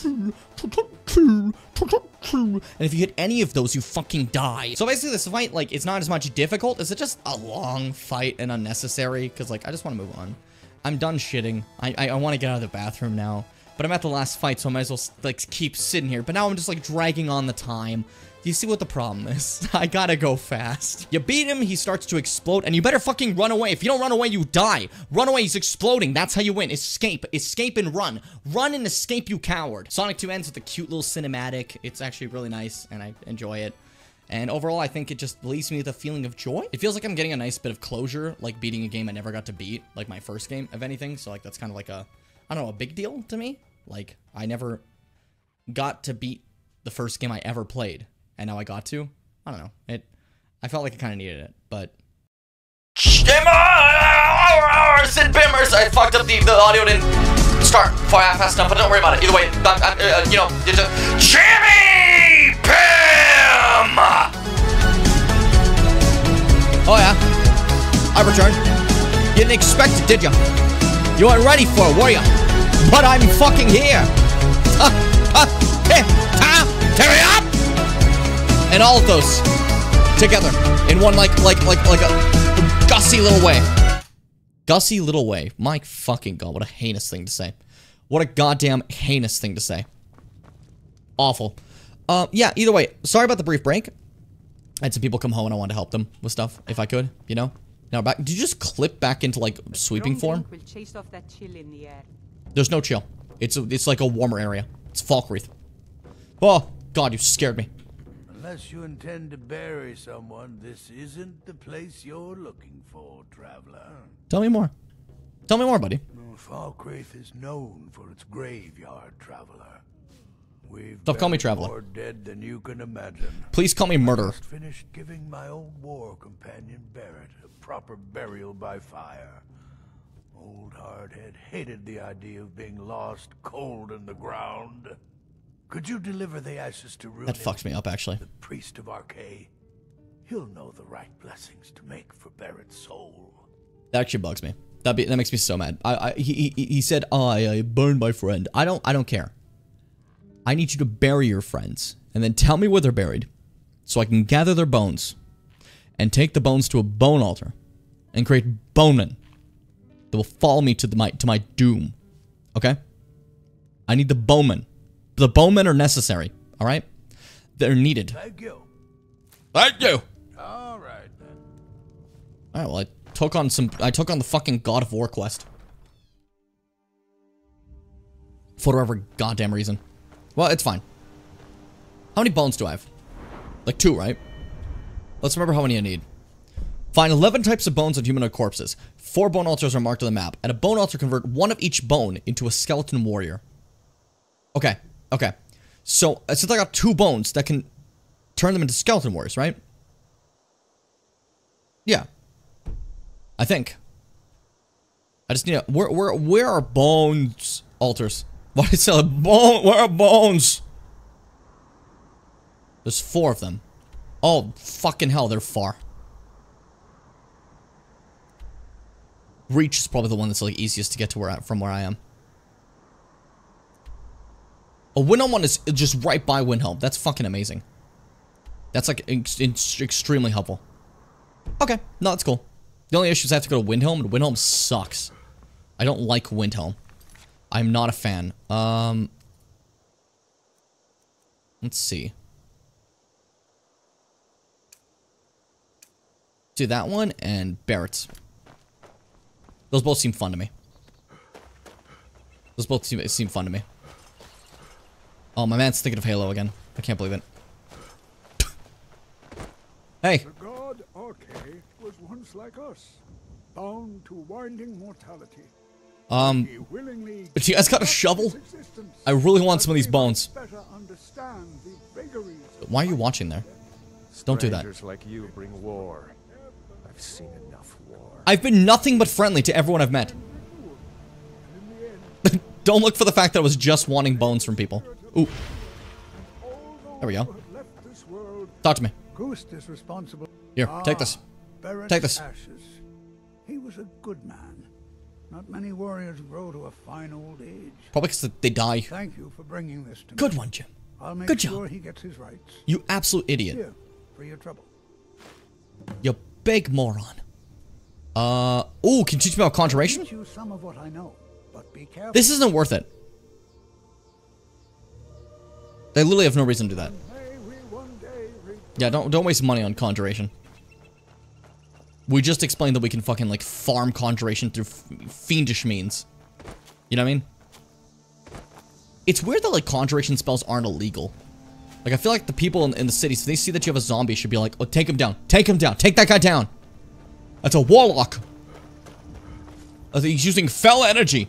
Speaker 1: and if you hit any of those, you fucking die. So basically, this fight, like, it's not as much difficult. It's just a long fight and unnecessary, because like, I just want to move on. I'm done shitting. I want to get out of the bathroom now. But But I'm at the last fight, so I might as well, like, keep sitting here. But now I'm just, like, dragging on the time. Do you see what the problem is? I gotta go fast. You beat him, he starts to explode, and you better fucking run away. If you don't run away, you die. Run away, he's exploding. That's how you win. Escape. Escape and run. Run and escape, you coward. Sonic 2 ends with a cute little cinematic. It's actually really nice, and I enjoy it. And overall, I think it just leaves me with a feeling of joy. It feels like I'm getting a nice bit of closure, like beating a game I never got to beat, like my first game of anything. So, like, that's kind of like a, I don't know, a big deal to me. Like, I never got to beat the first game I ever played. And now I got to. I don't know. I felt like I kind of needed it, but.
Speaker 2: Sid Bimmers! I fucked up the audio didn't start fast enough, but don't worry about it. Either way, you know, it's a Jimmy Bim!
Speaker 1: Oh yeah, I returned. You didn't expect it, did you? You weren't ready for it, were you? But I'm fucking here. Hurry up! And all of those together in one like a gussy little way. Gussy little way. My fucking god, what a heinous thing to say. What a goddamn heinous thing to say. Awful. Yeah, either way, sorry about the brief break. I had some people come home and I wanted to help them with stuff, if I could, you know? Now back, did you just clip back into, like, sweeping form? There's no chill. It's like a warmer area. It's Falkreath. Oh, god, you scared me.
Speaker 10: Unless you intend to bury someone, this isn't the place you're looking for, traveler.
Speaker 1: Tell me more. Tell me more, buddy.
Speaker 10: Falkreath is known for its graveyard, traveler. We've
Speaker 1: Don't call me traveler.
Speaker 10: More dead than you can imagine.
Speaker 1: Please call me murderer.
Speaker 10: I just finished giving my old war companion Barrett a proper burial by fire. Old Hardhead hated the idea of being lost cold in the ground. Could you deliver the ashes to Ruin?
Speaker 1: That fucks me up, actually.
Speaker 10: The priest of Arcay. He'll know the right blessings to make for Barrett's soul.
Speaker 1: That actually bugs me. That makes me so mad. He said, I burned my friend. I don't care. I need you to bury your friends and then tell me where they're buried so I can gather their bones and take the bones to a bone altar and create bonemen that will follow me to my doom. Okay? I need the bonemen. The bonemen are necessary, all right? They're needed.
Speaker 10: Thank you.
Speaker 1: Thank you.
Speaker 10: All right then.
Speaker 1: All right, well, I took on the fucking God of War quest. For whatever goddamn reason. Well, it's fine. How many bones do I have? Like 2, right? Let's remember how many I need. Find 11 types of bones on humanoid corpses. 4 bone altars are marked on the map. At a bone altar, convert 1 of each bone into a skeleton warrior. Okay, okay. So, since I got 2 bones, that can turn them into skeleton warriors, right? Yeah. I think. I just need a... Where are bones altars? What is a bone? Where are bones? There's 4 of them. Oh, fucking hell, they're far. Reach is probably the one that's like easiest to get to from where I am. A Windhelm one is just right by Windhelm. That's fucking amazing. That's like extremely helpful. Okay, no, that's cool. The only issue is I have to go to Windhelm, and Windhelm sucks. I don't like Windhelm. I'm not a fan. Let's see. Do that one and Barrett's. Those both seem fun to me. Those both seem fun to me. Oh, my man's thinking of Halo again. I can't believe it. Hey.
Speaker 11: The god Arcay was once like us, bound to winding mortality.
Speaker 1: But you guys got a shovel? I really want some of these bones. Why are you watching there? Don't do that.
Speaker 12: Strangers like you bring war. I've seen enough war.
Speaker 1: I've been nothing but friendly to everyone I've met. Don't look for the fact that I was just wanting bones from people. Ooh. There we go. Talk to me.
Speaker 10: Ghost is responsible.
Speaker 1: Here, take this. Take this.
Speaker 10: Ashes. He was a good man. Not many warriors grow to a fine old age.
Speaker 1: Probably because they die.
Speaker 10: Thank you for bringing this to me.
Speaker 1: Good one, Jim.
Speaker 10: I'll make
Speaker 1: Good
Speaker 10: sure
Speaker 1: job.
Speaker 10: he gets his rights.
Speaker 1: You absolute idiot.
Speaker 10: Here, for your trouble.
Speaker 1: You big moron. Ooh, can you teach me about conjuration?
Speaker 10: I'll teach you some of what I know, but be careful.
Speaker 1: This isn't worth it. They literally have no reason to do that. Yeah, don't waste money on conjuration. We just explained that we can fucking, like, farm conjuration through fiendish means. You know what I mean? It's weird that, like, conjuration spells aren't illegal. Like, I feel like the people in the cities, if they see that you have a zombie, should be like, oh, take him down. Take him down. Take that guy down. That's a warlock. He's using fell energy.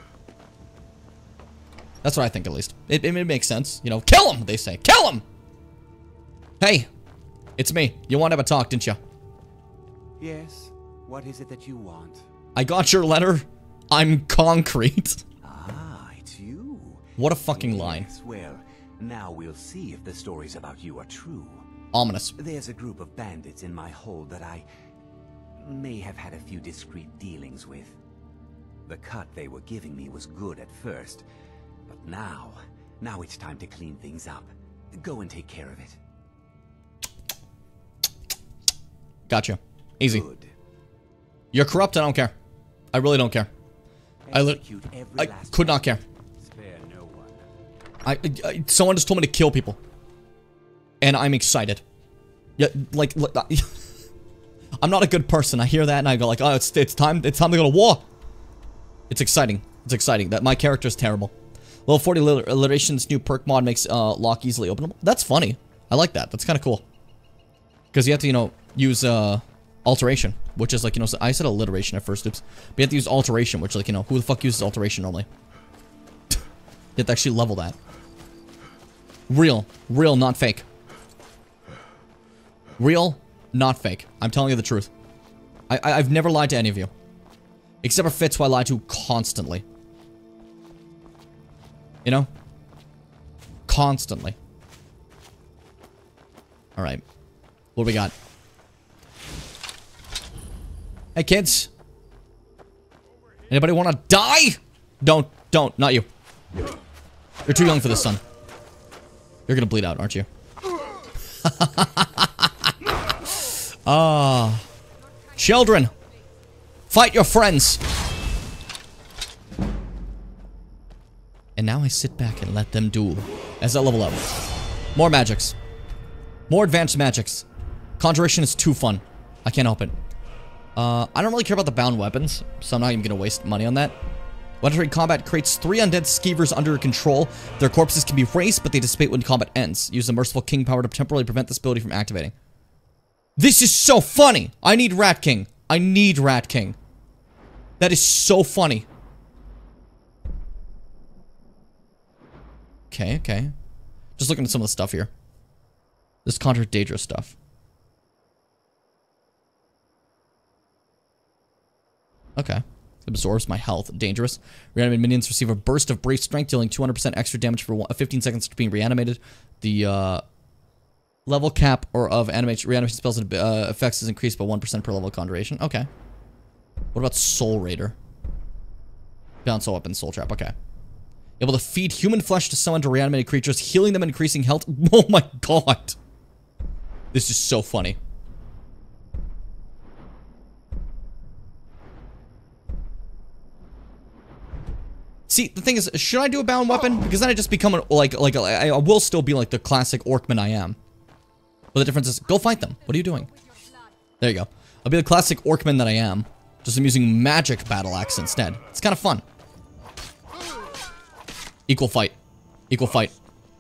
Speaker 1: That's what I think, at least. It makes sense. You know, kill him, they say. Kill him! Hey, it's me. You wanted to have a talk, didn't you?
Speaker 13: Yes. What is it that you want?
Speaker 1: I got your letter. I'm concrete.
Speaker 13: Ah, it's you.
Speaker 1: What a fucking line.
Speaker 13: Yes, well, now we'll see if the stories about you are true.
Speaker 1: Ominous.
Speaker 13: There's a group of bandits in my hold that I may have had a few discreet dealings with. The cut they were giving me was good at first, but now it's time to clean things up. Go and take care of it.
Speaker 1: Gotcha. Easy.
Speaker 13: Good.
Speaker 1: You're corrupt, I don't care. I really don't care. I could not care.
Speaker 13: Spare no one.
Speaker 1: Someone just told me to kill people. And I'm excited. Yeah, like I'm not a good person. I hear that and I go like, oh, it's time to go to war. It's exciting. It's exciting that my character is terrible. Level 40 alliterations new perk mod makes lock easily openable. That's funny. I like that. That's kind of cool. Because you have to, you know, use alteration, which is like, you know, I said alliteration at first, oops. But you have to use alteration, which, like, you know, who the fuck uses alteration normally? You have to actually level that. Real, not fake. Real, not fake. I'm telling you the truth. I've never lied to any of you. Except for Fitz, who I lie to constantly. You know? Constantly. Alright. What do we got? Hey, kids. Anybody want to die? Don't. Not you. You're too young for this, son. You're gonna bleed out, aren't you? Children. Fight your friends. And now I sit back and let them duel as I level up. More magics. More advanced magics. Conjuration is too fun. I can't help it. I don't really care about the bound weapons, so I'm not even going to waste money on that. Legendary combat creates 3 undead skeevers under your control. Their corpses can be raised, but they dissipate when combat ends. Use the Merciful King power to temporarily prevent this ability from activating. This is so funny! I need Rat King. I need Rat King. That is so funny. Okay. Just looking at some of the stuff here. This Conjure Daedra stuff. Okay. Absorbs my health. Dangerous. Reanimated minions receive a burst of brave strength, dealing 200% extra damage for 15 seconds after being reanimated. The level cap or of reanimation spells and effects is increased by 1% per level of conjuration. Okay. What about Soul Raider? Bounce soul weapon, soul trap. Okay. Able to feed human flesh to summon to reanimated creatures, healing them and increasing health. Oh my god. This is so funny. See, the thing is, should I do a bound weapon? Because then I just become I will still be like the classic Orkman I am. But the difference is, go fight them. What are you doing? There you go. I'll be the classic Orkman that I am. Just I'm using magic battle axe instead. It's kind of fun. Equal fight. Equal fight.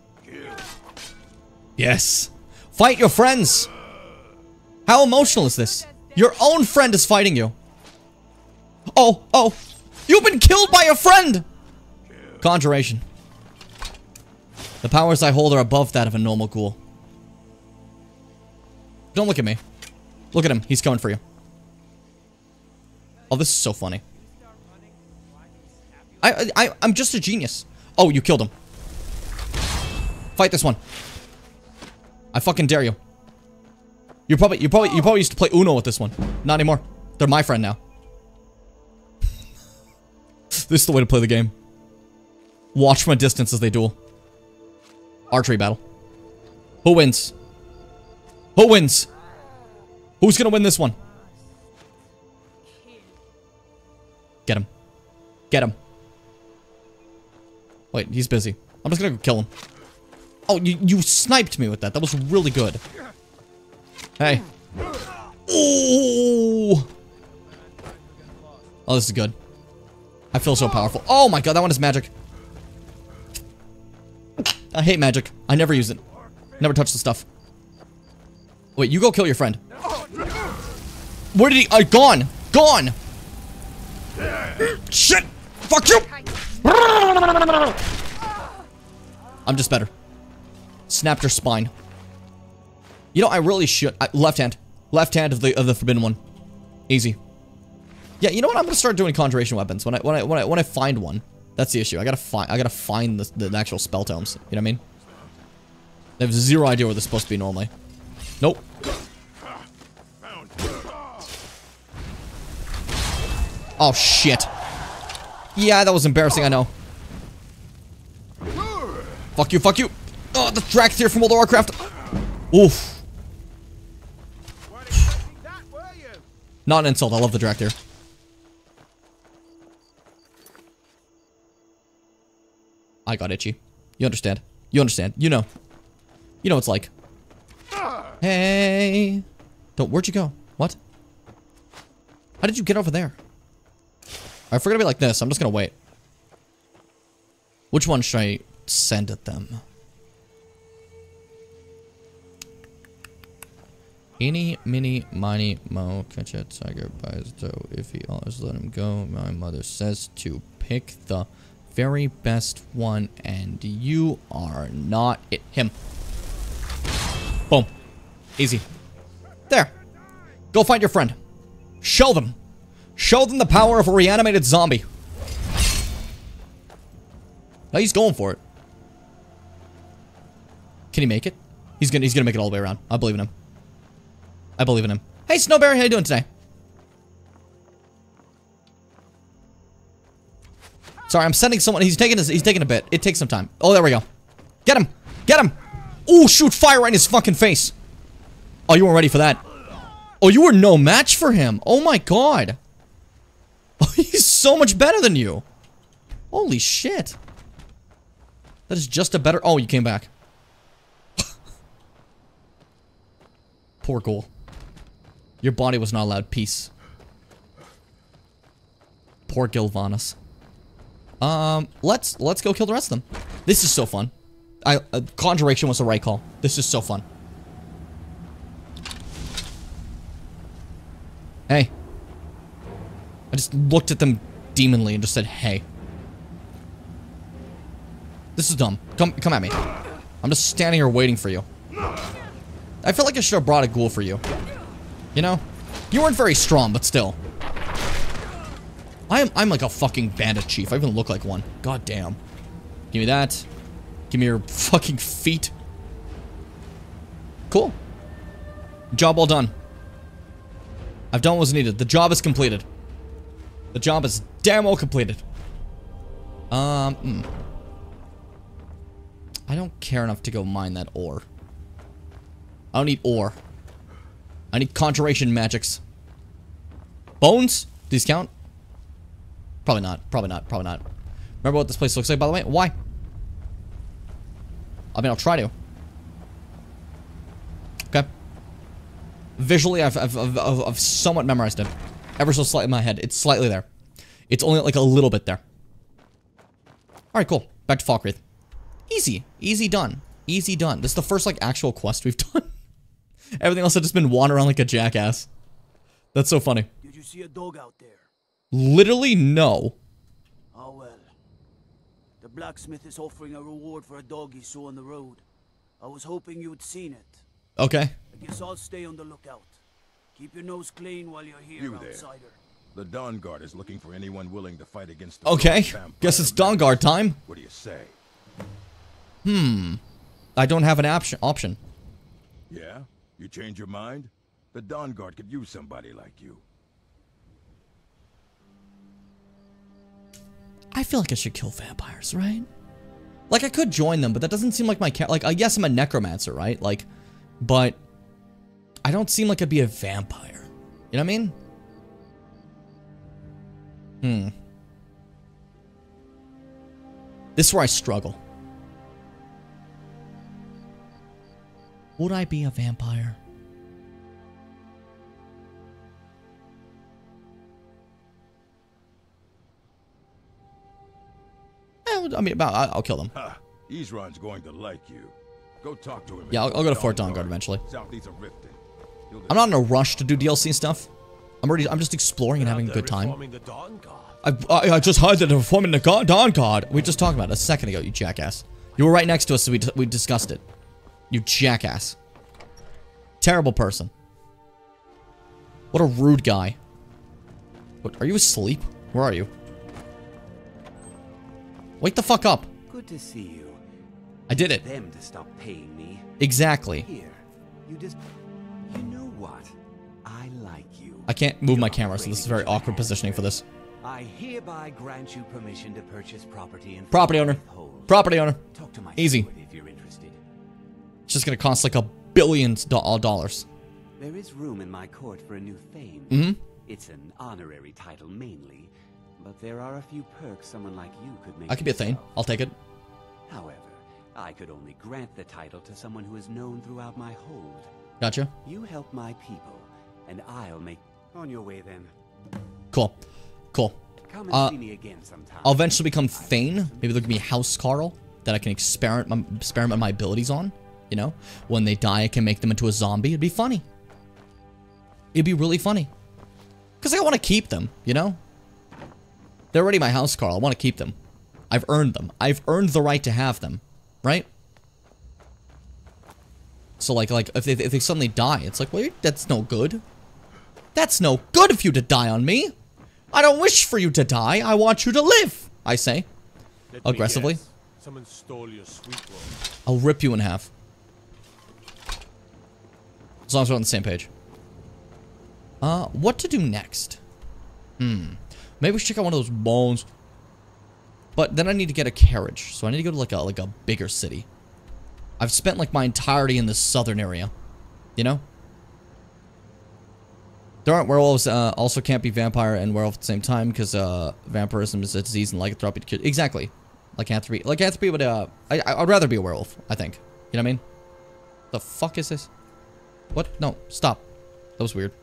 Speaker 1: Yes. Fight your friends. How emotional is this? Your own friend is fighting you. Oh. You've been killed by a friend. Conjuration. The powers I hold are above that of a normal ghoul. Don't look at me. Look at him. He's coming for you. Oh, this is so funny. I'm just a genius. Oh, you killed him. Fight this one. I fucking dare you. You probably used to play Uno with this one. Not anymore. They're my friend now. This is the way to play the game. Watch from a distance as they duel. Archery battle. Who wins? Who wins? Who's gonna win this one? Get him. Get him. Wait, he's busy. I'm just gonna go kill him. Oh, you sniped me with that. That was really good. Hey. Ooh. Oh, this is good. I feel so powerful. Oh my god, that one is magic. I hate magic. I never use it. Never touch the stuff. Wait, you go kill your friend. Where did he? Gone! Gone! Shit! Fuck you! I'm just better. Snapped her spine. You know, I really should. Left hand. Left hand of the forbidden one. Easy. Yeah, you know what? I'm gonna start doing conjuration weapons when I find one. That's the issue. I gotta find the actual spell tomes. You know what I mean? I have zero idea where they're supposed to be normally. Nope. Oh shit. Yeah, that was embarrassing. I know. Fuck you. Fuck you. Oh, the Dractyr from World of Warcraft. Oof. Not an insult. I love the Dractyr. I got itchy. You understand. You understand. You know. You know what it's like. Hey. Where'd you go? What? How did you get over there? If we're gonna be like this, I'm just gonna wait. Which one should I send at them? Eeny, meeny, miny, mo, catch a tiger by his toe. If he always let him go, my mother says to pick the very best one, and you are not it. Him. Boom. Easy. There. Go find your friend. Show them. Show them the power of a reanimated zombie. Now he's going for it. Can he make it? He's gonna make it all the way around. I believe in him. I believe in him. Hey, Snowberry, how you doing today? Sorry, I'm sending someone. He's taking a bit. It takes some time. Oh, there we go. Get him. Get him. Ooh, shoot fire right in his fucking face. Oh, you weren't ready for that. Oh, you were no match for him. Oh my god. Oh, he's so much better than you. Holy shit. That is just a better... Oh, you came back. Poor ghoul. Your body was not allowed peace. Poor Gilvanus. Let's go kill the rest of them. This is so fun. Conjuration was the right call. This is so fun. Hey. I just looked at them demonly and just said, hey. This is dumb. Come at me. I'm just standing here waiting for you. I feel like I should have brought a ghoul for you. You know? You weren't very strong, but still. I'm like a fucking bandit chief. I even look like one. God damn. Give me that. Give me your fucking feet. Cool. Job well done. I've done what was needed. The job is completed. The job is damn well completed. I don't care enough to go mine that ore. I don't need ore. I need conjuration magics. Bones? Do these count? Probably not. Probably not. Probably not. Remember what this place looks like, by the way? Why? I mean, I'll try to. Okay. Visually, I've somewhat memorized it. Ever so slightly in my head. It's slightly there. It's only like a little bit there. Alright, cool. Back to Falkreath. Easy. Easy done. Easy done. This is the first, like, actual quest we've done. Everything else I've just been wandering around like a jackass. That's so funny.
Speaker 14: Did you see a dog out there?
Speaker 1: Literally, no.
Speaker 14: Oh well. The blacksmith is offering a reward for a dog he saw on the road. I was hoping you'd seen it.
Speaker 1: Okay.
Speaker 14: I guess I'll stay on the lookout. Keep your nose clean while you're here, outsider.
Speaker 15: The Dawn Guard is looking for anyone willing to fight against the
Speaker 1: Okay. Guess it's Dawn Guard time.
Speaker 15: What do you say?
Speaker 1: I don't have an option.
Speaker 15: Yeah? You change your mind? The Dawn Guard could use somebody like you.
Speaker 1: I feel like I should kill vampires, right? Like, I could join them, but that doesn't seem like my like, yes, I'm a necromancer, right? Like, but I don't seem like I'd be a vampire. You know what I mean? This is where I struggle. Would I be a vampire? I mean, I'll kill them.
Speaker 15: Isran's going to like you. Go talk to him.
Speaker 1: Yeah, I'll go to Fort Dawnguard eventually.
Speaker 15: Southeast of Riften.
Speaker 1: I'm not in a rush to do DLC stuff. I'm just exploring and having a good time. I just heard that they're reforming the Dawnguard. We just talked about it a second ago, you jackass. You were right next to us, so we discussed it. You jackass. Terrible person. What a rude guy. What, are you asleep? Where are you? Wake the fuck up.
Speaker 13: Good to see you.
Speaker 1: I did it.
Speaker 13: Them to stop paying me.
Speaker 1: Exactly.
Speaker 13: Here, you know what? I like you.
Speaker 1: I can't move my camera, so this is very awkward positioning for this.
Speaker 13: I hereby grant you permission to purchase property in
Speaker 1: Property owner. Property owner.
Speaker 13: Talk to my
Speaker 1: Easy.
Speaker 13: steward if you're interested.
Speaker 1: It's just gonna cost like $1 billion.
Speaker 13: There is room in my court for a new Thane.
Speaker 1: Mm-hmm.
Speaker 13: It's an honorary title mainly, but there are a few perks someone like you could make.
Speaker 1: I could be a Thane. I'll take it.
Speaker 13: However, I could only grant the title to someone who is known throughout my hold.
Speaker 1: Gotcha.
Speaker 13: You help my people, and I'll make... On your way, then.
Speaker 1: Cool. Cool.
Speaker 13: Come and see me again sometime.
Speaker 1: I'll eventually become Thane. Maybe there'll be a House Carl that I can experiment my abilities on. You know? When they die, I can make them into a zombie. It'd be funny. It'd be really funny. Because I want to keep them, you know? They're already my House Carl. I want to keep them. I've earned them. I've earned the right to have them. Right? So, like if they suddenly die, it's like, well, that's no good. That's no good for you to die on me. I don't wish for you to die. I want you to live, I say. Aggressively.
Speaker 4: Someone stole your sweet roll.
Speaker 1: I'll rip you in half. As long as we're on the same page. What to do next? Maybe we should check out one of those bones. But then I need to get a carriage. So I need to go to like a bigger city. I've spent like my entirety in this southern area. You know? There aren't werewolves, also can't be vampire and werewolf at the same time, because vampirism is a disease and lycanthropy. Exactly. Lycanthropy would, I'd rather be a werewolf, I think. You know what I mean? The fuck is this? What? No, stop. That was weird.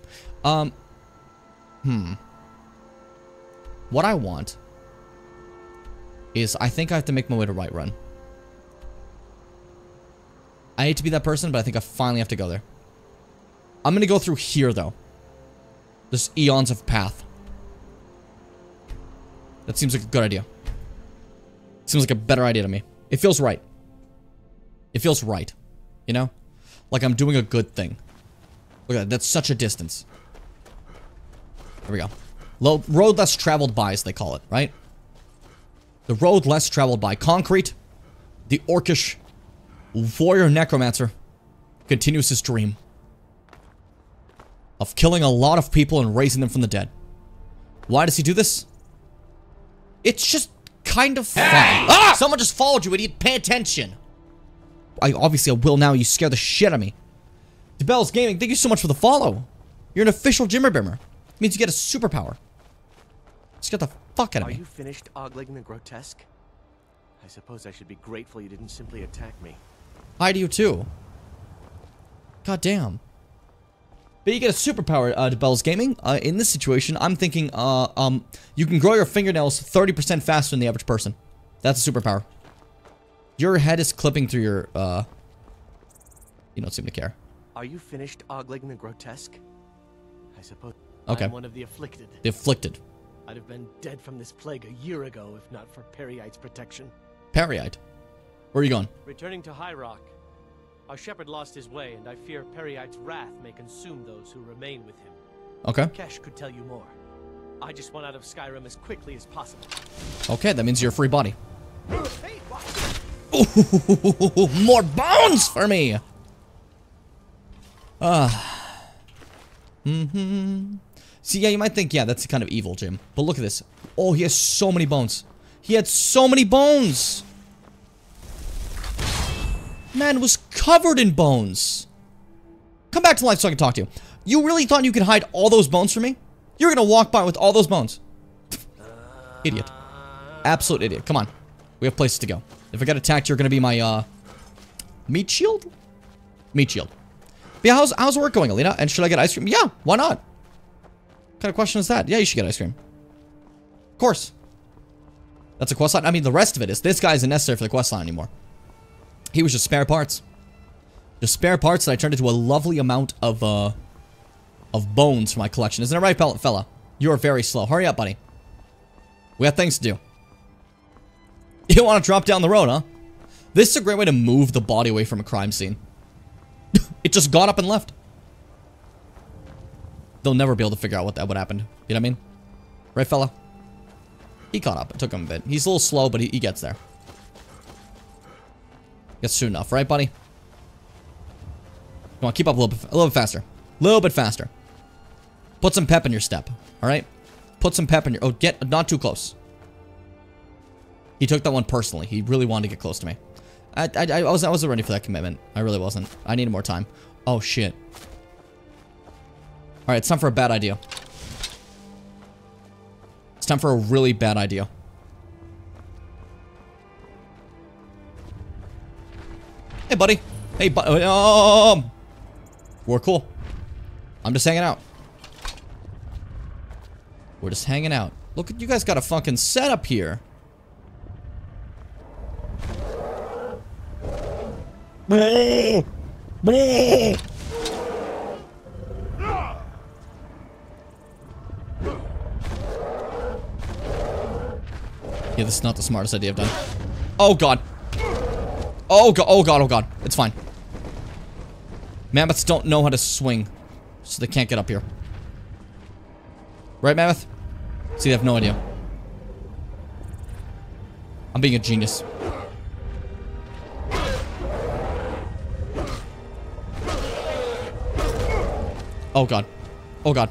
Speaker 1: What I want is, I think I have to make my way to Whiterun. I hate to be that person, but I think I finally have to go there. I'm gonna go through here, though. There's eons of path. That seems like a good idea. Seems like a better idea to me. It feels right. It feels right. You know? Like I'm doing a good thing. Look at that. That's such a distance. There we go. Road less traveled by, as they call it, right? The road less traveled by. Concrete, the orcish warrior necromancer, continues his dream of killing a lot of people and raising them from the dead. Why does he do this? It's just kind of fun. Ah! Someone just followed you, idiot. Pay attention. Obviously I will now. You scare the shit out of me. DeBell's Gaming, thank you so much for the follow. You're an official Jimmerbimmer. It means you get a superpower. Scared the fuck out of me.
Speaker 16: Are you finished ogling the grotesque? I suppose I should be grateful you didn't simply attack me.
Speaker 1: Hi to you too. God damn. But you get a superpower, DeBell's Gaming. In this situation, I'm thinking, you can grow your fingernails 30% faster than the average person. That's a superpower. Your head is clipping through your, you don't seem to care.
Speaker 16: Are you finished ogling the grotesque? I suppose
Speaker 1: Okay.
Speaker 16: I'm one of the afflicted.
Speaker 1: The afflicted.
Speaker 16: I'd have been dead from this plague a year ago if not for Periite's protection.
Speaker 1: Periite? Where are you going?
Speaker 16: Returning to High Rock. Our shepherd lost his way, and I fear Periite's wrath may consume those who remain with him.
Speaker 1: Okay.
Speaker 16: Kesh could tell you more. I just want out of Skyrim as quickly as possible.
Speaker 1: Okay, that means you're a free body. Ooh, more bones for me! See, yeah, you might think, yeah, that's kind of evil, Jim. But look at this. Oh, he has so many bones. He had so many bones! Man was covered in bones. Come back to life so I can talk to you. You really thought you could hide all those bones from me? You're gonna walk by with all those bones. Idiot. Absolute idiot. Come on. We have places to go. If I get attacked, you're gonna be my, meat shield? Meat shield. But yeah, how's work going, Alina? And should I get ice cream? Yeah, why not? What kind of question is that? Yeah, you should get ice cream. Of course. That's a quest line. I mean, the rest of it is. This guy isn't necessary for the quest line anymore. He was just spare parts. Just spare parts that I turned into a lovely amount of bones for my collection. Isn't it right, fella? You are very slow. Hurry up, buddy. We have things to do. You want to drop down the road, huh? This is a great way to move the body away from a crime scene. It just got up and left. They'll never be able to figure out what happened. You know what I mean? Right, fella? He caught up. It took him a bit. He's a little slow, but he gets there. Gets soon enough, right, buddy? Come on, keep up a little bit faster. A little bit faster. Put some pep in your step, alright? Put some pep in your... Oh, not too close. He took that one personally. He really wanted to get close to me. I wasn't ready for that commitment. I really wasn't. I needed more time. Oh, shit. Alright, it's time for a bad idea. It's time for a really bad idea. Hey, buddy. Hey, we're cool. I'm just hanging out. We're just hanging out. Look, you guys got a fucking setup here. Yeah, this is not the smartest idea I've done. Oh, God. Oh, God. Oh, God. Oh, God. It's fine. Mammoths don't know how to swing, so they can't get up here. Right, Mammoth? See, they have no idea. I'm being a genius. Oh, God. Oh, God.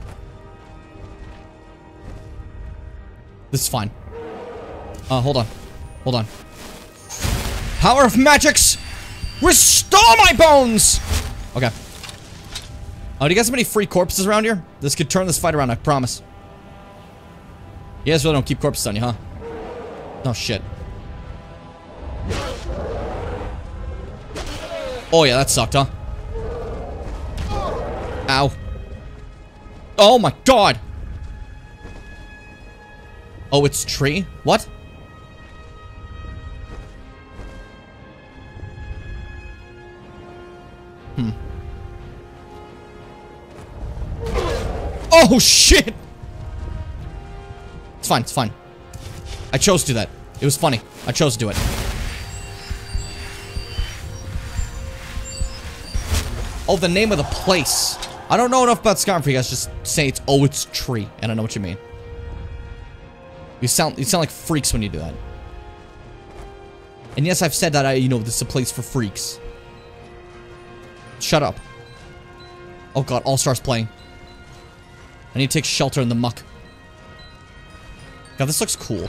Speaker 1: This is fine. Hold on. Hold on. Power of magics! Restore my bones! Okay. Oh, do you guys have any free corpses around here? This could turn this fight around, I promise. You guys really don't keep corpses on you, huh? Oh, shit. Oh, yeah, that sucked, huh? Ow. Oh, my God! Oh, it's tree? What? Oh, shit! It's fine, it's fine. I chose to do that. It was funny. I chose to do it. Oh, the name of the place. I don't know enough about Skyrim for you guys just say it's, oh, it's tree. And I know what you mean. You sound like freaks when you do that. And yes, I've said that, you know, this is a place for freaks. Shut up. Oh, God, All-Star's playing. I need to take shelter in the muck. God, this looks cool.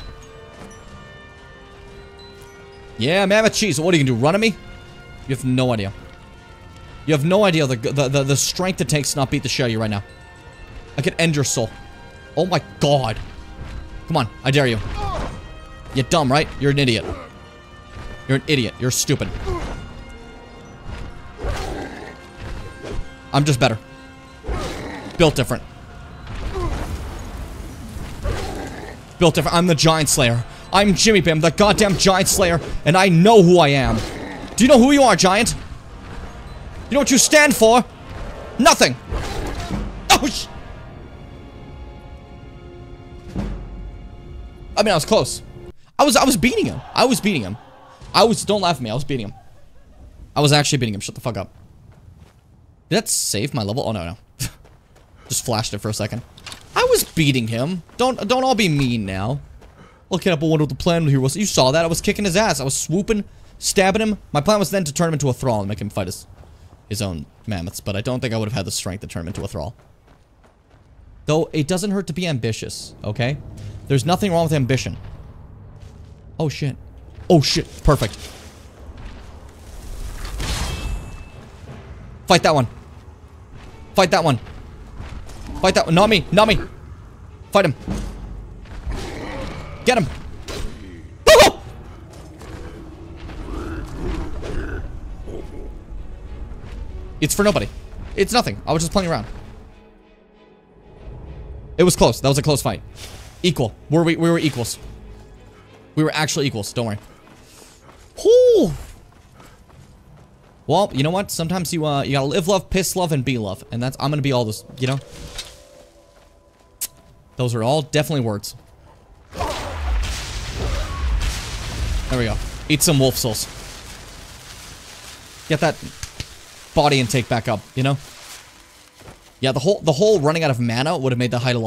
Speaker 1: Yeah, Mammoth Cheese. What are you gonna do? Run at me? You have no idea. You have no idea the strength it takes to not beat the shit out of you right now. I could end your soul. Oh my God. Come on, I dare you. You're dumb, right? You're an idiot. You're an idiot. You're stupid. I'm just better. Built different. Built different. I'm the Giant Slayer. I'm Jimmy Bim, the goddamn Giant Slayer, and I know who I am. Do you know who you are, Giant? You know what you stand for? Nothing. Oh, I mean, I was close. I was beating him. I was beating him. Don't laugh at me. I was beating him. I was actually beating him. Shut the fuck up. Did that save my level? Oh, no. Just flashed it for a second. I was beating him. Don't all be mean now. Looking up, I wonder what the plan here was. You saw that. I was kicking his ass. I was swooping, stabbing him. My plan was then to turn him into a thrall and make him fight his own mammoths, but I don't think I would have had the strength to turn him into a thrall. Though, it doesn't hurt to be ambitious, okay? There's nothing wrong with ambition. Oh, shit. Oh, shit. Perfect. Fight that one. Fight that one. Fight that one. Not me. Not me. Fight him. Get him. It's for nobody. It's nothing. I was just playing around. It was close. That was a close fight. Equal. We were equals. We were actually equals. Don't worry. Whew. Well, you know what? Sometimes you gotta live love, piss love, and be love. And that's, I'm gonna be all those, you know? Those are all definitely words. There we go. Eat some wolf souls. Get that body intake back up, you know? Yeah, the whole running out of mana would have made the fight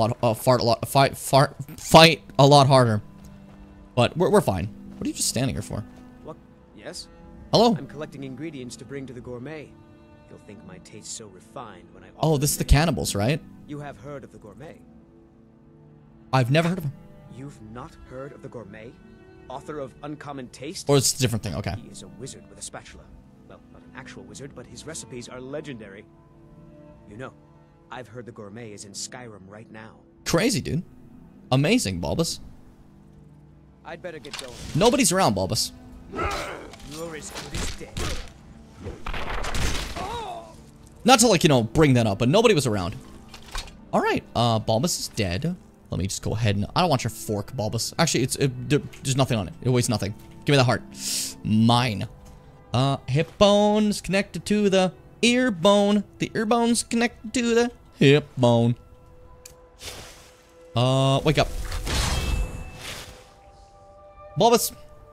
Speaker 1: a lot harder. But we're fine. What are you just standing here for?
Speaker 7: What? Yes?
Speaker 1: Hello?
Speaker 7: I'm collecting ingredients to bring to the gourmet. He'll think my taste so refined when I
Speaker 1: Oh, this is the cannibals, right?
Speaker 7: You have heard of the gourmet?
Speaker 1: I've never heard of him.
Speaker 7: You've not heard of the gourmet? Author of Uncommon Taste?
Speaker 1: Or it's a different thing, okay.
Speaker 7: He is a wizard with a spatula. Well, not an actual wizard, but his recipes are legendary. You know, I've heard the gourmet is in Skyrim right now.
Speaker 1: Crazy, dude. Amazing, Bulbous.
Speaker 7: I'd better get going.
Speaker 1: Nobody's around, Bulbous.
Speaker 7: You're as good as dead.
Speaker 1: Not to, like, you know, bring that up, but nobody was around. Alright, Bulbous is dead. Let me just go ahead and... I don't want your fork, Bulbous. Actually, there's nothing on it. It weighs nothing. Give me the heart. Mine. Hip bone's connected to the ear bone. The ear bone's connected to the hip bone. Wake up. Bulbous.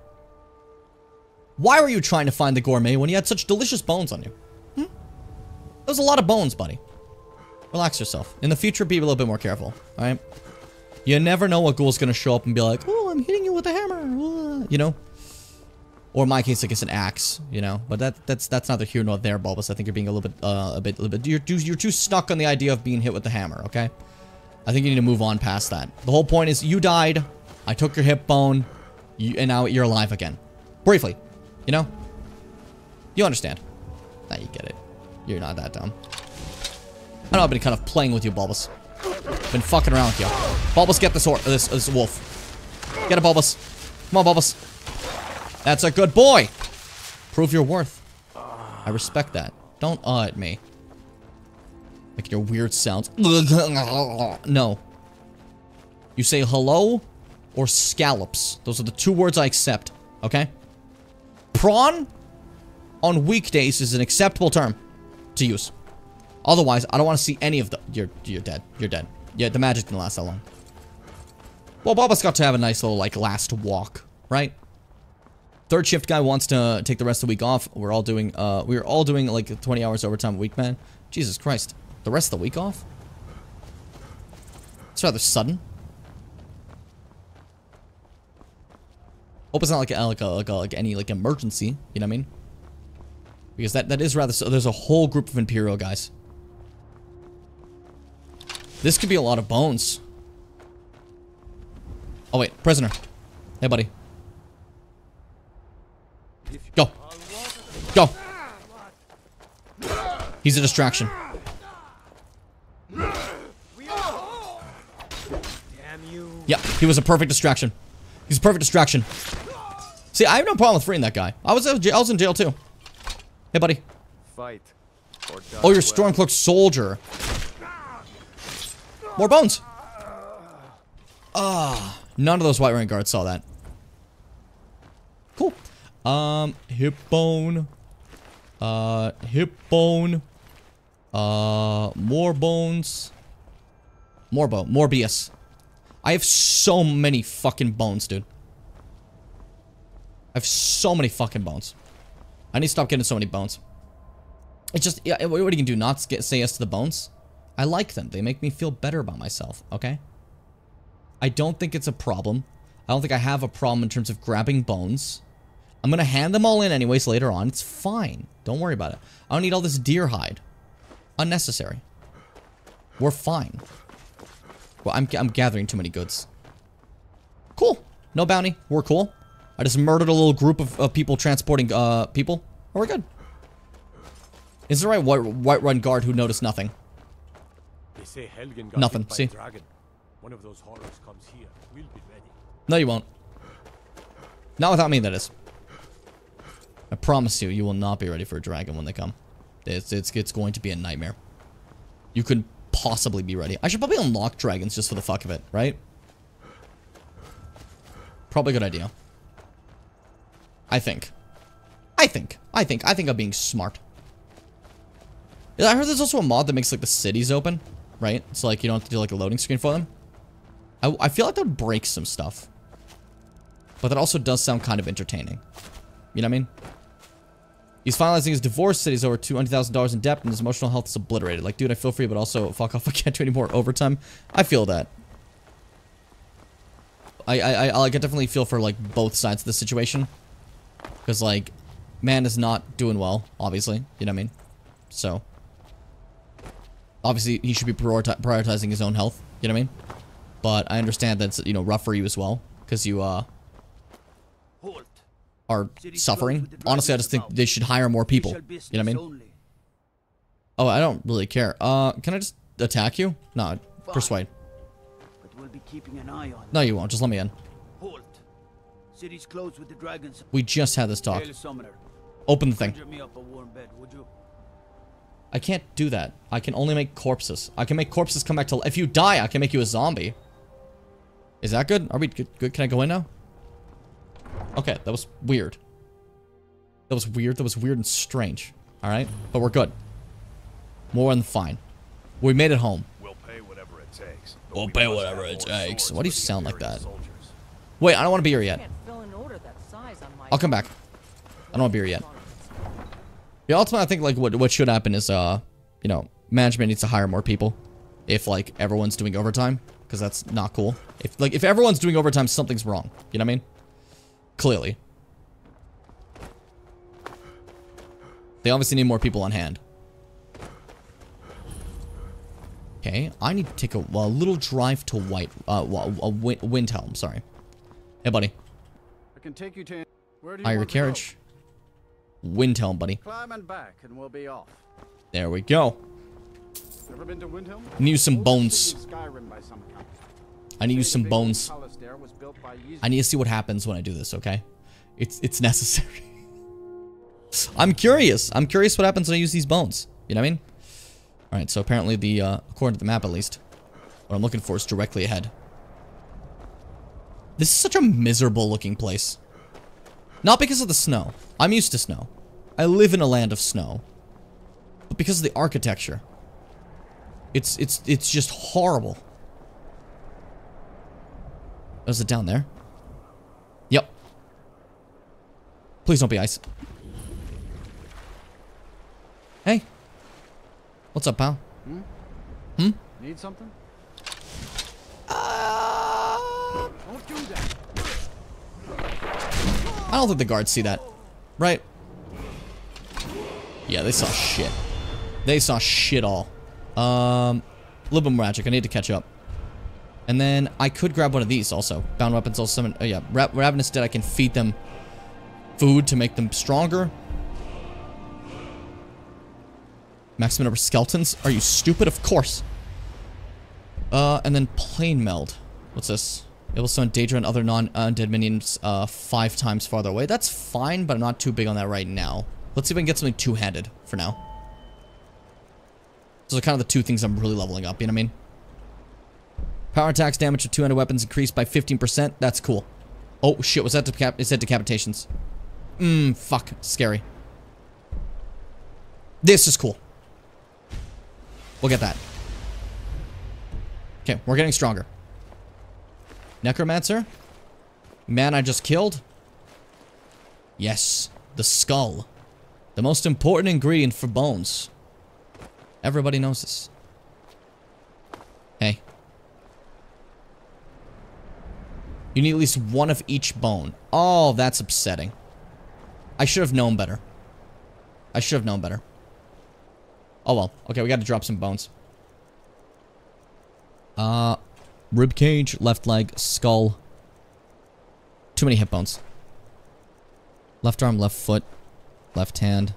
Speaker 1: Why were you trying to find the gourmet when you had such delicious bones on you? There was a lot of bones, buddy. Relax yourself. In the future, be a little bit more careful, alright? You never know what ghoul's gonna show up and be like, oh, I'm hitting you with a hammer, you know? Or in my case, I guess an axe, you know? But that's neither here nor there, Bulbous. I think you're being a little bit, you're too stuck on the idea of being hit with the hammer, okay? I think you need to move on past that. The whole point is, you died, I took your hip bone, and now you're alive again. Briefly, you know? You understand. Now you get it. You're not that dumb. I know I've been kind of playing with you, Bulbous. Been fucking around with you. Bulbous, get this wolf. Get it, Bulbous. Come on, Bulbous. That's a good boy. Prove your worth. I respect that. Don't at me. Like your weird sounds. No. You say hello or scallops. Those are the two words I accept. Okay? Prawn on weekdays is an acceptable term to use. Otherwise, I don't want to see any of the... You're dead. You're dead. Yeah, the magic didn't last that long. Well, Bulbous got to have a nice little, like, last walk, right? Third shift guy wants to take the rest of the week off. We're all doing, like, 20 hours overtime a week, man. Jesus Christ. The rest of the week off? It's rather sudden. Hope it's not like any, like, emergency. You know what I mean? Because that is rather... So there's a whole group of Imperial guys. This could be a lot of bones. Oh, wait. Prisoner. Hey, buddy. Go. Go. He's a distraction.
Speaker 7: Damn you.
Speaker 1: Yeah, he was a perfect distraction. He's a perfect distraction. See, I have no problem with freeing that guy. I was in jail, too. Hey, buddy.
Speaker 12: Fight.
Speaker 1: Oh, you're Stormcloak soldier. More bones. Ah, none of those White Rank guards saw that. Cool. Hip bone. Hip bone. More bones. More BS. I have so many fucking bones, dude. I have so many fucking bones. I need to stop getting so many bones. It's just, yeah, what are you gonna do? Not say yes to the bones? I like them. They make me feel better about myself, okay? I don't think it's a problem. I don't think I have a problem in terms of grabbing bones. I'm gonna hand them all in anyways later on. It's fine. Don't worry about it. I don't need all this deer hide. Unnecessary. We're fine. Well, I'm gathering too many goods. Cool. No bounty. We're cool. I just murdered a little group of people transporting people. Oh, we're good. Is the right White Run guard who noticed nothing?
Speaker 4: They say Helgen got
Speaker 1: Nothing.
Speaker 4: hit by
Speaker 1: See?
Speaker 4: a dragon. One of those horrors comes here. We'll be ready.
Speaker 1: No, you won't. Not without me, that is. I promise you, you will not be ready for a dragon when they come. It's going to be a nightmare. You could possibly be ready. I should probably unlock dragons just for the fuck of it, right? Probably a good idea. I think I'm being smart. Yeah, I heard there's also a mod that makes like the cities open, right? So like you don't have to do like a loading screen for them. I feel like that would break some stuff. But that also does sound kind of entertaining. You know what I mean? He's finalizing his divorce, said he's over $200,000 in debt, and his emotional health is obliterated. Like, dude, I feel for you, but also, fuck off, I can't do any more overtime. I feel that. I definitely feel for, like, both sides of the situation. Because, like, man is not doing well, obviously. You know what I mean? So. Obviously, he should be prioritizing his own health. You know what I mean? But I understand that's, you know, rough for you as well. Because you, are suffering. Honestly, I just think they should hire more people. You know what I mean? Oh, I don't really care. Can I just attack you? No, persuade.
Speaker 14: But we'll be keeping an eye on.
Speaker 1: No, you won't. Just let me in.
Speaker 14: Halt. City's closed with the dragons.
Speaker 1: We just had this talk. Open the thing.
Speaker 14: Me up a warm bed, would you?
Speaker 1: I can't do that. I can only make corpses. I can make corpses come back to life. If you die, I can make you a zombie. Is that good? Are we good? Can I go in now? Okay, that was weird. That was weird. That was weird and strange. Alright? But we're good. More than fine. We made it home.
Speaker 12: We'll pay whatever it takes.
Speaker 1: We'll pay whatever it takes. Why do you sound like that? Wait, I don't want to be here yet. I'll come back. I don't want to be here yet. Yeah, ultimately, I think, like, what should happen is, you know, management needs to hire more people. If, like, everyone's doing overtime. Because that's not cool. If everyone's doing overtime, something's wrong. You know what I mean? Clearly. They obviously need more people on hand. Okay, I need to take a little drive to Windhelm, sorry. Hey, buddy.
Speaker 17: I can take you to... Where do you
Speaker 1: Hire your
Speaker 17: want to go?
Speaker 1: carriage. Windhelm, buddy.
Speaker 17: Climb and back, and we'll be off.
Speaker 1: There we go.
Speaker 17: Ever been to Windhelm?
Speaker 1: Need some
Speaker 17: Oldest
Speaker 1: bones.
Speaker 17: city in Skyrim by some account.
Speaker 1: I need to use some bones.
Speaker 17: Palace there was built by
Speaker 1: I need to see what happens when I do this, okay? It's necessary. I'm curious. I'm curious what happens when I use these bones. You know what I mean? Alright, so apparently the, according to the map at least, what I'm looking for is directly ahead. This is such a miserable looking place. Not because of the snow. I'm used to snow. I live in a land of snow. But because of the architecture. It's just horrible. Oh, is it down there? Yep. Please don't be ice. Hey. What's up, pal? Hmm?
Speaker 17: Need something?
Speaker 1: Don't do that. I don't think the guards see that. Right? Yeah, they saw shit. They saw shit all. A little bit more magic. I need to catch up. And then I could grab one of these also. Bound weapons also summon. Oh yeah, Ravenous Dead. I can feed them food to make them stronger. Maximum number of skeletons. Are you stupid? Of course. And then Plane Meld. What's this? It will summon Daedra and other non-undead minions 5 times farther away. That's fine, but I'm not too big on that right now. Let's see if I can get something two-handed for now. Those are kind of the two things I'm really leveling up, you know what I mean? Power attacks damage of 200 weapons increased by 15%. That's cool. Oh, shit. Was that it said decapitations. Fuck. Scary. This is cool. We'll get that. Okay, we're getting stronger. Necromancer? Man I just killed? Yes. The skull. The most important ingredient for bones. Everybody knows this. Hey. You need at least one of each bone. Oh, that's upsetting. I should have known better. I should have known better. Oh well. Okay, we gotta drop some bones. Rib cage, left leg, skull. Too many hip bones. Left arm, left foot, left hand.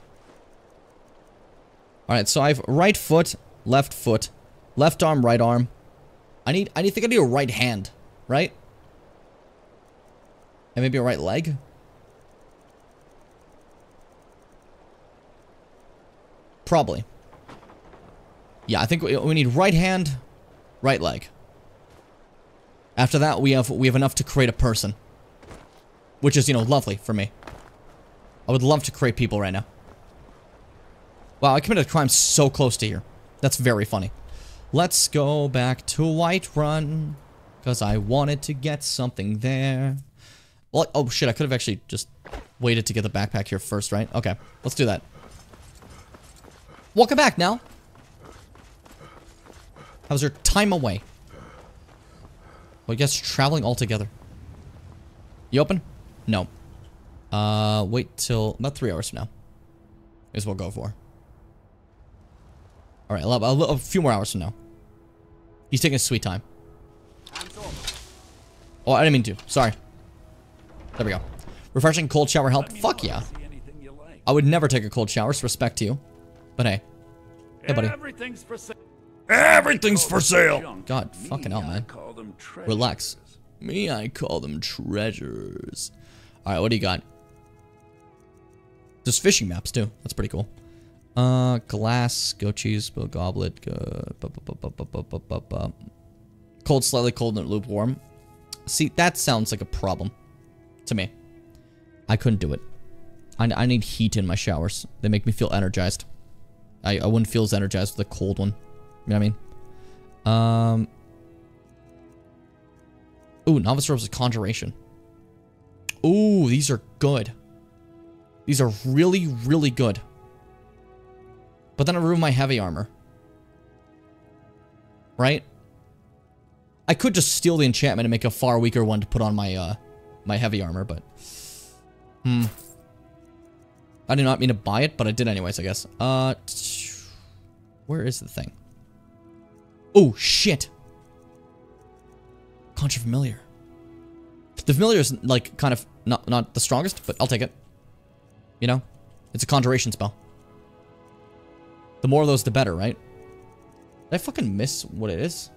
Speaker 1: Alright, so I have right foot, left arm, right arm. I think I need a right hand, right? And maybe a right leg? Probably. Yeah, I think we need right hand, right leg. After that, we have enough to create a person. Which is, you know, lovely for me. I would love to create people right now. Wow, I committed a crime so close to here. That's very funny. Let's go back to Whiterun. Because I wanted to get something there. Well, oh shit, I could have actually just waited to get the backpack here first, right? Okay, let's do that. Welcome back, Nell. How's your time away? Well, I guess traveling all together. You open? No. Wait till about 3 hours from now. Is what we'll go for. Alright, a few more hours from now. He's taking his sweet time. Oh, I didn't mean to. Sorry. There we go. Refreshing cold shower help? Fuck yeah. I would never take a cold shower, so respect to you. But hey. Hey, buddy.
Speaker 10: Everything's for sale.
Speaker 1: Everything's for sale! God, fucking hell, man. Relax. Me, I call them treasures. Alright, what do you got? There's fishing maps, too. That's pretty cool. Glass, goat cheese, goblet, cold, slightly cold, and lukewarm. See, that sounds like a problem to me. I couldn't do it. I need heat in my showers. They make me feel energized. I wouldn't feel as energized with a cold one. You know what I mean? Ooh, novice robes of conjuration. Ooh, these are good. These are really, really good. But then I ruin my heavy armor. Right? I could just steal the enchantment and make a far weaker one to put on my my heavy armor, but I did not mean to buy it, but I did anyways, I guess. Where is the thing? Oh shit. Contra Familiar. The Familiar is like kind of not the strongest, but I'll take it. You know? It's a conjuration spell. The more of those, the better, right? Did I fucking miss what it is?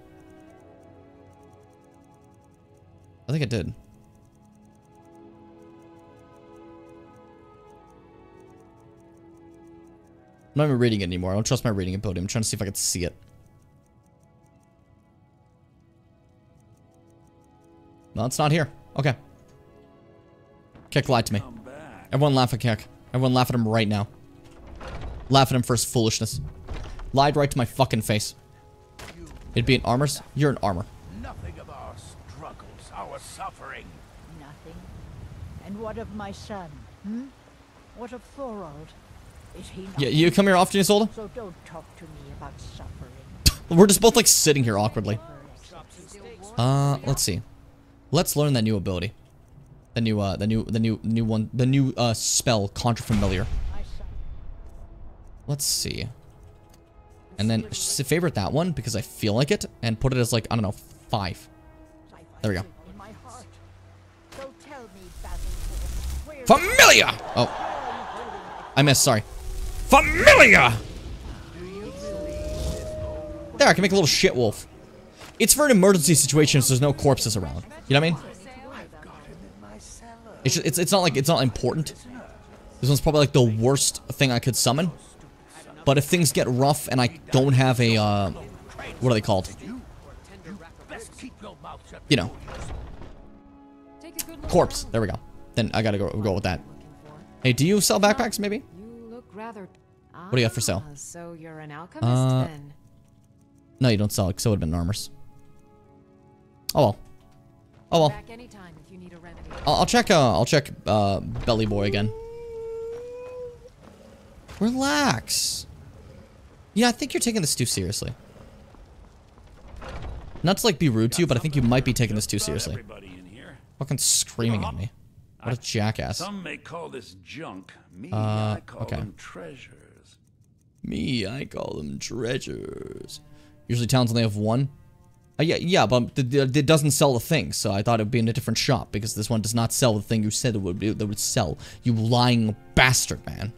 Speaker 1: I think I did. I'm not even reading it anymore. I don't trust my reading ability. I'm trying to see if I can see it. No, it's not here. Okay. Keck lied to me. Everyone laugh at Keck. Everyone laugh at him right now. Laugh at him for his foolishness. Lied right to my fucking face. It'd be in armors? You're in armor.
Speaker 10: Nothing of our struggles, our suffering.
Speaker 18: Nothing. And what of my son? Hmm? What of Thorold? Is he not?
Speaker 1: Yeah, you come here often, Isolde?
Speaker 18: So don't talk to me about suffering.
Speaker 1: We're just both like sitting here awkwardly. Let's see. Let's learn that new ability. The new spell, Contra Familiar. Let's see. And then just favorite that one because I feel like it and put it as like, I don't know, 5. There we go. Familiar! Oh. I missed, sorry. Familiar! There, I can make a little shit wolf. It's for an emergency situation, so there's no corpses around. You know what I mean? It's not like, it's not important. This one's probably like the worst thing I could summon. But if things get rough and I don't have a, what are they called? You know. Corpse. There we go. Then I gotta go with that. Hey, do you sell backpacks, maybe?
Speaker 19: Rather.
Speaker 1: What do you have for sale?
Speaker 19: So you're an alchemist then?
Speaker 1: No, you don't sell it, because it would have been armors. Oh well. Oh well.
Speaker 19: Back anytime if you need a remedy.
Speaker 1: I'll check Belly Boy again. Relax. Yeah, I think you're taking this too seriously. Not to like be rude to you, but I think you might be taking this too seriously. Fucking screaming at me. What a jackass.
Speaker 10: Some may call this junk. Me, I call
Speaker 1: okay.
Speaker 10: them treasures.
Speaker 1: Me, I call them treasures. Usually towns only have one. Yeah, but it doesn't sell the thing, so I thought it would be in a different shop, because this one does not sell the thing you said it would be, that would sell. You lying bastard, man.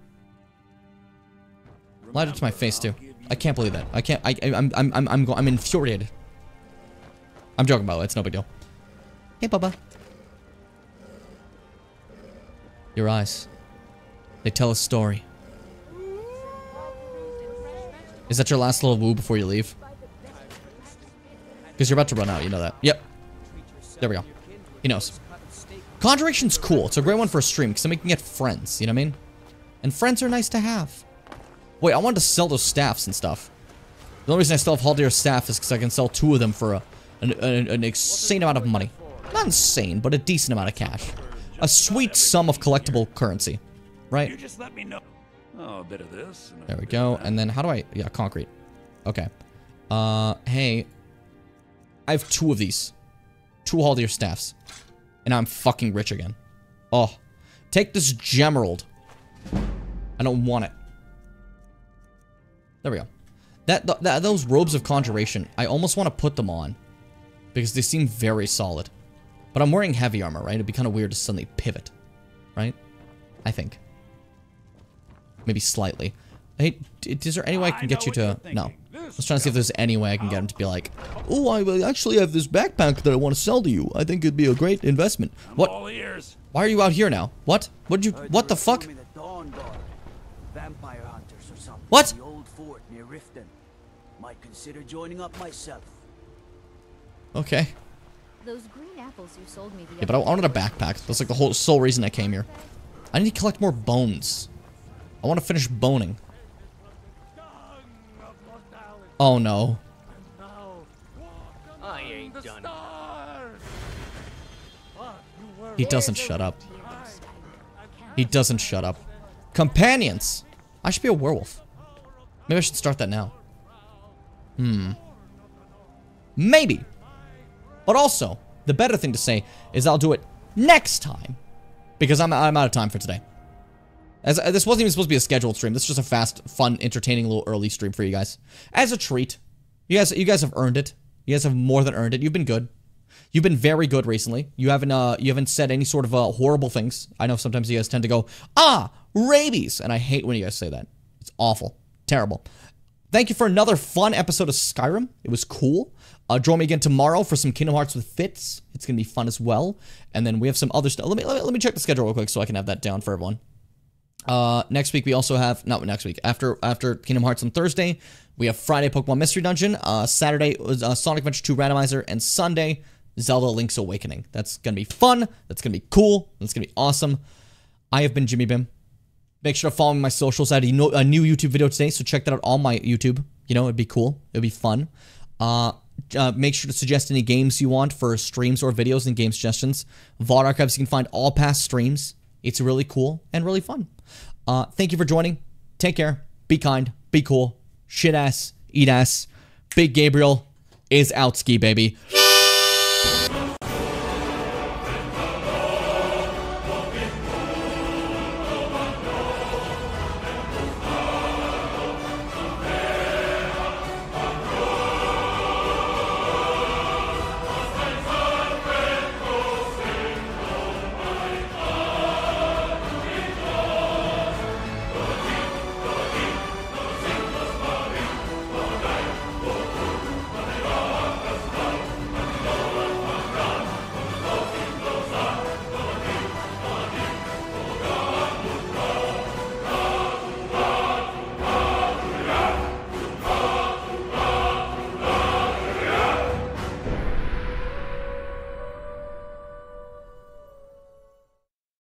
Speaker 1: Lied it to my face, too. I can't believe that. I can't, I'm infuriated. I'm joking, by the way, it's no big deal. Hey, Bubba. Your eyes. They tell a story. Is that your last little woo before you leave? Because you're about to run out, you know that. Yep. There we go. He knows. Conjuration's cool. It's a great one for a stream because then we can get friends, you know what I mean? And friends are nice to have. Wait, I wanted to sell those staffs and stuff. The only reason I still have Haldir's staff is because I can sell 2 of them for an insane amount of money. Not insane, but a decent amount of cash. A sweet sum of collectible currency. Right?
Speaker 20: You just let me know. Oh, a bit of this.
Speaker 1: There we go. And then how do I... Yeah, concrete. Okay. Hey. I have 2 of these. 2 Haldir staffs. And I'm fucking rich again. Oh. Take this Gemerald. I don't want it. There we go. Those robes of conjuration, I almost want to put them on. Because they seem very solid. But I'm wearing heavy armor, right? It'd be kind of weird to suddenly pivot. Right? I think. Maybe slightly. Hey, is there any way I can get you to... No. I was trying to see if there's any way I can get him to be like, oh, I actually have this backpack that I want to sell to you. I think it'd be a great investment. What? Why are you out here now? What? What the fuck?
Speaker 14: Vampire hunters or something.
Speaker 1: What?
Speaker 14: The old fort near Riften. Might consider joining up myself.
Speaker 1: Okay.
Speaker 21: Those green apples you sold me the
Speaker 1: Yeah, but I wanted a backpack. That's like the sole reason I came here. I need to collect more bones. I want to finish boning. Oh no.
Speaker 16: I ain't done.
Speaker 1: He doesn't shut up. He doesn't shut up. Companions! I should be a werewolf. Maybe I should start that now. Maybe. But also, the better thing to say is I'll do it next time. Because I'm out of time for today. This wasn't even supposed to be a scheduled stream. This is just a fast, fun, entertaining little early stream for you guys. As a treat. You guys have earned it. You guys have more than earned it. You've been good. You've been very good recently. You haven't said any sort of horrible things. I know sometimes you guys tend to go, rabies! And I hate when you guys say that. It's awful. Terrible. Thank you for another fun episode of Skyrim. It was cool. Join me again tomorrow for some Kingdom Hearts with Fitz. It's gonna be fun as well. And then we have some other stuff. Let me check the schedule real quick so I can have that down for everyone. Next week we also have, not next week, after Kingdom Hearts on Thursday, we have Friday Pokemon Mystery Dungeon, Saturday Sonic Adventure 2 Randomizer, and Sunday Zelda Link's Awakening. That's gonna be fun, that's gonna be cool, that's gonna be awesome. I have been Jimmy Bim. Make sure to follow me on my socials. I had a new YouTube video today, so check that out on my YouTube. You know, it'd be cool, it'd be fun. Make sure to suggest any games you want for streams or videos and game suggestions. VOD archives, you can find all past streams. It's really cool and really fun. Thank you for joining. Take care. Be kind. Be cool. Shit ass. Eat ass. Big Gabriel is out ski, baby.